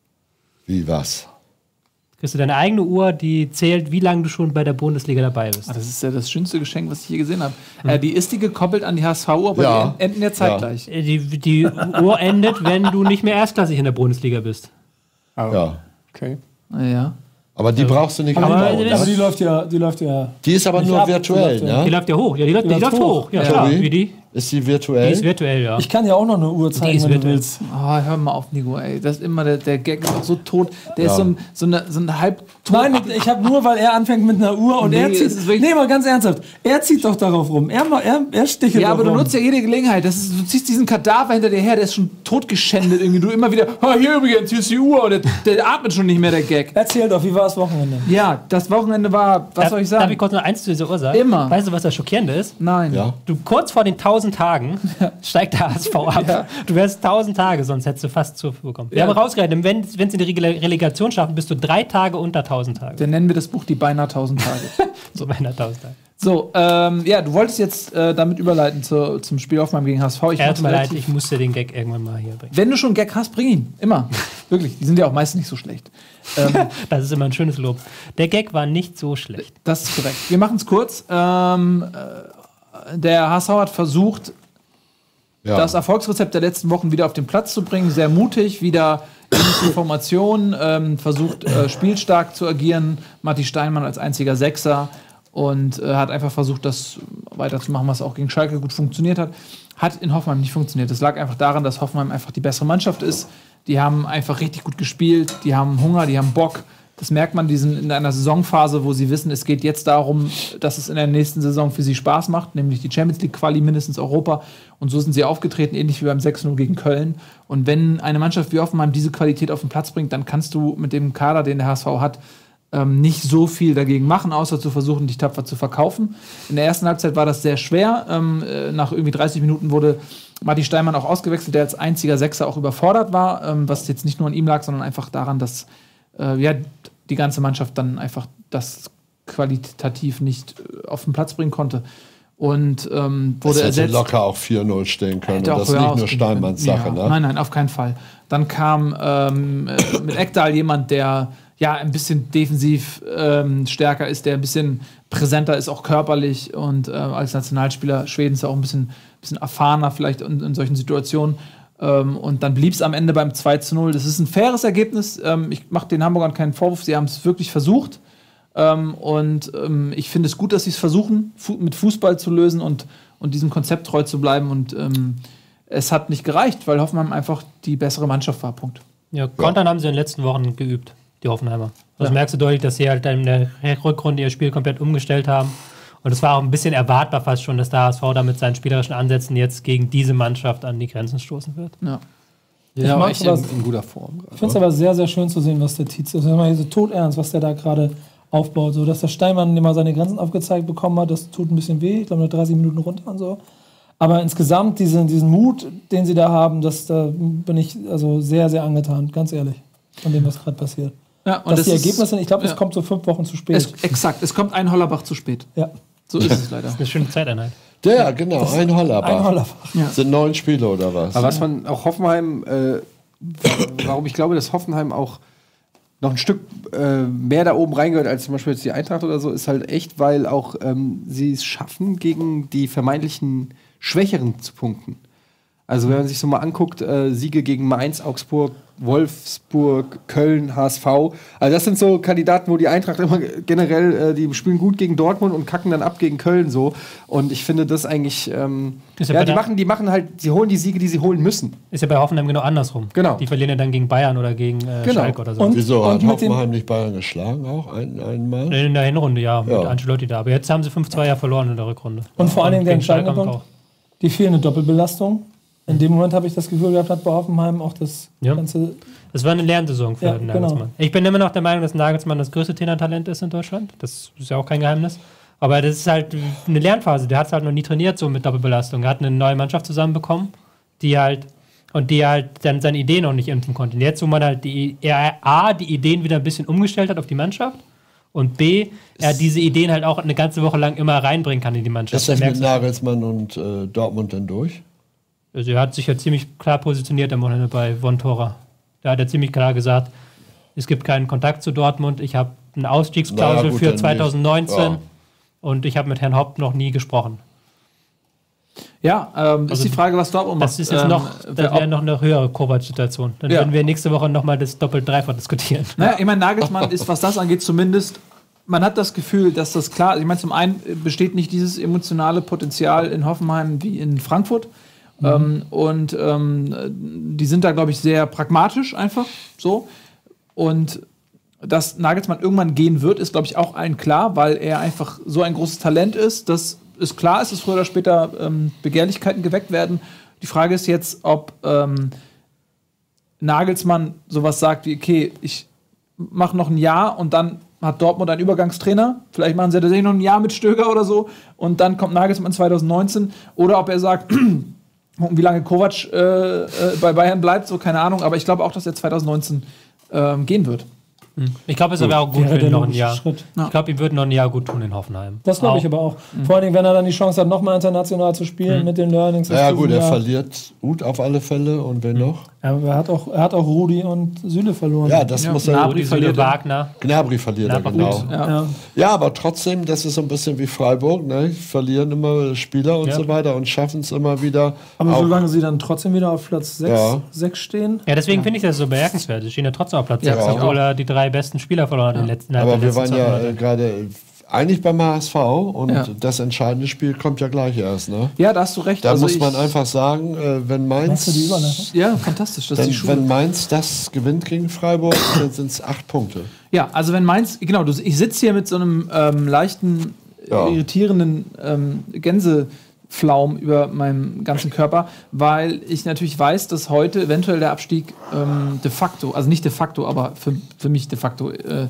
Wie was? Kriegst du deine eigene Uhr, die zählt, wie lange du schon bei der Bundesliga dabei bist. Ah, das ist ja das schönste Geschenk, was ich je gesehen habe. Äh, die ist die gekoppelt an die H S V-Uhr, aber Ja. die enden ja zeitgleich. Äh, Die, die Uhr endet, wenn du nicht mehr erstklassig in der Bundesliga bist. Ja. Okay. Ja. Aber die brauchst du nicht Aber- anbauen. aber ne? Aber die läuft ja, die läuft ja. Die ist aber nicht nur ab, die virtuell, läuft ja. Die ne? läuft ja hoch. Ja, die, läuft, die läuft läuft hoch. hoch. Ja, Ja. klar. Tobi? Wie die? Ist die Die virtuell? ist virtuell, ja. Ich kann ja auch noch eine Uhr zeigen, ist wenn du virtuell. willst. Oh, hör mal auf, Nico, ey. Das ist immer der, der Gag ist auch so tot. Der ist Ja. so ein, so eine, so ein halb Nein, ich habe nur, weil er anfängt mit einer Uhr und Nee, er es zieht. ist wirklich- Nee, mal ganz ernsthaft. Er zieht doch darauf rum. Er, ma- er, er stichelt Ja, aber doch du rum. nutzt ja jede Gelegenheit. Das ist, du ziehst diesen Kadaver hinter dir her, der ist schon totgeschändet irgendwie. Du immer wieder, oh, hier übrigens, hier ist die Uhr. Und der, der atmet schon nicht mehr, der Gag. Erzähl doch, wie war das Wochenende? Ja, das Wochenende war, was Darf- soll ich Darf ich sagen? kurz noch eins zu dieser Uhr sagen? Immer. Weißt du, was das Schockierende ist? Nein. Ja. Du kurz vor den tausend Tagen steigt der H S V ab. Ja. Du wärst tausend Tage, sonst hättest du fast zu früh bekommen. Wir Ja. haben rausgerechnet, wenn es in die Rele- Relegation schaffen, bist du drei Tage unter tausend Tage. Dann nennen wir das Buch die beinahe tausend Tage. So beinahe tausend Tage. So, ähm, ja, du wolltest jetzt äh, damit überleiten zu, zum Spiel auf meinem gegen H S V. Ich Er mach's tut mir leid, relativ- ich musste den Gag irgendwann mal hier bringen. Wenn du schon einen Gag hast, bring ihn. Immer. Wirklich. Die sind ja auch meistens nicht so schlecht. Ähm, Das ist immer ein schönes Lob. Der Gag war nicht so schlecht. Das ist korrekt. Wir machen es kurz. Ähm, äh, der H S V hat versucht, Ja. das Erfolgsrezept der letzten Wochen wieder auf den Platz zu bringen. Sehr mutig, wieder ähnliche Formationen, ähm, versucht äh, spielstark zu agieren. Matti Steinmann als einziger Sechser und äh, hat einfach versucht, das weiterzumachen, was auch gegen Schalke gut funktioniert hat. Hat in Hoffenheim nicht funktioniert. Das lag einfach daran, dass Hoffenheim einfach die bessere Mannschaft ist. Die haben einfach richtig gut gespielt, die haben Hunger, die haben Bock. Das merkt man, die sind in einer Saisonphase, wo sie wissen, es geht jetzt darum, dass es in der nächsten Saison für sie Spaß macht, nämlich die Champions League Quali, mindestens Europa. Und so sind sie aufgetreten, ähnlich wie beim sechs null gegen Köln. Und wenn eine Mannschaft wie Hoffenheim diese Qualität auf den Platz bringt, dann kannst du mit dem Kader, den der H S V hat, ähm, nicht so viel dagegen machen, außer zu versuchen, dich tapfer zu verkaufen. In der ersten Halbzeit war das sehr schwer. Ähm, äh, nach irgendwie dreißig Minuten wurde Matti Steinmann auch ausgewechselt, der als einziger Sechser auch überfordert war, ähm, was jetzt nicht nur an ihm lag, sondern einfach daran, dass äh, ja, die ganze Mannschaft dann einfach das qualitativ nicht äh, auf den Platz bringen konnte. Und ähm, Das wurde hätte ersetzt. locker auch vier null stehen können. Hätte Und auch das ist höher nicht nur ausgehen Steinmanns können. Sache, Ja, ne? Nein, nein, auf keinen Fall. Dann kam ähm, äh, mit Ekdal jemand, der ja ein bisschen defensiv ähm, stärker ist, der ein bisschen präsenter ist, auch körperlich und äh, als Nationalspieler Schwedens auch ein bisschen, bisschen erfahrener vielleicht in, in solchen Situationen. Ähm, und dann blieb es am Ende beim zwei zu null. Das ist ein faires Ergebnis. Ähm, ich mache den Hamburgern keinen Vorwurf. Sie haben es wirklich versucht. Ähm, und ähm, ich finde es gut, dass sie es versuchen, fu- mit Fußball zu lösen und, und diesem Konzept treu zu bleiben. Und ähm, es hat nicht gereicht, weil Hoffenheim einfach die bessere Mannschaft war. Punkt. Ja, Kontern haben sie in den letzten Wochen geübt, die Hoffenheimer. Das Ja. merkst du deutlich, dass sie halt in der Rückrunde ihr Spiel komplett umgestellt haben Und es war auch ein bisschen erwartbar fast schon, dass der H S V da mit seinen spielerischen Ansätzen jetzt gegen diese Mannschaft an die Grenzen stoßen wird. Ja. Ja, mag echt in, das- in guter Form. Ich finde es aber sehr, sehr schön zu sehen, was der Tietz ist. Wenn man hier so todernst, was der da gerade aufbaut. So, dass der Steinmann immer seine Grenzen aufgezeigt bekommen hat, das tut ein bisschen weh. Ich glaube, nur dreißig Minuten runter und so. Aber insgesamt diesen, diesen Mut, den sie da haben, das, da bin ich also sehr, sehr angetan, ganz ehrlich, von dem, was gerade passiert. Ja, und Dass das die ist- Ergebnisse, ich glaube, ja. es kommt so fünf Wochen zu spät. Es, exakt, es kommt ein Hollerbach zu spät. ja. So ist es leider. Das ist eine schöne Zeiteinheit. Ja, genau, ein Hollerbach. Ein Hollerbach. Ja. Sind neun Spiele oder was? Aber was man auch Hoffenheim, äh, warum ich glaube, dass Hoffenheim auch noch ein Stück äh, mehr da oben reingehört als zum Beispiel jetzt die Eintracht oder so, ist halt echt, weil auch ähm, sie es schaffen, gegen die vermeintlichen Schwächeren zu punkten. Also wenn man sich so mal anguckt, äh, Siege gegen Mainz, Augsburg, Wolfsburg, Köln, H S V. Also das sind so Kandidaten, wo die Eintracht immer generell, äh, die spielen gut gegen Dortmund und kacken dann ab gegen Köln so. Und ich finde das eigentlich, ähm, Ist ja ja, bei die der- machen, die machen halt, sie holen die Siege, die sie holen müssen. Ist ja bei Hoffenheim genau andersrum. Genau. Die verlieren ja dann gegen Bayern oder gegen äh, Genau. Schalke oder so. Und- Wieso? Hat mit dem- Hoffenheim nicht Bayern geschlagen auch ein, einmal? In der Hinrunde, ja, mit Ja. Ancelotti da. Aber jetzt haben sie fünf zwei ja verloren in der Rückrunde. Und vor allen Dingen der gegen Schalke entscheidende haben sie Punkt, die fehlende Doppelbelastung. In dem Moment habe ich das Gefühl gehabt, hat bei Hoffenheim auch das Ja. ganze. Das war eine Lernsaison für Ja, Nagelsmann. genau. Ich bin immer noch der Meinung, dass Nagelsmann das größte Trainertalent ist in Deutschland. Das ist ja auch kein Geheimnis. Aber das ist halt eine Lernphase. Der hat es halt noch nie trainiert, so mit Doppelbelastung. Er hat eine neue Mannschaft zusammenbekommen, die halt und die halt dann seine Ideen noch nicht impfen konnte. Und jetzt, wo man halt die, er A, die Ideen wieder ein bisschen umgestellt hat auf die Mannschaft und B, er diese Ideen halt auch eine ganze Woche lang immer reinbringen kann in die Mannschaft. Ist das Merkst mit du? Nagelsmann und äh, Dortmund denn durch? Also er hat sich ja ziemlich klar positioniert am Wochenende bei Von Tora. Da hat er ziemlich klar gesagt, es gibt keinen Kontakt zu Dortmund, ich habe eine Ausstiegsklausel Naja, gut, für dann zwanzig neunzehn ja. und ich habe mit Herrn Haupt noch nie gesprochen. Ja, ähm, Also ist die Frage, was Dortmund macht. Das ist jetzt Ähm, noch, wer- das wäre noch eine höhere Kovac-Situation. Dann Ja. würden wir nächste Woche nochmal das Doppel-Dreifach diskutieren. Naja, ich meine, Nagelsmann ist, was das angeht, zumindest, man hat das Gefühl, dass das klar ist. Ich meine, zum einen besteht nicht dieses emotionale Potenzial in Hoffenheim wie in Frankfurt. Ähm, und ähm, die sind da, glaube ich, sehr pragmatisch einfach so. Und dass Nagelsmann irgendwann gehen wird, ist, glaube ich, auch allen klar, weil er einfach so ein großes Talent ist, dass es klar ist, dass früher oder später ähm, Begehrlichkeiten geweckt werden. Die Frage ist jetzt, ob ähm, Nagelsmann sowas sagt wie, okay, ich mache noch ein Jahr und dann hat Dortmund einen Übergangstrainer. Vielleicht machen sie tatsächlich noch ein Jahr mit Stöger oder so und dann kommt Nagelsmann zwanzig neunzehn. Oder ob er sagt, gucken, wie lange Kovac äh, äh, bei Bayern bleibt, so keine Ahnung. Aber ich glaube auch, dass er zwanzig neunzehn ähm, gehen wird. Ich glaube, es wäre auch gut Wäre für der ihn noch ein logische Jahr. Schritt. Ich glaube, ihm würde noch ein Jahr gut tun in Hoffenheim. Das glaube ich Auch. aber auch. Vor allen Dingen, wenn er dann die Chance hat, nochmal international zu spielen mit den Learnings. aus Ja diesem gut, er Jahr. verliert Uth auf alle Fälle und wen noch? Ja, aber er hat auch, er hat auch Rudi und Süle verloren. Ja, das muss er. Gnabry, verliert Süle, er. Wagner. Gnabry verliert er, Gnabry, genau. Ja. Ja. Ja, aber trotzdem, das ist so ein bisschen wie Freiburg, ne? Die verlieren immer Spieler und Ja. so weiter und schaffen es immer wieder. Aber auch- solange sie dann trotzdem wieder auf Platz Ja. sechs stehen. Ja, deswegen finde ich das so bemerkenswert. Sie stehen ja trotzdem auf Platz Ja, sechs, ich obwohl er die drei besten Spieler verloren hat in den letzten innerhalb Aber der wir letzten waren ja zwei äh, Monate. gerade eigentlich beim H S V und Ja. das entscheidende Spiel kommt ja gleich erst, ne? Ja, da hast du recht. Da Also muss man ich- einfach sagen, äh, wenn Meinst du die Mainz, Überleitung? Ja, fantastisch. Das ist die wenn, Schule. wenn Mainz das gewinnt gegen Freiburg, dann sind es acht Punkte. Ja, also wenn Mainz, genau, du, ich sitze hier mit so einem ähm, leichten, Ja. irritierenden ähm, Gänseflaum über meinem ganzen Körper, weil ich natürlich weiß, dass heute eventuell der Abstieg ähm, de facto, also nicht de facto, aber für, für mich de facto äh,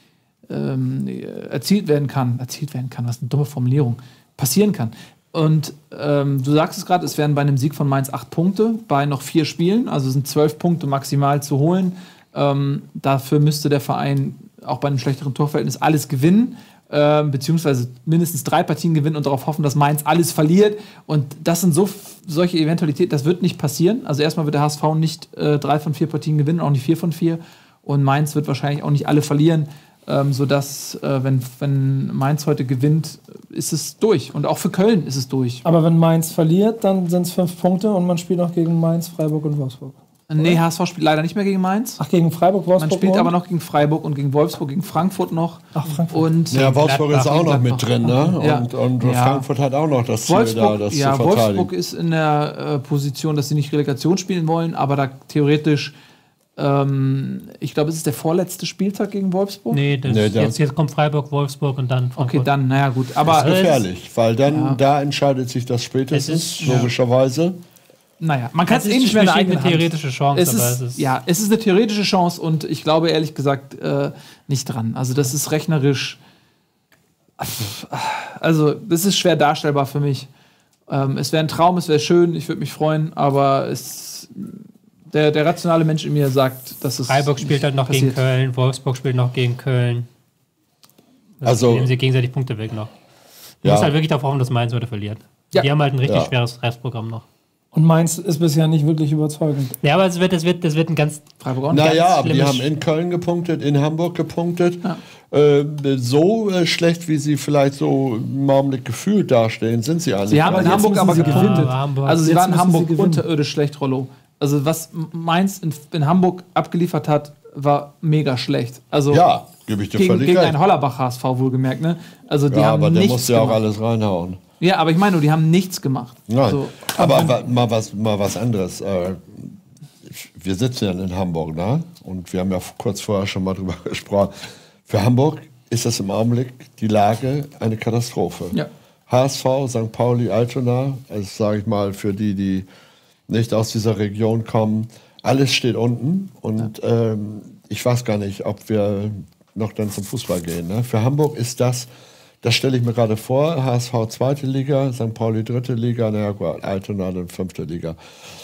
ähm, erzielt werden kann. Erzielt werden kann, was eine dumme Formulierung. Passieren kann. Und ähm, du sagst es gerade, es wären bei einem Sieg von Mainz acht Punkte, bei noch vier Spielen, also sind zwölf Punkte maximal zu holen. Ähm, dafür müsste der Verein auch bei einem schlechteren Torverhältnis alles gewinnen, ähm, beziehungsweise mindestens drei Partien gewinnen und darauf hoffen, dass Mainz alles verliert. Und das sind so solche Eventualitäten, das wird nicht passieren. Also erstmal wird der H S V nicht äh, drei von vier Partien gewinnen, auch nicht vier von vier. Und Mainz wird wahrscheinlich auch nicht alle verlieren. Ähm, sodass, äh, wenn, wenn Mainz heute gewinnt, ist es durch. Und auch für Köln ist es durch. Aber wenn Mainz verliert, dann sind es fünf Punkte und man spielt noch gegen Mainz, Freiburg und Wolfsburg. Nee, H S V spielt leider nicht mehr gegen Mainz. Ach, gegen Freiburg, Wolfsburg. Man spielt morgen? aber noch gegen Freiburg und gegen Wolfsburg, gegen Frankfurt noch. Ach, Frankfurt. Und Ja, Wolfsburg ist auch noch mit Gladbach. drin, ne? Ja. Und, und Ja. Frankfurt hat auch noch das Ziel Wolfsburg, da, das ja, zu verteidigen. Wolfsburg ist in der äh, Position, dass sie nicht Relegation spielen wollen, aber da theoretisch Ähm, ich glaube, es ist der vorletzte Spieltag gegen Wolfsburg. Nee, das, Nee, da- jetzt, jetzt kommt Freiburg, Wolfsburg und dann Frankfurt. Okay, dann, naja, gut. Aber Das ist gefährlich, weil dann Ja. da entscheidet sich das spätestens, Es ist- ja. logischerweise. naja, man kann es Es eh ist nicht mehr in der bestimmt eigenen eine Hand. theoretische Chance, Es aber ist, es ist- ja, es ist eine theoretische Chance und ich glaube ehrlich gesagt äh, nicht dran. Also das ist rechnerisch, also das ist schwer darstellbar für mich. Ähm, es wäre ein Traum, es wäre schön, ich würde mich freuen, aber es, der, der rationale Mensch in mir sagt, dass es Freiburg spielt halt noch passiert. gegen Köln, Wolfsburg spielt noch gegen Köln. Also- nehmen sie gegenseitig Punkte weg noch. Du Ja. musst halt wirklich darauf hoffen, dass Mainz heute verliert. Ja. Die haben halt ein richtig Ja. schweres Restprogramm noch. Und Mainz ist bisher nicht wirklich überzeugend. Ja, aber es wird, es wird, das wird ein ganz. Freiburg auch nicht. Naja, aber die schlimmes haben in Köln gepunktet, in Hamburg gepunktet. Äh, so äh, schlecht, wie sie vielleicht so im Augenblick gefühlt dastehen, sind sie eigentlich. Sie haben Aber in jetzt Hamburg müssen aber sie gepunktet. gewinnen. Ja, Hamburg. Also sie Jetzt waren in müssen Hamburg sie gewinnen. unterirdisch schlecht, Rollo. Also was Mainz in, in Hamburg abgeliefert hat, war mega schlecht. Also Ja, gebe ich dir gegen, völlig gegen recht. einen Hollerbach-H S V wohlgemerkt, ne? Also die Ja, haben aber der nichts muss ja auch gemacht. alles reinhauen. Ja, aber ich meine nur, die haben nichts gemacht. Nein. So. Aber wa- mal, was, mal was anderes. Äh, wir sitzen ja in Hamburg, ne? Und wir haben ja kurz vorher schon mal drüber gesprochen. Für Hamburg ist das im Augenblick die Lage eine Katastrophe. Ja. H S V, Sankt Pauli, Altona, also sage ich mal für die, die nicht aus dieser Region kommen, alles steht unten. Und ähm, ich weiß gar nicht, ob wir noch dann zum Fußball gehen. Ne? Für Hamburg ist das, das stelle ich mir gerade vor, H S V zweite Liga, Sankt Pauli dritte Liga, naja gut, Altona dann fünfte Liga.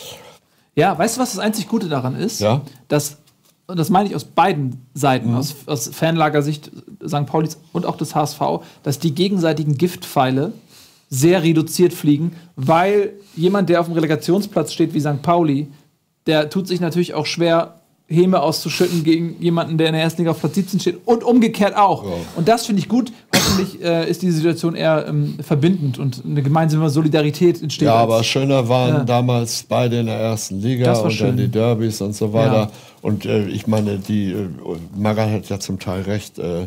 Ja, weißt du, was das einzig Gute daran ist? Ja. Dass, und das meine ich aus beiden Seiten, Mhm. aus, aus Fanlagersicht Sankt Paulis und auch des H S V, dass die gegenseitigen Giftpfeile sehr reduziert fliegen, weil jemand, der auf dem Relegationsplatz steht wie Sankt Pauli, der tut sich natürlich auch schwer, Häme auszuschütten gegen jemanden, der in der ersten Liga auf Platz siebzehn steht und umgekehrt auch. Ja. Und das finde ich gut. Hoffentlich äh, ist diese Situation eher ähm, verbindend und eine gemeinsame Solidarität entsteht. Ja, als- aber schöner waren Ja. damals beide in der ersten Liga Das war und schön. dann die Derbys und so weiter. Ja. Und äh, ich meine, die äh, Marat hat ja zum Teil recht. Äh,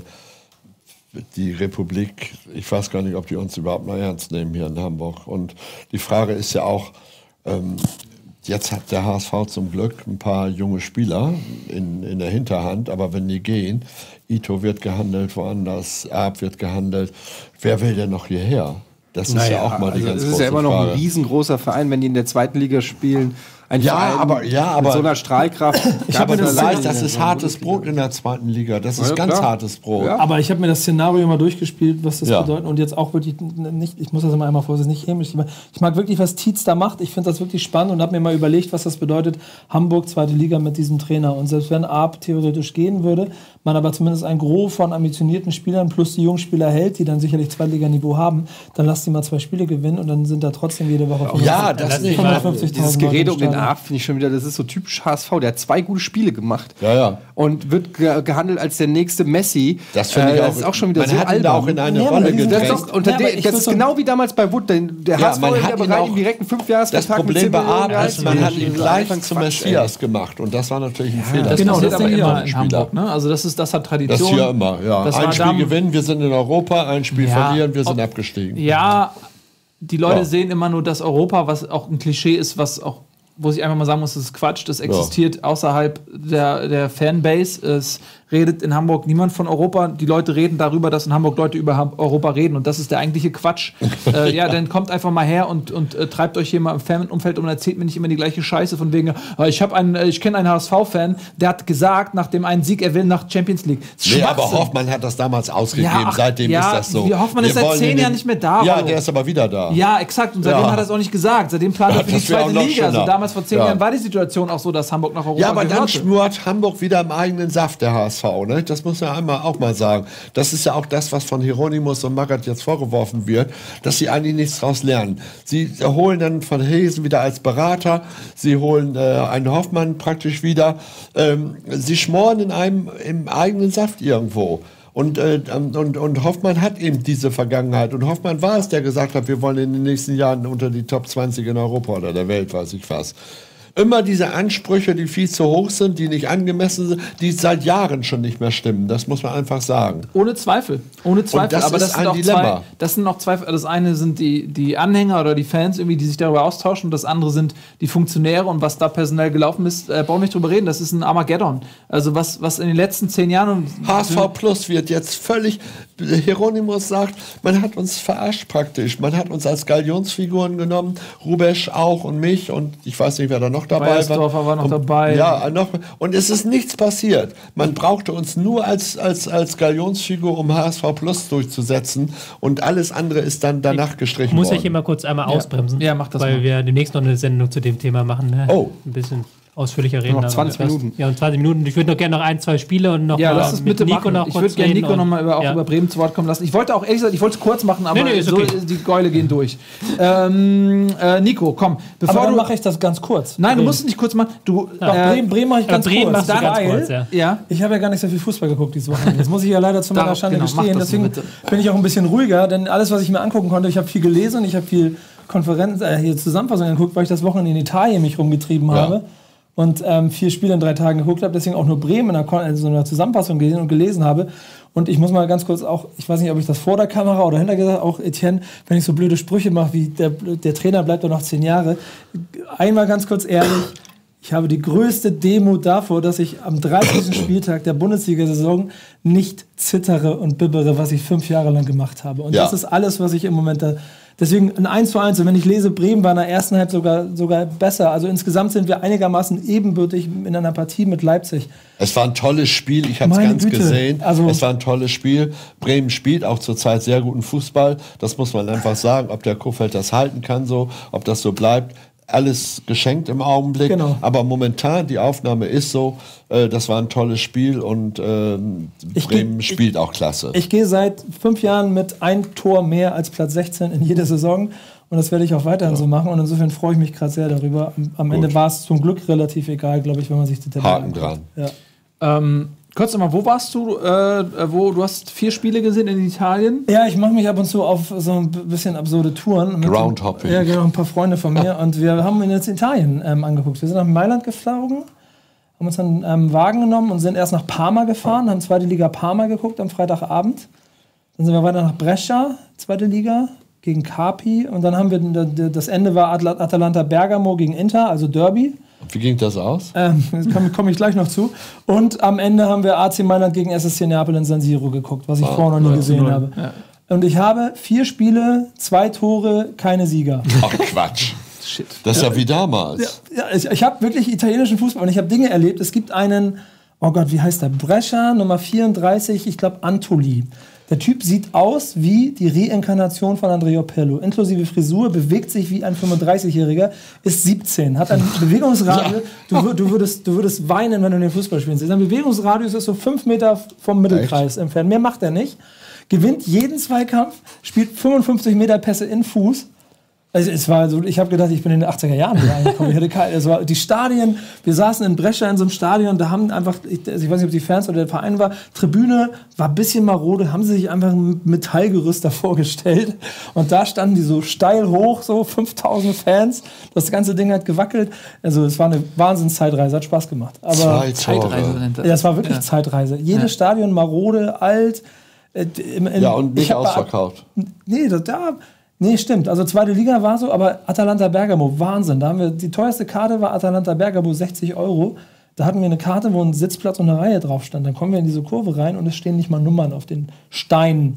die Republik, ich weiß gar nicht, ob die uns überhaupt noch ernst nehmen hier in Hamburg. Und die Frage ist ja auch, ähm, jetzt hat der H S V zum Glück ein paar junge Spieler in, in der Hinterhand, aber wenn die gehen, Ito wird gehandelt woanders, Erb wird gehandelt, wer will denn noch hierher? Das ist ja auch mal die also ganz es große ist ja immer noch Frage. ein riesengroßer Verein, wenn die in der zweiten Liga spielen. Ein Ja, Verein aber- ja, aber- mit so einer Strahlkraft. Ich habe das weiß, das ist hartes Brot in der zweiten Liga. Das ist Ja, ganz klar. hartes Brot. Ja. Aber ich habe mir das Szenario mal durchgespielt, was das Ja. bedeutet. Und jetzt auch wirklich nicht, ich muss das immer einmal vorsichtig nicht hämisch. Ich mag wirklich, was Tietz da macht. Ich finde das wirklich spannend und habe mir mal überlegt, was das bedeutet. Hamburg, zweite Liga mit diesem Trainer. Und selbst wenn Arp theoretisch gehen würde, man aber zumindest ein Gros von ambitionierten Spielern plus die Jungspieler hält, die dann sicherlich Zweitliganiveau haben, dann lasst die mal zwei Spiele gewinnen und dann sind da trotzdem jede Woche Ja, das nicht. fünfundfünfzigtausend Dieses Leute Gerede im um den Stadion. Arp finde ich schon wieder, das ist so typisch H S V. Der hat zwei gute Spiele gemacht. Ja, ja. Und wird ge gehandelt als der nächste Messi. Das finde ich Äh, auch. Das ist auch schon wieder man so hat ihn da albern. auch in eine Ja, aber Rolle diesen- Das gedrängt. ist, doch, unter Ja, der, aber ich das würd ist so- genau wie damals bei Wood. Denn der Ja, H S V man ist hat ja ihn bereit, auch- ihm direkt einen Das Fünfjahresvertrag mit Problem zehn bei Millionen Arp Gehalt ist, zu man geben. hat ihn Das ist gleich einfach zum Quatsch, Messias gemacht. Und das war natürlich ein Fehler. Das Genau, passiert das aber denke ich immer auch. in Spieler. Hamburg, ne? Also das ist, das hat Tradition. Das hier immer, ja. Das ein war Spiel dam- gewinnen, wir sind in Europa, ein Spiel Ja. verlieren, wir sind Ob- abgestiegen. Ja, die Leute Ja. sehen immer nur das Europa, was auch ein Klischee ist, was auch, wo ich einfach mal sagen muss, das ist Quatsch, das existiert außerhalb der, der Fanbase. Es redet in Hamburg niemand von Europa. Die Leute reden darüber, dass in Hamburg Leute über Ham- Europa reden und das ist der eigentliche Quatsch. äh, ja, dann kommt einfach mal her und, und äh, treibt euch hier mal im Fanumfeld um und erzählt mir nicht immer die gleiche Scheiße von wegen, äh, ich habe einen, äh, ich kenne einen H S V-Fan, der hat gesagt, nach dem einen Sieg, er will nach Champions League. Das ist Nee, aber Schwachsinn. Hoffmann hat das damals ausgegeben, Ja, ach, seitdem ja, ist das so. wie Hoffmann ist Wir seit wollen zehn in Jahren den- nicht mehr da, Ja, Rollo. der ist aber wieder da. Ja, exakt. Und seitdem Ja. hat er es auch nicht gesagt. Seitdem plant Ja, er für die das wär auch zweite noch Liga. Also schöner. damals vor zehn Ja. Jahren war die Situation auch so, dass Hamburg nach Europa Ja, aber dann gehörte. schmort Hamburg wieder im eigenen Saft, der H S V. Ne? Das muss man einmal auch mal sagen. Das ist ja auch das, was von Hieronymus und Magath jetzt vorgeworfen wird, dass sie eigentlich nichts daraus lernen. Sie holen dann von Hesen wieder als Berater, sie holen äh, einen Hoffmann praktisch wieder. Ähm, sie schmoren in einem im eigenen Saft irgendwo. Und, äh, und, und Hoffmann hat eben diese Vergangenheit. Und Hoffmann war es, der gesagt hat, wir wollen in den nächsten Jahren unter die Top zwanzig in Europa oder der Welt, weiß ich was. Immer diese Ansprüche, die viel zu hoch sind, die nicht angemessen sind, die seit Jahren schon nicht mehr stimmen. Das muss man einfach sagen. Ohne Zweifel. Ohne Zweifel. das Aber ist das sind ein auch Dilemma. zwei. Das sind noch zwei. Das eine sind die, die Anhänger oder die Fans irgendwie, die sich darüber austauschen. Und das andere sind die Funktionäre und was da personell gelaufen ist. Äh, brauchen wir nicht drüber reden. Das ist ein Armageddon. Also was, was in den letzten zehn Jahren. H S V Plus wird jetzt völlig. Hieronymus sagt, man hat uns verarscht praktisch. Man hat uns als Galionsfiguren genommen. Rubesch auch und mich und ich weiß nicht, wer da noch dabei Weiersdorfer war. war noch und, dabei. Ja, noch. Und es ist nichts passiert. Man brauchte uns nur als, als, als Galionsfigur, um H S V Plus durchzusetzen. Und alles andere ist dann danach gestrichen Ich muss worden. euch hier mal kurz einmal ausbremsen. Ja, mach das Weil mal. wir demnächst noch eine Sendung zu dem Thema machen. Ne? Oh. Ein bisschen ausführlicher reden. Noch aber zwanzig etwas- Minuten. Ja, und zwanzig Minuten. Ich würde noch gerne noch ein, zwei Spiele und noch Ja, mal lass es mit bitte Nico machen. noch Ich kurz würde gerne reden Nico und- noch mal über, auch ja. über Bremen zu Wort kommen lassen. Ich wollte auch ehrlich gesagt, ich wollte es kurz machen, aber Nee, nee, ist so, okay. die Gäule gehen durch. ähm, äh, Nico, komm. Bevor Aber dann du, mache ich das ganz kurz. nein, du Bremen. musst es nicht kurz machen. Du, Doch, äh, Bremen, Bremen mache ich Ja, ganz Bremen kurz. machst du ganz weil kurz, ja. ja. Ich habe ja gar nicht so viel Fußball geguckt dieses Wochenende. Das muss ich ja leider zu meiner Darauf, Schande genau, mach gestehen. das so Deswegen bitte. bin ich auch ein bisschen ruhiger, denn alles, was ich mir angucken konnte, ich habe viel gelesen und ich habe viel Konferenz, äh, hier Zusammenfassungen angeguckt, weil ich das Wochenende in Italien mich rumgetrieben Ja. habe und ähm, vier Spiele in drei Tagen geguckt habe, deswegen auch nur Bremen in einer, Kon- in so einer Zusammenfassung gesehen und gelesen habe. Und ich muss mal ganz kurz auch, ich weiß nicht, ob ich das vor der Kamera oder hinter gesagt habe, auch Etienne, wenn ich so blöde Sprüche mache, wie der, der Trainer bleibt doch noch zehn Jahre. Einmal ganz kurz ehrlich, ich habe die größte Demut davor, dass ich am dreißigsten Spieltag der Bundesliga-Saison nicht zittere und bibbere, was ich fünf Jahre lang gemacht habe. Und Ja. das ist alles, was ich im Moment da. Deswegen ein eins zu eins. Und wenn ich lese, Bremen war in der ersten Halbzeit sogar, sogar besser. Also insgesamt sind wir einigermaßen ebenbürtig in einer Partie mit Leipzig. Es war ein tolles Spiel, ich habe es Meine ganz Güte. gesehen. Also- es war ein tolles Spiel. Bremen spielt auch zurzeit sehr guten Fußball. Das muss man einfach sagen, ob der Kohfeldt das halten kann, so, ob das so bleibt. Alles geschenkt im Augenblick. Genau. Aber momentan, die Aufnahme ist so, äh, das war ein tolles Spiel und ähm, Ich Bremen geh- spielt auch klasse. Ich gehe seit fünf Jahren mit ein Tor mehr als Platz sechzehn in jeder Saison. Und das werde ich auch weiterhin so machen. Und insofern freue ich mich gerade sehr darüber. Am, am Ende war es zum Glück relativ egal, glaube ich, wenn man sich die Tabelle Haken anguckt. dran. Ja. ähm, kurz nochmal, wo warst du? Äh, wo du hast vier Spiele gesehen in Italien? Ja, ich mache mich ab und zu auf so ein bisschen absurde Touren. Mit Groundhopping. Ja, genau, ein paar Freunde von mir. Und wir haben ihn jetzt in Italien ähm, angeguckt. Wir sind nach Mailand geflogen, haben uns dann einen ähm, Wagen genommen und sind erst nach Parma gefahren, haben zweite Liga Parma geguckt am Freitagabend. Dann sind wir weiter nach Brescia, zweite Liga, gegen Carpi. Und dann haben wir, das Ende war Atla- Atalanta Bergamo gegen Inter, also Derby. Wie ging das aus? Ähm, da komme komm ich gleich noch zu. Und am Ende haben wir A C Mailand gegen S S C Neapel in San Siro geguckt, was ich vorher noch nie gesehen habe. Und ich habe vier Spiele, zwei Tore, keine Sieger. Ach Quatsch. Shit. Das ist ja wie damals. Ja, ich ich habe wirklich italienischen Fußball und ich habe Dinge erlebt. Es gibt einen, oh Gott, wie heißt der? Brescia, Nummer vierunddreißig, ich glaube Antoli. Der Typ sieht aus wie die Reinkarnation von Andrea Pirlo. Inklusive Frisur, bewegt sich wie ein fünfunddreißigjähriger, ist siebzehn, hat einen Bewegungsradius. Du, wür- du, würdest, du würdest weinen, wenn du den Fußball spielen siehst. Sein Bewegungsradius ist so fünf Meter vom Mittelkreis entfernt. Mehr macht er nicht. Gewinnt jeden Zweikampf, spielt fünfundfünfzig Meter Pässe in Fuß. Also es war so, ich habe gedacht, ich bin in den achtziger Jahren wieder angekommen. Ich hatte keine, es war die Stadien, wir saßen in Brescia in so einem Stadion, da haben einfach, ich, also ich weiß nicht, ob die Fans oder der Verein war, Tribüne war ein bisschen marode, haben sie sich einfach ein Metallgerüst davor gestellt und da standen die so steil hoch, so fünftausend Fans, das ganze Ding hat gewackelt, also es war eine Wahnsinnszeitreise, hat Spaß gemacht. Aber Zwei Zeitreise Tore. nennt er. ja, es war wirklich Zeitreise. Jedes Stadion marode, alt. Äh, im, im, Ja, und nicht ich hab bei- ausverkauft. Nee, das, da, nee, stimmt. Also zweite Liga war so, aber Atalanta Bergamo, Wahnsinn. Da haben wir, die teuerste Karte war Atalanta Bergamo, sechzig Euro. Da hatten wir eine Karte, wo ein Sitzplatz und eine Reihe drauf stand. Dann kommen wir in diese Kurve rein und es stehen nicht mal Nummern auf den Steinen.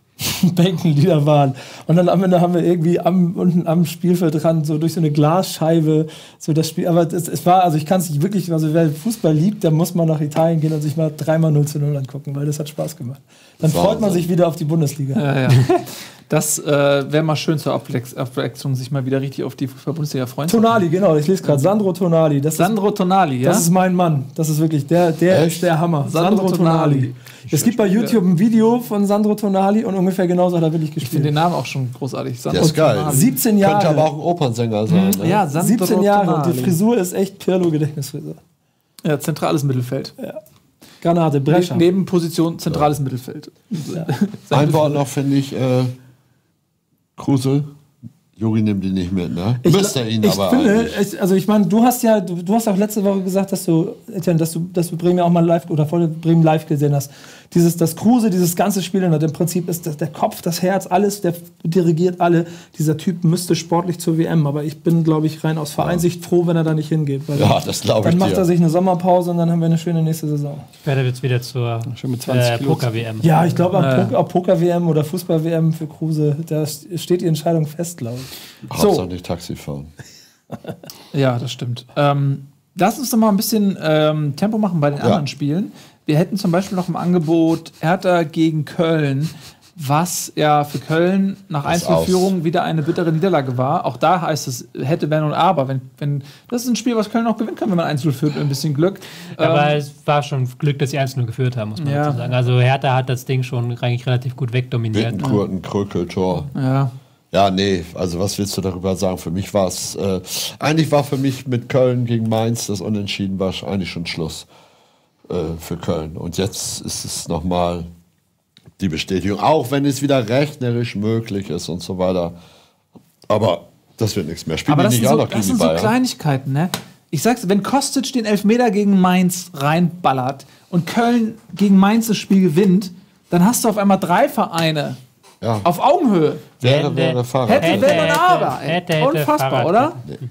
Bänken, die da waren. Und dann am Ende haben wir irgendwie am, unten am Spielfeldrand so durch so eine Glasscheibe so das Spiel. Aber es, es war, also ich kann es nicht wirklich, also wer Fußball liebt, der muss mal nach Italien gehen und sich mal dreimal null zu null angucken, weil das hat Spaß gemacht. Dann freut man sich wieder auf die Bundesliga. Ja, ja. Das äh, wäre mal schön zur Abwechs- Abwechslung, sich mal wieder richtig auf die Fußball-Bundesliga freuen zu können. Tonali, genau, ich lese gerade. Sandro Tonali. Das Sandro Tonali, ist, ja? das ist mein Mann. Das ist wirklich, der, der Echt? ist der Hammer. Sandro Sandro, Tonali. Tonali. Es gibt bei YouTube ein Video von Sandro Tonali und ungefähr genauso hat er wirklich Ich finde gespielt. den Namen auch schon großartig. Der ist geil. siebzehn Jahre. Könnte aber auch ein Opernsänger sein. Ne? Ja, Sandro siebzehn Jahre und die Tonali. Frisur ist echt Pirlo-Gedächtnisfrisur. Ja, zentrales Mittelfeld. Granate, Brescia. Ne neben Position zentrales Mittelfeld. Ein Wort noch finde ich, äh, Kruse, Jogi nimmt ihn nicht mit, ne? Ich, Müsste ihn ich aber finde, eigentlich. ich, also ich meine, du hast ja, du, du hast auch letzte Woche gesagt, dass du, Etienne, dass du, dass du Bremen ja auch mal live oder voll Bremen live gesehen hast. Dieses, das Kruse, dieses ganze Spiel, und im Prinzip ist das, der Kopf, das Herz, alles, der dirigiert alle. Dieser Typ müsste sportlich zur W M, aber ich bin, glaube ich, rein aus Vereinsicht froh, wenn er da nicht hingeht. Weil Ja, dann, das glaube ich Dann macht dir. er sich eine Sommerpause und dann haben wir eine schöne nächste Saison. Ich werde jetzt wieder zur Schon mit zwanzig äh, Kilo. Poker-W M. Ja, ich glaube, Äh. ob, ob Poker-W M oder Fußball-W M für Kruse, da steht die Entscheidung fest, glaube ich. Hauptsache So. nicht Taxi fahren. Ja, das stimmt. Ähm, lass uns doch mal ein bisschen ähm, Tempo machen bei den Ja. anderen Spielen. Wir hätten zum Beispiel noch im Angebot Hertha gegen Köln, was ja für Köln nach Das Einzelführung wieder eine bittere Niederlage war. Auch da heißt es, hätte, wenn und aber. Wenn, wenn, das ist ein Spiel, was Köln auch gewinnen kann, wenn man Einzel führt mit ein bisschen Glück. Aber Ähm, es war schon Glück, dass sie eins null geführt haben, muss man Ja. dazu sagen. Also Hertha hat das Ding schon eigentlich relativ gut wegdominiert. Wittenkurten, Krökel, Tor. ja. Ja, nee, also was willst du darüber sagen? Für mich war es, äh, eigentlich war für mich mit Köln gegen Mainz das Unentschieden war eigentlich schon Schluss äh, für Köln. Und jetzt ist es nochmal die Bestätigung, auch wenn es wieder rechnerisch möglich ist und so weiter. Aber das wird nichts mehr. Spielen Aber die das nicht sind, auch so, noch gegen das die sind so Bayern? Kleinigkeiten, ne? Ich sag's, wenn Kostic den Elfmeter gegen Mainz reinballert und Köln gegen Mainz das Spiel gewinnt, dann hast du auf einmal drei Vereine Ja. auf Augenhöhe. Wäre, Hätte- wäre Fahrrad. Hätte, Hätte, wenn und hätte, aber. ey. hätte, hätte, Unfassbar, Fahrrad. oder?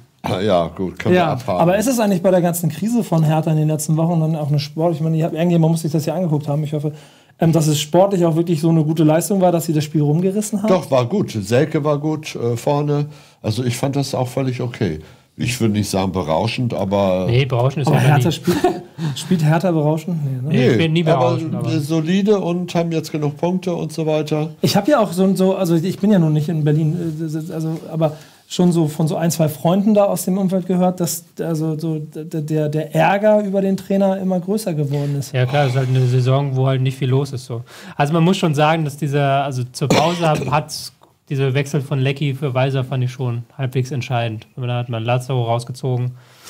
Ja, gut, können Ja, wir abhaken. Aber ist es eigentlich bei der ganzen Krise von Hertha in den letzten Wochen dann auch eine Sport? Ich meine, ich hab, irgendjemand muss sich das ja angeguckt haben. Ich hoffe, ähm, dass es sportlich auch wirklich so eine gute Leistung war, dass sie das Spiel rumgerissen haben. Doch, war gut. Selke war gut äh, vorne. Also ich fand das auch völlig okay. Ich würde nicht sagen berauschend, aber... Nee, berauschend ist Aber ja Hertha nie. spielt, spielt Hertha berauschend? Nee, ne? Nee, ich bin nie aber, berauschend, aber- äh, solide und haben jetzt genug Punkte und so weiter. Ich habe ja auch so, so, also ich bin ja nun nicht in Berlin, äh, also, aber schon so von so ein, zwei Freunden da aus dem Umfeld gehört, dass also so der, der, der Ärger über den Trainer immer größer geworden ist. Ja klar, es ist halt eine Saison, wo halt nicht viel los ist. So. Also man muss schon sagen, dass dieser, also zur Pause hat dieser Wechsel von Lecky für Weiser fand ich schon halbwegs entscheidend. Da hat man Lazaro rausgezogen.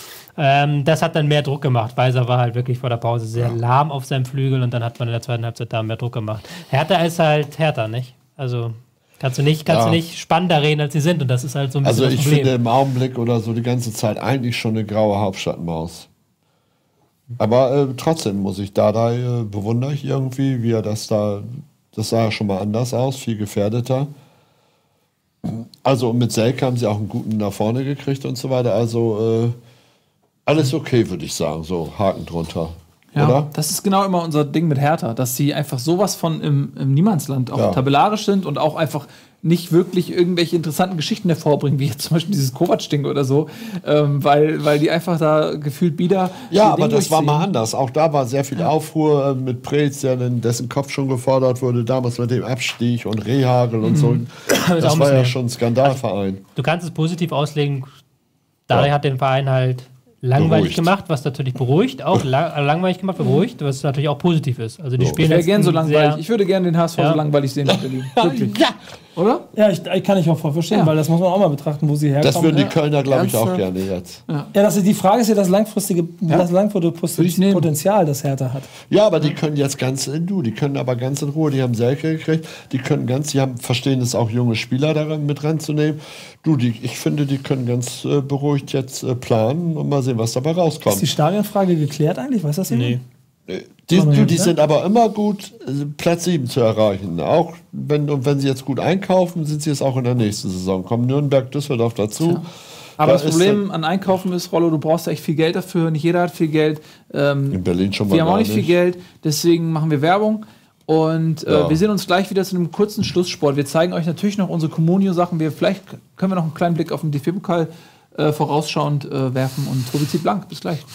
Ähm, das hat dann mehr Druck gemacht. Weiser war halt wirklich vor der Pause sehr lahm auf seinem Flügel und dann hat man in der zweiten Halbzeit da mehr Druck gemacht. Hertha ist halt Hertha, nicht? Also kannst du nicht, kannst Ja. du nicht spannender reden, als sie sind und das ist halt so ein bisschen Also das ich Problem. finde im Augenblick oder so die ganze Zeit eigentlich schon eine graue Hauptstadtmaus. Aber äh, trotzdem muss ich Dardai äh, bewundere ich irgendwie, wie er das da, das sah ja schon mal anders aus, viel gefährdeter. Also mit Selke haben sie auch einen guten nach vorne gekriegt und so weiter. Also äh, alles okay, würde ich sagen. So, Haken drunter. Ja, Oder? das ist genau immer unser Ding mit Hertha, dass sie einfach sowas von im, im Niemandsland auch Ja. tabellarisch sind und auch einfach nicht wirklich irgendwelche interessanten Geschichten hervorbringen, wie jetzt zum Beispiel dieses Kovac-Ding oder so, ähm, weil, weil die einfach da gefühlt wieder. Ja, ihr aber Ding das war mal durchziehen. anders. Auch da war sehr viel Aufruhr äh, mit Preetz, der in dessen Kopf schon gefordert wurde, damals mit dem Abstieg und Rehagel und so. Das ist Das auch war ja ein bisschen- schon ein Skandalverein. Du kannst es positiv auslegen. Dari Ja. hat den Verein halt langweilig Beruhigt. gemacht, was natürlich beruhigt, auch la langweilig gemacht, beruhigt, was natürlich auch positiv ist. Also die So. spielen Ich wäre jetzt gern so ein langweilig. sehr- Ich würde gerne den H S V Ja. so langweilig sehen in Berlin. Wirklich. Ja, Oder? Ja, ich, ich kann ich auch voll verstehen, Ja. weil das muss man auch mal betrachten, wo sie herkommen. das würden die ja. Kölner, glaube ich, auch Ernsthaft? gerne jetzt. Ja, das ist, die Frage ist ja das langfristige, das langfristige Würde ich nehmen. Potenzial, das Hertha hat. Ja, aber die können jetzt ganz in du, die können aber ganz in Ruhe, die haben Selke gekriegt, die können ganz, die haben, verstehen es auch, junge Spieler daran mit ranzunehmen. Du, die, ich finde, die können ganz äh, beruhigt jetzt äh, planen und mal sehen, was dabei Ist die rauskommt. Stadionfrage geklärt eigentlich? Weiß das jemand? Nee. Die, Aber du, nicht, die ne? sind aber immer gut, äh, Platz sieben zu erreichen. Auch wenn, und wenn sie jetzt gut einkaufen, sind sie es auch in der nächsten Saison. Kommen Nürnberg, Düsseldorf dazu. Aber Da das ist Problem an Einkaufen ist, Rollo, du brauchst echt viel Geld dafür. Nicht jeder hat viel Geld. Ähm, in Berlin schon mal wir haben auch gar nicht viel Geld, deswegen machen wir Werbung. Und äh, Ja. wir sehen uns gleich wieder zu einem kurzen Schlusssport. Wir zeigen euch natürlich noch unsere Communio-Sachen. Wir, vielleicht können wir noch einen kleinen Blick auf den D F B-Pokal äh, vorausschauend äh, werfen. Und Tobi zieht blank. Bis gleich.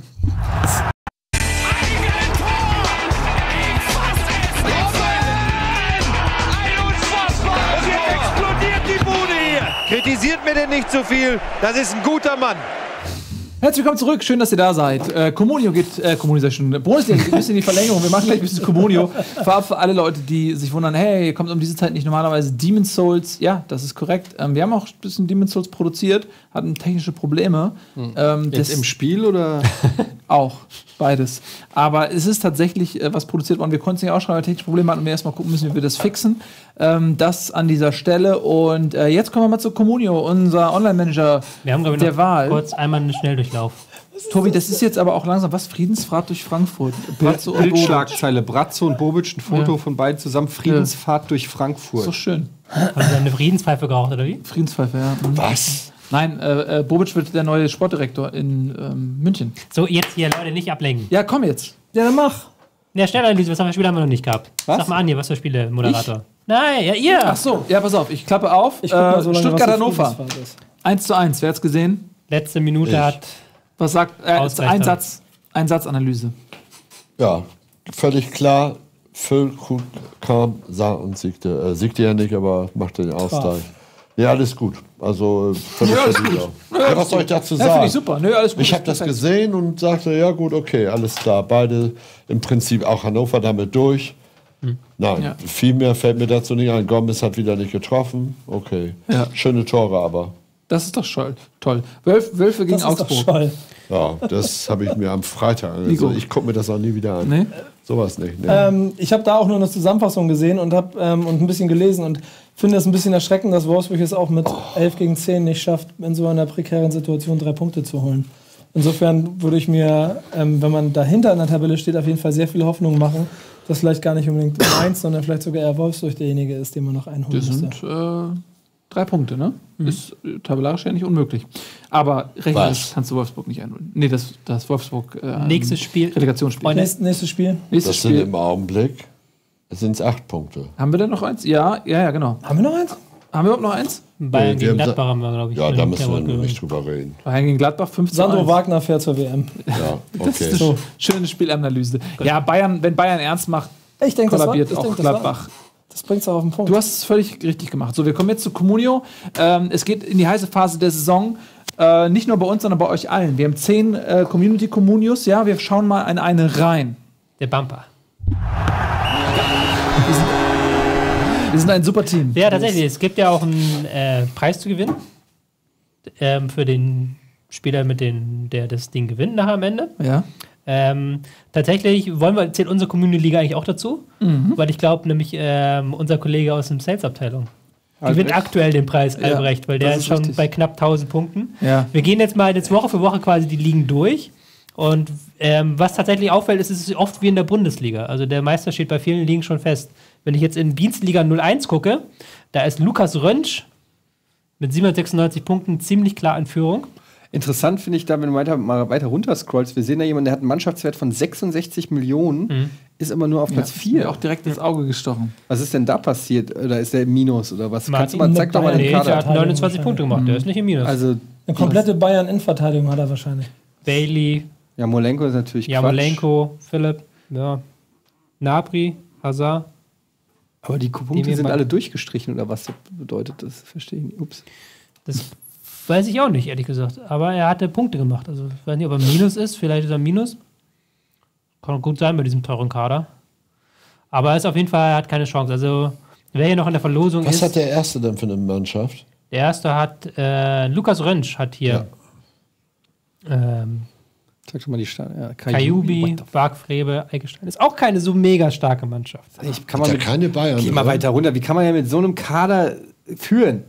Unfassbar! Und jetzt explodiert die Bude hier! Kritisiert mir denn nicht zu viel, das ist ein guter Mann. Herzlich willkommen zurück, schön, dass ihr da seid. Äh, Comunio geht, äh, Comunio ist schon, Bundesliga geht ein bisschen in die Verlängerung. Wir machen gleich ein bisschen Comunio. Vorab für alle Leute, die sich wundern, hey, kommt um diese Zeit nicht normalerweise Demon's Souls? Ja, das ist korrekt. Ähm, wir haben auch ein bisschen Demon's Souls produziert, hatten technische Probleme. Hm. Ähm, Jetzt das im Spiel oder? auch, beides. Aber es ist tatsächlich äh, was produziert worden. Wir konnten es nicht ausschreiben, weil wir technische Probleme hatten und wir erstmal gucken müssen, wie wir das fixen. Ähm, das an dieser Stelle. Und äh, jetzt kommen wir mal zu Comunio, unser Online-Manager Wir haben, glaube ich, der noch Wahl. kurz einmal einen Schnelldurchlauf. Tobi, das ist jetzt aber auch langsam was? Friedensfahrt durch Frankfurt. Bratzo und Bobic. Bildschlagzeile. Bratzo und Bobic, ein Foto Ja. von beiden zusammen. Friedensfahrt durch Frankfurt. Ist doch schön. Haben Sie eine Friedenspfeife geraucht, oder wie? Friedenspfeife, ja. Mhm. Was? Nein, äh, äh, Bobic wird der neue Sportdirektor in ähm, München. So, jetzt hier, Leute, nicht ablenken. Ja, komm jetzt. Ja, dann mach. Ja, Schnellanalyse, was für Spiele haben wir noch nicht gehabt? Was? Sag mal an hier, was für Spiele, Moderator? Nein, ja, ihr! Ach so, ja, pass auf. Ich klappe auf. Ich guck mal so äh, lange, Stuttgart, was die Hannover. Friedensfahrt ist. eins zu eins. Wer hat's gesehen? Letzte Minute Ich. hat. Was sagt äh, Ausgleich ein dann. Satz, ein Satzanalyse. Ja, völlig klar. Füllkrug kam, sah und siegte. Äh, siegte ja nicht, aber machte den Ausgleich. Ja, alles gut. Also völlig Ja, alles verdient gut. auch. Ja, was soll ich dazu Ja, finde sagen? ich super. Nö, alles gut. Ich habe das Perfekt. gesehen und sagte, ja gut, okay, alles klar. Beide im Prinzip auch Hannover damit durch. Nein, Ja. viel mehr fällt mir dazu nicht ein. Gomez hat wieder nicht getroffen. Okay. Ja. Schöne Tore aber. Das ist doch toll. toll. Wölf, Wölfe gegen Das ist doch Augsburg. Schall. Ja, das habe ich mir am Freitag Nico. angesehen. Ich gucke mir das auch nie wieder an. Nee? Sowas nicht. Nee. Ähm, ich habe da auch nur eine Zusammenfassung gesehen und habe ähm, und ein bisschen gelesen und finde es ein bisschen erschreckend, dass Wolfsburg es auch mit elf gegen zehn nicht schafft, in so einer prekären Situation drei Punkte zu holen. Insofern würde ich mir, ähm, wenn man dahinter in der Tabelle steht, auf jeden Fall sehr viel Hoffnung machen, dass vielleicht gar nicht unbedingt Mainz, sondern vielleicht sogar eher Wolfsburg derjenige ist, den man noch einholen Das müsste. sind äh, drei Punkte, ne? Ist äh, tabellarisch ja nicht unmöglich. Aber rechnerisch Was? kannst du Wolfsburg nicht einholen. Nee, das, das Wolfsburg. Äh, Nächstes Spiel. Relegationsspiel. Freunde. Nächstes, nächstes Spiel. Nächstes das sind Spiel. im Augenblick sind es acht Punkte. Haben wir denn noch eins? Ja, ja, ja, genau. Haben wir noch eins? Haben wir überhaupt noch eins? Bayern wir gegen haben sa- Gladbach haben wir, glaube ich. Ja, da müssen wir Jawohl, nicht drüber reden. Bayern gegen Gladbach fünf zu Sandro eins. Wagner fährt zur W M. Ja, Das okay. ist eine schöne Spielanalyse. Ja, Bayern, wenn Bayern ernst macht, Ich denke, das war, kollabiert ich auch denk, das war, Gladbach. das bringt's auch auf den Punkt. Du hast es völlig richtig gemacht. So, wir kommen jetzt zu Comunio. Ähm, es geht in die heiße Phase der Saison. Äh, nicht nur bei uns, sondern bei euch allen. Wir haben zehn äh, Community-Communios. Ja, wir schauen mal in eine rein. Der Bumper. Wir sind ein super Team. Ja, tatsächlich. Es gibt ja auch einen äh, Preis zu gewinnen. Ähm, für den Spieler, mit den, der das Ding gewinnt nachher am Ende. Ja. Ähm, tatsächlich wollen wir, zählt unsere Community-Liga eigentlich auch dazu, Mhm. weil ich glaube, nämlich ähm, unser Kollege aus der Sales-Abteilung gewinnt Albrecht? aktuell den Preis, Ja, Albrecht, weil der das ist ist schon richtig. bei knapp tausend Punkten. Ja. Wir gehen jetzt mal jetzt Woche für Woche quasi die Ligen durch. Und ähm, was tatsächlich auffällt, ist, es ist oft wie in der Bundesliga. Also der Meister steht bei vielen Ligen schon fest. Wenn ich jetzt in Dienstliga null eins gucke, da ist Lukas Rönsch mit siebenhundertsechsundneunzig Punkten ziemlich klar in Führung. Interessant finde ich da, wenn du weiter, mal weiter runter scrollst, wir sehen da jemanden, der hat einen Mannschaftswert von sechsundsechzig Millionen, ist aber nur auf Platz Mir vier. auch direkt ins Auge gestochen. Was ist denn da passiert? Oder ist der im Minus oder was? Kannst du Martin mal, zeig doch mal den Nee, der Kader. hat neunundzwanzig Punkte gemacht, der ist nicht im Minus. Also, Eine komplette Bayern-Innenverteidigung hat er wahrscheinlich. Bailey, ja, Molenko ist natürlich Quatsch. Jamolenko, Philipp, ja. Nabri, Hazard. Aber die Die Punkte wir sind mal- alle durchgestrichen oder was bedeutet das? Verstehe ich nicht. Ups. Das weiß ich auch nicht, ehrlich gesagt. Aber er hatte Punkte gemacht. Also ich weiß nicht, ob er Minus ist. Vielleicht ist er Minus. Kann gut sein bei diesem teuren Kader. Aber er ist auf jeden Fall, er hat keine Chance. Also wer hier noch in der Verlosung Was ist, hat der Erste denn für eine Mannschaft? der erste hat, äh, Lukas Rönsch hat hier ähm, Sag doch mal die Stadt. Ja, Kajubi, What the f- Bargfrebe, Eggestein. Ist auch keine so mega starke Mannschaft. Ich kann Hat man ja mit, keine Bayern. geh mal drin? weiter runter. Wie kann man ja mit so einem Kader führen?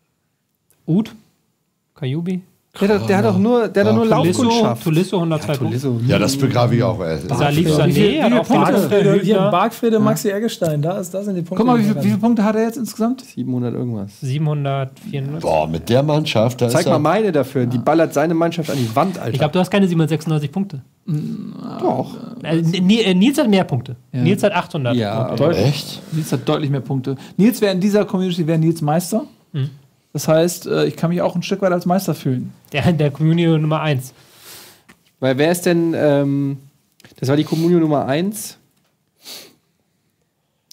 Ud, Kajubi, Der, hat- der hat doch nur, der hat doch nur Tulisso, Laufkundschaft. Tulisso hundertzwei Ja, Punkte. Tulisso. Ja, das begrabe ich auch. Ey. Salif Wie Sané viel, hat wie auch viele Punkte? Bargfrebe, Hier, Hübner. Bargfrede, Maxi Eggestein, da, ist, da sind die Punkte. Guck mal, wie, die viel- wir wie viele Punkte hat er jetzt insgesamt? siebenhundert irgendwas. siebenhundertvierundneunzig. Boah, mit der Mannschaft, da Zeig ist mal er, meine dafür. Die ballert seine Mannschaft an die Wand, Alter. Ich glaube, du hast keine siebenhundertsechsundneunzig Punkte. doch. Äh, Ni- äh, Nils hat mehr Punkte. Ja. Nils hat achthundert. Ja, Punkte. aber echt? Nils hat deutlich mehr Punkte. Nils wäre in dieser Community wäre Nils Meister. Mhm. Das heißt, äh, ich kann mich auch ein Stück weit als Meister fühlen. Der, der Community Nummer eins. Weil wer ist denn, ähm, das war die Kommunio Nummer eins.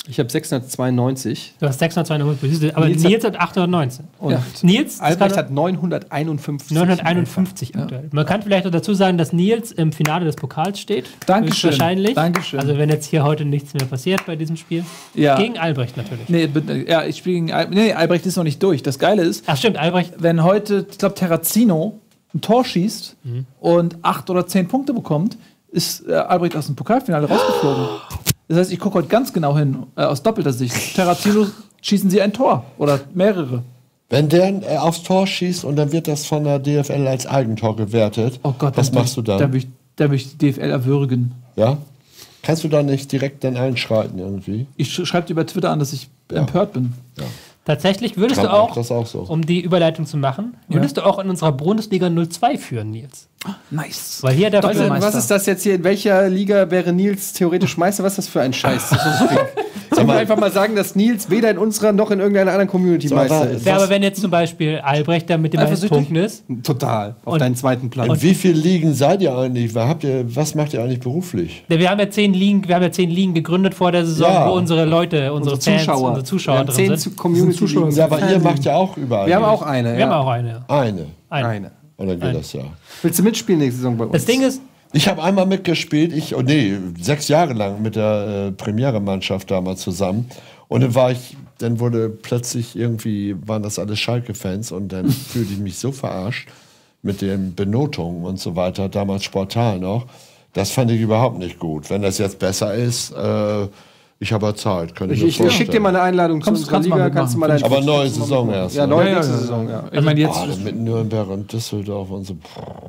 Ich habe sechshundertzweiundneunzig. Du hast sechshundertzweiundneunzig, aber Nils Nils, hat- hat achthundertneunzehn. Und Ja. Nils Albrecht hat neunhunderteinundfünfzig. neunhunderteinundfünfzig aktuell. Man kann vielleicht noch dazu sagen, dass Nils im Finale des Pokals steht. Dankeschön. Wahrscheinlich. Dankeschön. Also wenn jetzt hier heute nichts mehr passiert bei diesem Spiel. Ja. Gegen Albrecht natürlich. Nee, bitte, ja, ich spiele gegen Al nee, Albrecht ist noch nicht durch. Das Geile ist, Ach stimmt, Albrecht. wenn heute, ich glaube, Terrazino ein Tor schießt und acht oder zehn Punkte bekommt, ist äh, Albrecht aus dem Pokalfinale rausgeflogen. Das heißt, ich gucke heute ganz genau hin, äh, aus doppelter Sicht. Terrazino, schießen sie ein Tor oder mehrere. Wenn der äh, aufs Tor schießt und dann wird das von der D F L als Eigentor gewertet, Oh Gott, was dann machst du will ich- dann? Da will ich, da will ich die D F L erwürgen. Ja? Kannst du da nicht direkt dann einschreiten irgendwie? Ich sch schreibe dir über Twitter an, dass ich empört bin. Tatsächlich würdest Trump du auch, macht das auch so. um die Überleitung zu machen, würdest du auch in unserer Bundesliga null zwei führen, Nils. Nice. Weil hier der Was, Doppelmeister. was ist das jetzt hier? In welcher Liga wäre Nils theoretisch Meister? Was ist das für ein Scheiß? Das ist so schwierig. Sollen wir einfach mal sagen, dass Nils weder in unserer noch in irgendeiner anderen Community So, Meister aber- ist? Ja, aber wenn jetzt zum Beispiel Albrecht da mit den meisten Eifersüchtig? Punkten ist, Total. Auf Und- deinen zweiten Platz. In wie vielen Ligen seid ihr eigentlich? Was, habt ihr, was macht ihr eigentlich beruflich? wir haben ja zehn Ligen, wir haben ja zehn Ligen gegründet vor der Saison, Ja. wo unsere Leute, unsere, Fans, Zuschauer. unsere Zuschauer Wir haben drin zehn sind. zu- Community-Ligen. Ja, aber ihr macht ja auch überall. Wir haben mit. auch eine. Wir haben ja. auch eine. eine. eine. eine. Und dann geht das ja. Willst du mitspielen nächste Saison bei uns? Das Ding ist, Ich habe einmal mitgespielt, ich, oh nee, sechs Jahre lang mit der äh, Premiere-Mannschaft damals zusammen. Und dann war ich, dann wurde plötzlich irgendwie, waren das alles Schalke-Fans und dann fühlte ich mich so verarscht mit den Benotungen und so weiter, damals Sportal noch. Das fand ich überhaupt nicht gut. Wenn das jetzt besser ist, äh, ich habe ja Zeit, könnte ich, Ich, mir ich vorstellen. schicke dir mal eine Einladung zu Kommst- unserer kannst mal Liga. mitmachen. Kannst du mal dein Aber neue Saison erst. Ja, ne? neue Ja, nächste ja, Saison, ja. Ich meine, jetzt. Oh, dann mit Nürnberg und Düsseldorf und so.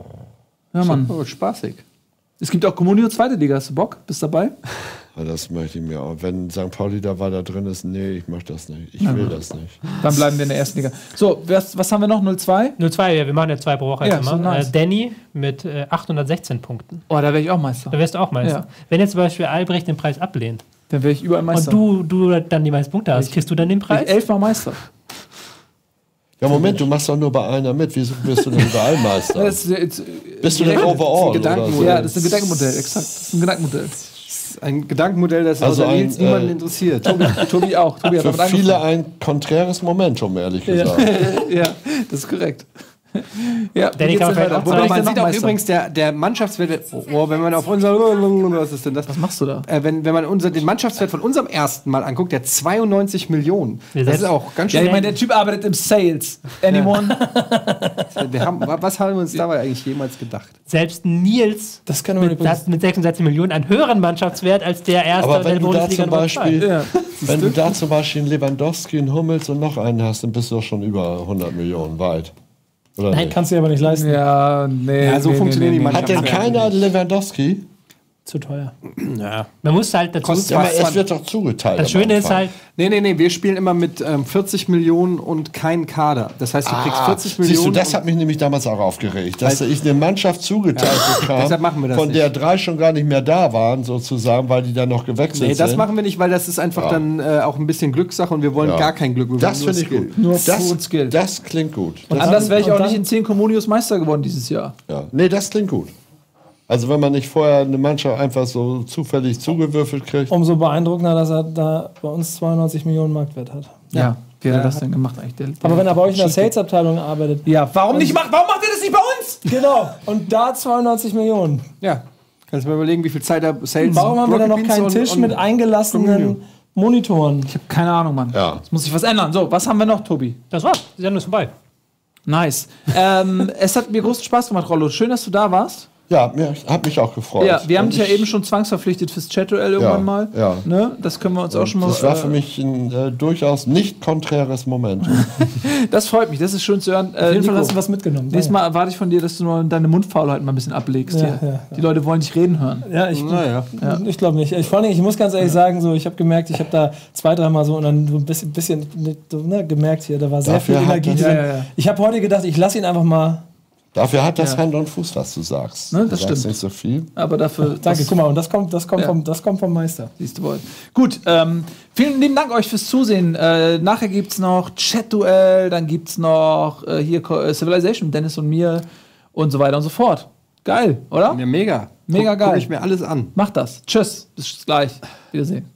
Ja, Mann. Oh, spaßig. Es gibt auch Comunio zweite Liga. Hast du Bock? Bist dabei? Ja, das möchte ich mir auch. Wenn Sankt Pauli da weiter drin ist, nee, ich möchte das nicht. Ich will das nicht. Dann bleiben wir in der ersten Liga. So, was, was haben wir noch? null zwei? null zwei, ja, wir machen ja zwei pro Woche Ja, jetzt so immer. nice. Äh, Danny mit äh, achthundertsechzehn Punkten. Oh, da wäre ich auch Meister. Da wärst du auch Meister. Ja. Wenn jetzt zum Beispiel Albrecht den Preis ablehnt Dann wäre ich überall Meister. und du, du dann die meisten Punkte hast, kriegst du dann den ich Preis? elfmal Meister. Ja, Moment, du machst doch nur bei einer mit. Wieso bist du denn überall Meister? Das ist, jetzt, Bist du denn Das overall? ist ein Gedankenmodell. Oder ja, so? das ist ein Gedankenmodell, exakt. Das ist ein Gedankenmodell. Ein Gedankenmodell, das Also außer ein, Nils niemanden äh, interessiert. Tobi auch. Tobi hat Für damit viele angefangen. ein konträres Momentum, ehrlich gesagt. Ja, das ist korrekt. Ja, Danny wie geht's kann man denn vielleicht weiter? auch Wo Aber bin ich man denn sieht noch auch Meister? übrigens, der, der Mannschaftswert, oh, wenn man auf unser, was ist denn das? Was machst du da? Äh, wenn, wenn man unser, den Mannschaftswert von unserem ersten Mal anguckt, der zweiundneunzig Millionen. Ja, Das das- ist auch ganz Ja, schön. ich meine, der Typ arbeitet im Sales. Anyone? wir haben, was haben wir uns dabei eigentlich jemals gedacht? Selbst Nils Das kann man mit, übrigens. hat mit sechsundsechzig Millionen einen höheren Mannschaftswert als der erste Aber wenn der du da Bundesliga zum Nummer zwei. Beispiel, Ja. wenn du da zum Beispiel einen Lewandowski, einen Hummels und noch einen hast, dann bist du doch schon über hundert Millionen weit. Oder Nein, nicht? Kannst du dir aber nicht leisten. Ja, nee. Ja, so nee, funktionieren nee, die nee. Hat denn keiner Lewandowski? Zu teuer. Man muss halt dazu Kostet Ja, aber Was? es wird doch zugeteilt. Das am Schöne ist Anfang. halt, Nee, nee, nee, wir spielen immer mit ähm, vierzig Millionen und kein Kader. Das heißt, du kriegst vierzig Millionen. Siehst du, das und- hat mich nämlich damals auch aufgeregt, dass ich eine Mannschaft zugeteilt bekam, deshalb machen wir das von nicht. der drei schon gar nicht mehr da waren, sozusagen, weil die dann noch gewechselt Nee, das sind. machen wir nicht, weil das ist einfach Ja. dann äh, auch ein bisschen Glückssache und wir wollen Ja. gar kein Glück. Wir Das wollen finde ich Skill. gut. Nur das, pure Skill. das klingt gut. Das, Anders wäre ich Und auch dann- nicht in zehn Communios Meister geworden dieses Jahr. ja. Nee, das klingt gut. Also wenn man nicht vorher eine Mannschaft einfach so zufällig zugewürfelt kriegt. Umso beeindruckender, dass er da bei uns zweiundneunzig Millionen Marktwert hat. Ja. Wie hat er das denn gemacht eigentlich? Der, der Aber wenn er bei euch in der Sales-Abteilung arbeitet. ja, warum nicht macht, warum macht er das nicht bei uns? Genau. Und da zweiundneunzig Millionen. Ja. Kannst du mal überlegen, wie viel Zeit er Sales Warum haben wir da noch Rocket keinen Beans Tisch und- mit und eingelassenen Communio? Monitoren? Ich habe keine Ahnung, Mann. Ja. Jetzt muss sich was ändern. So, was haben wir noch, Tobi? das war's. Die Sendung ist vorbei. Nice. ähm, es hat mir großen Spaß gemacht, Rollo. Schön, dass du da warst. Ja, mir, hat mich auch gefreut. Ja, wir haben Und dich ja ich- eben schon zwangsverpflichtet fürs Chat-Duell irgendwann Ja, mal. ja. Ne? Das können wir uns auch schon mal. Das war äh, für mich ein äh, durchaus nicht konträres Momentum. Das freut mich, das ist schön zu hören. Äh, Auf jeden Fall Nico, hast du was mitgenommen. nächstes Mal erwarte ich von dir, dass du nur deine Mundfaulheit mal ein bisschen ablegst. Ja, hier. ja, ja. Die Leute wollen dich reden hören. Ja, ich, Naja. ich glaube nicht. Ich, vor allem, ich muss ganz ehrlich sagen, so, ich habe gemerkt, ich habe da zwei, dreimal so und dann so ein bisschen, bisschen ne, gemerkt hier, da war sehr Dafür viel hat Energie das- drin. Ja, ja, ja. Ich habe heute gedacht, ich lasse ihn einfach mal. Dafür hat das Ja. Hand und Fuß, was du sagst. Ne, du das sagst stimmt. nicht so viel. Aber dafür. Danke, das- guck mal, und das kommt, das kommt, Ja. vom, das kommt vom Meister. Siehst du wohl. Gut, ähm, vielen lieben Dank euch fürs Zusehen. Äh, nachher gibt es noch Chat-Duell, dann gibt es noch äh, hier Co- äh, Civilization, Dennis und mir und so weiter und so fort. Geil, oder? Ja, mega. Mega Guck, geil. Guck ich mir alles an. Macht das. Tschüss. Bis gleich. Wiedersehen.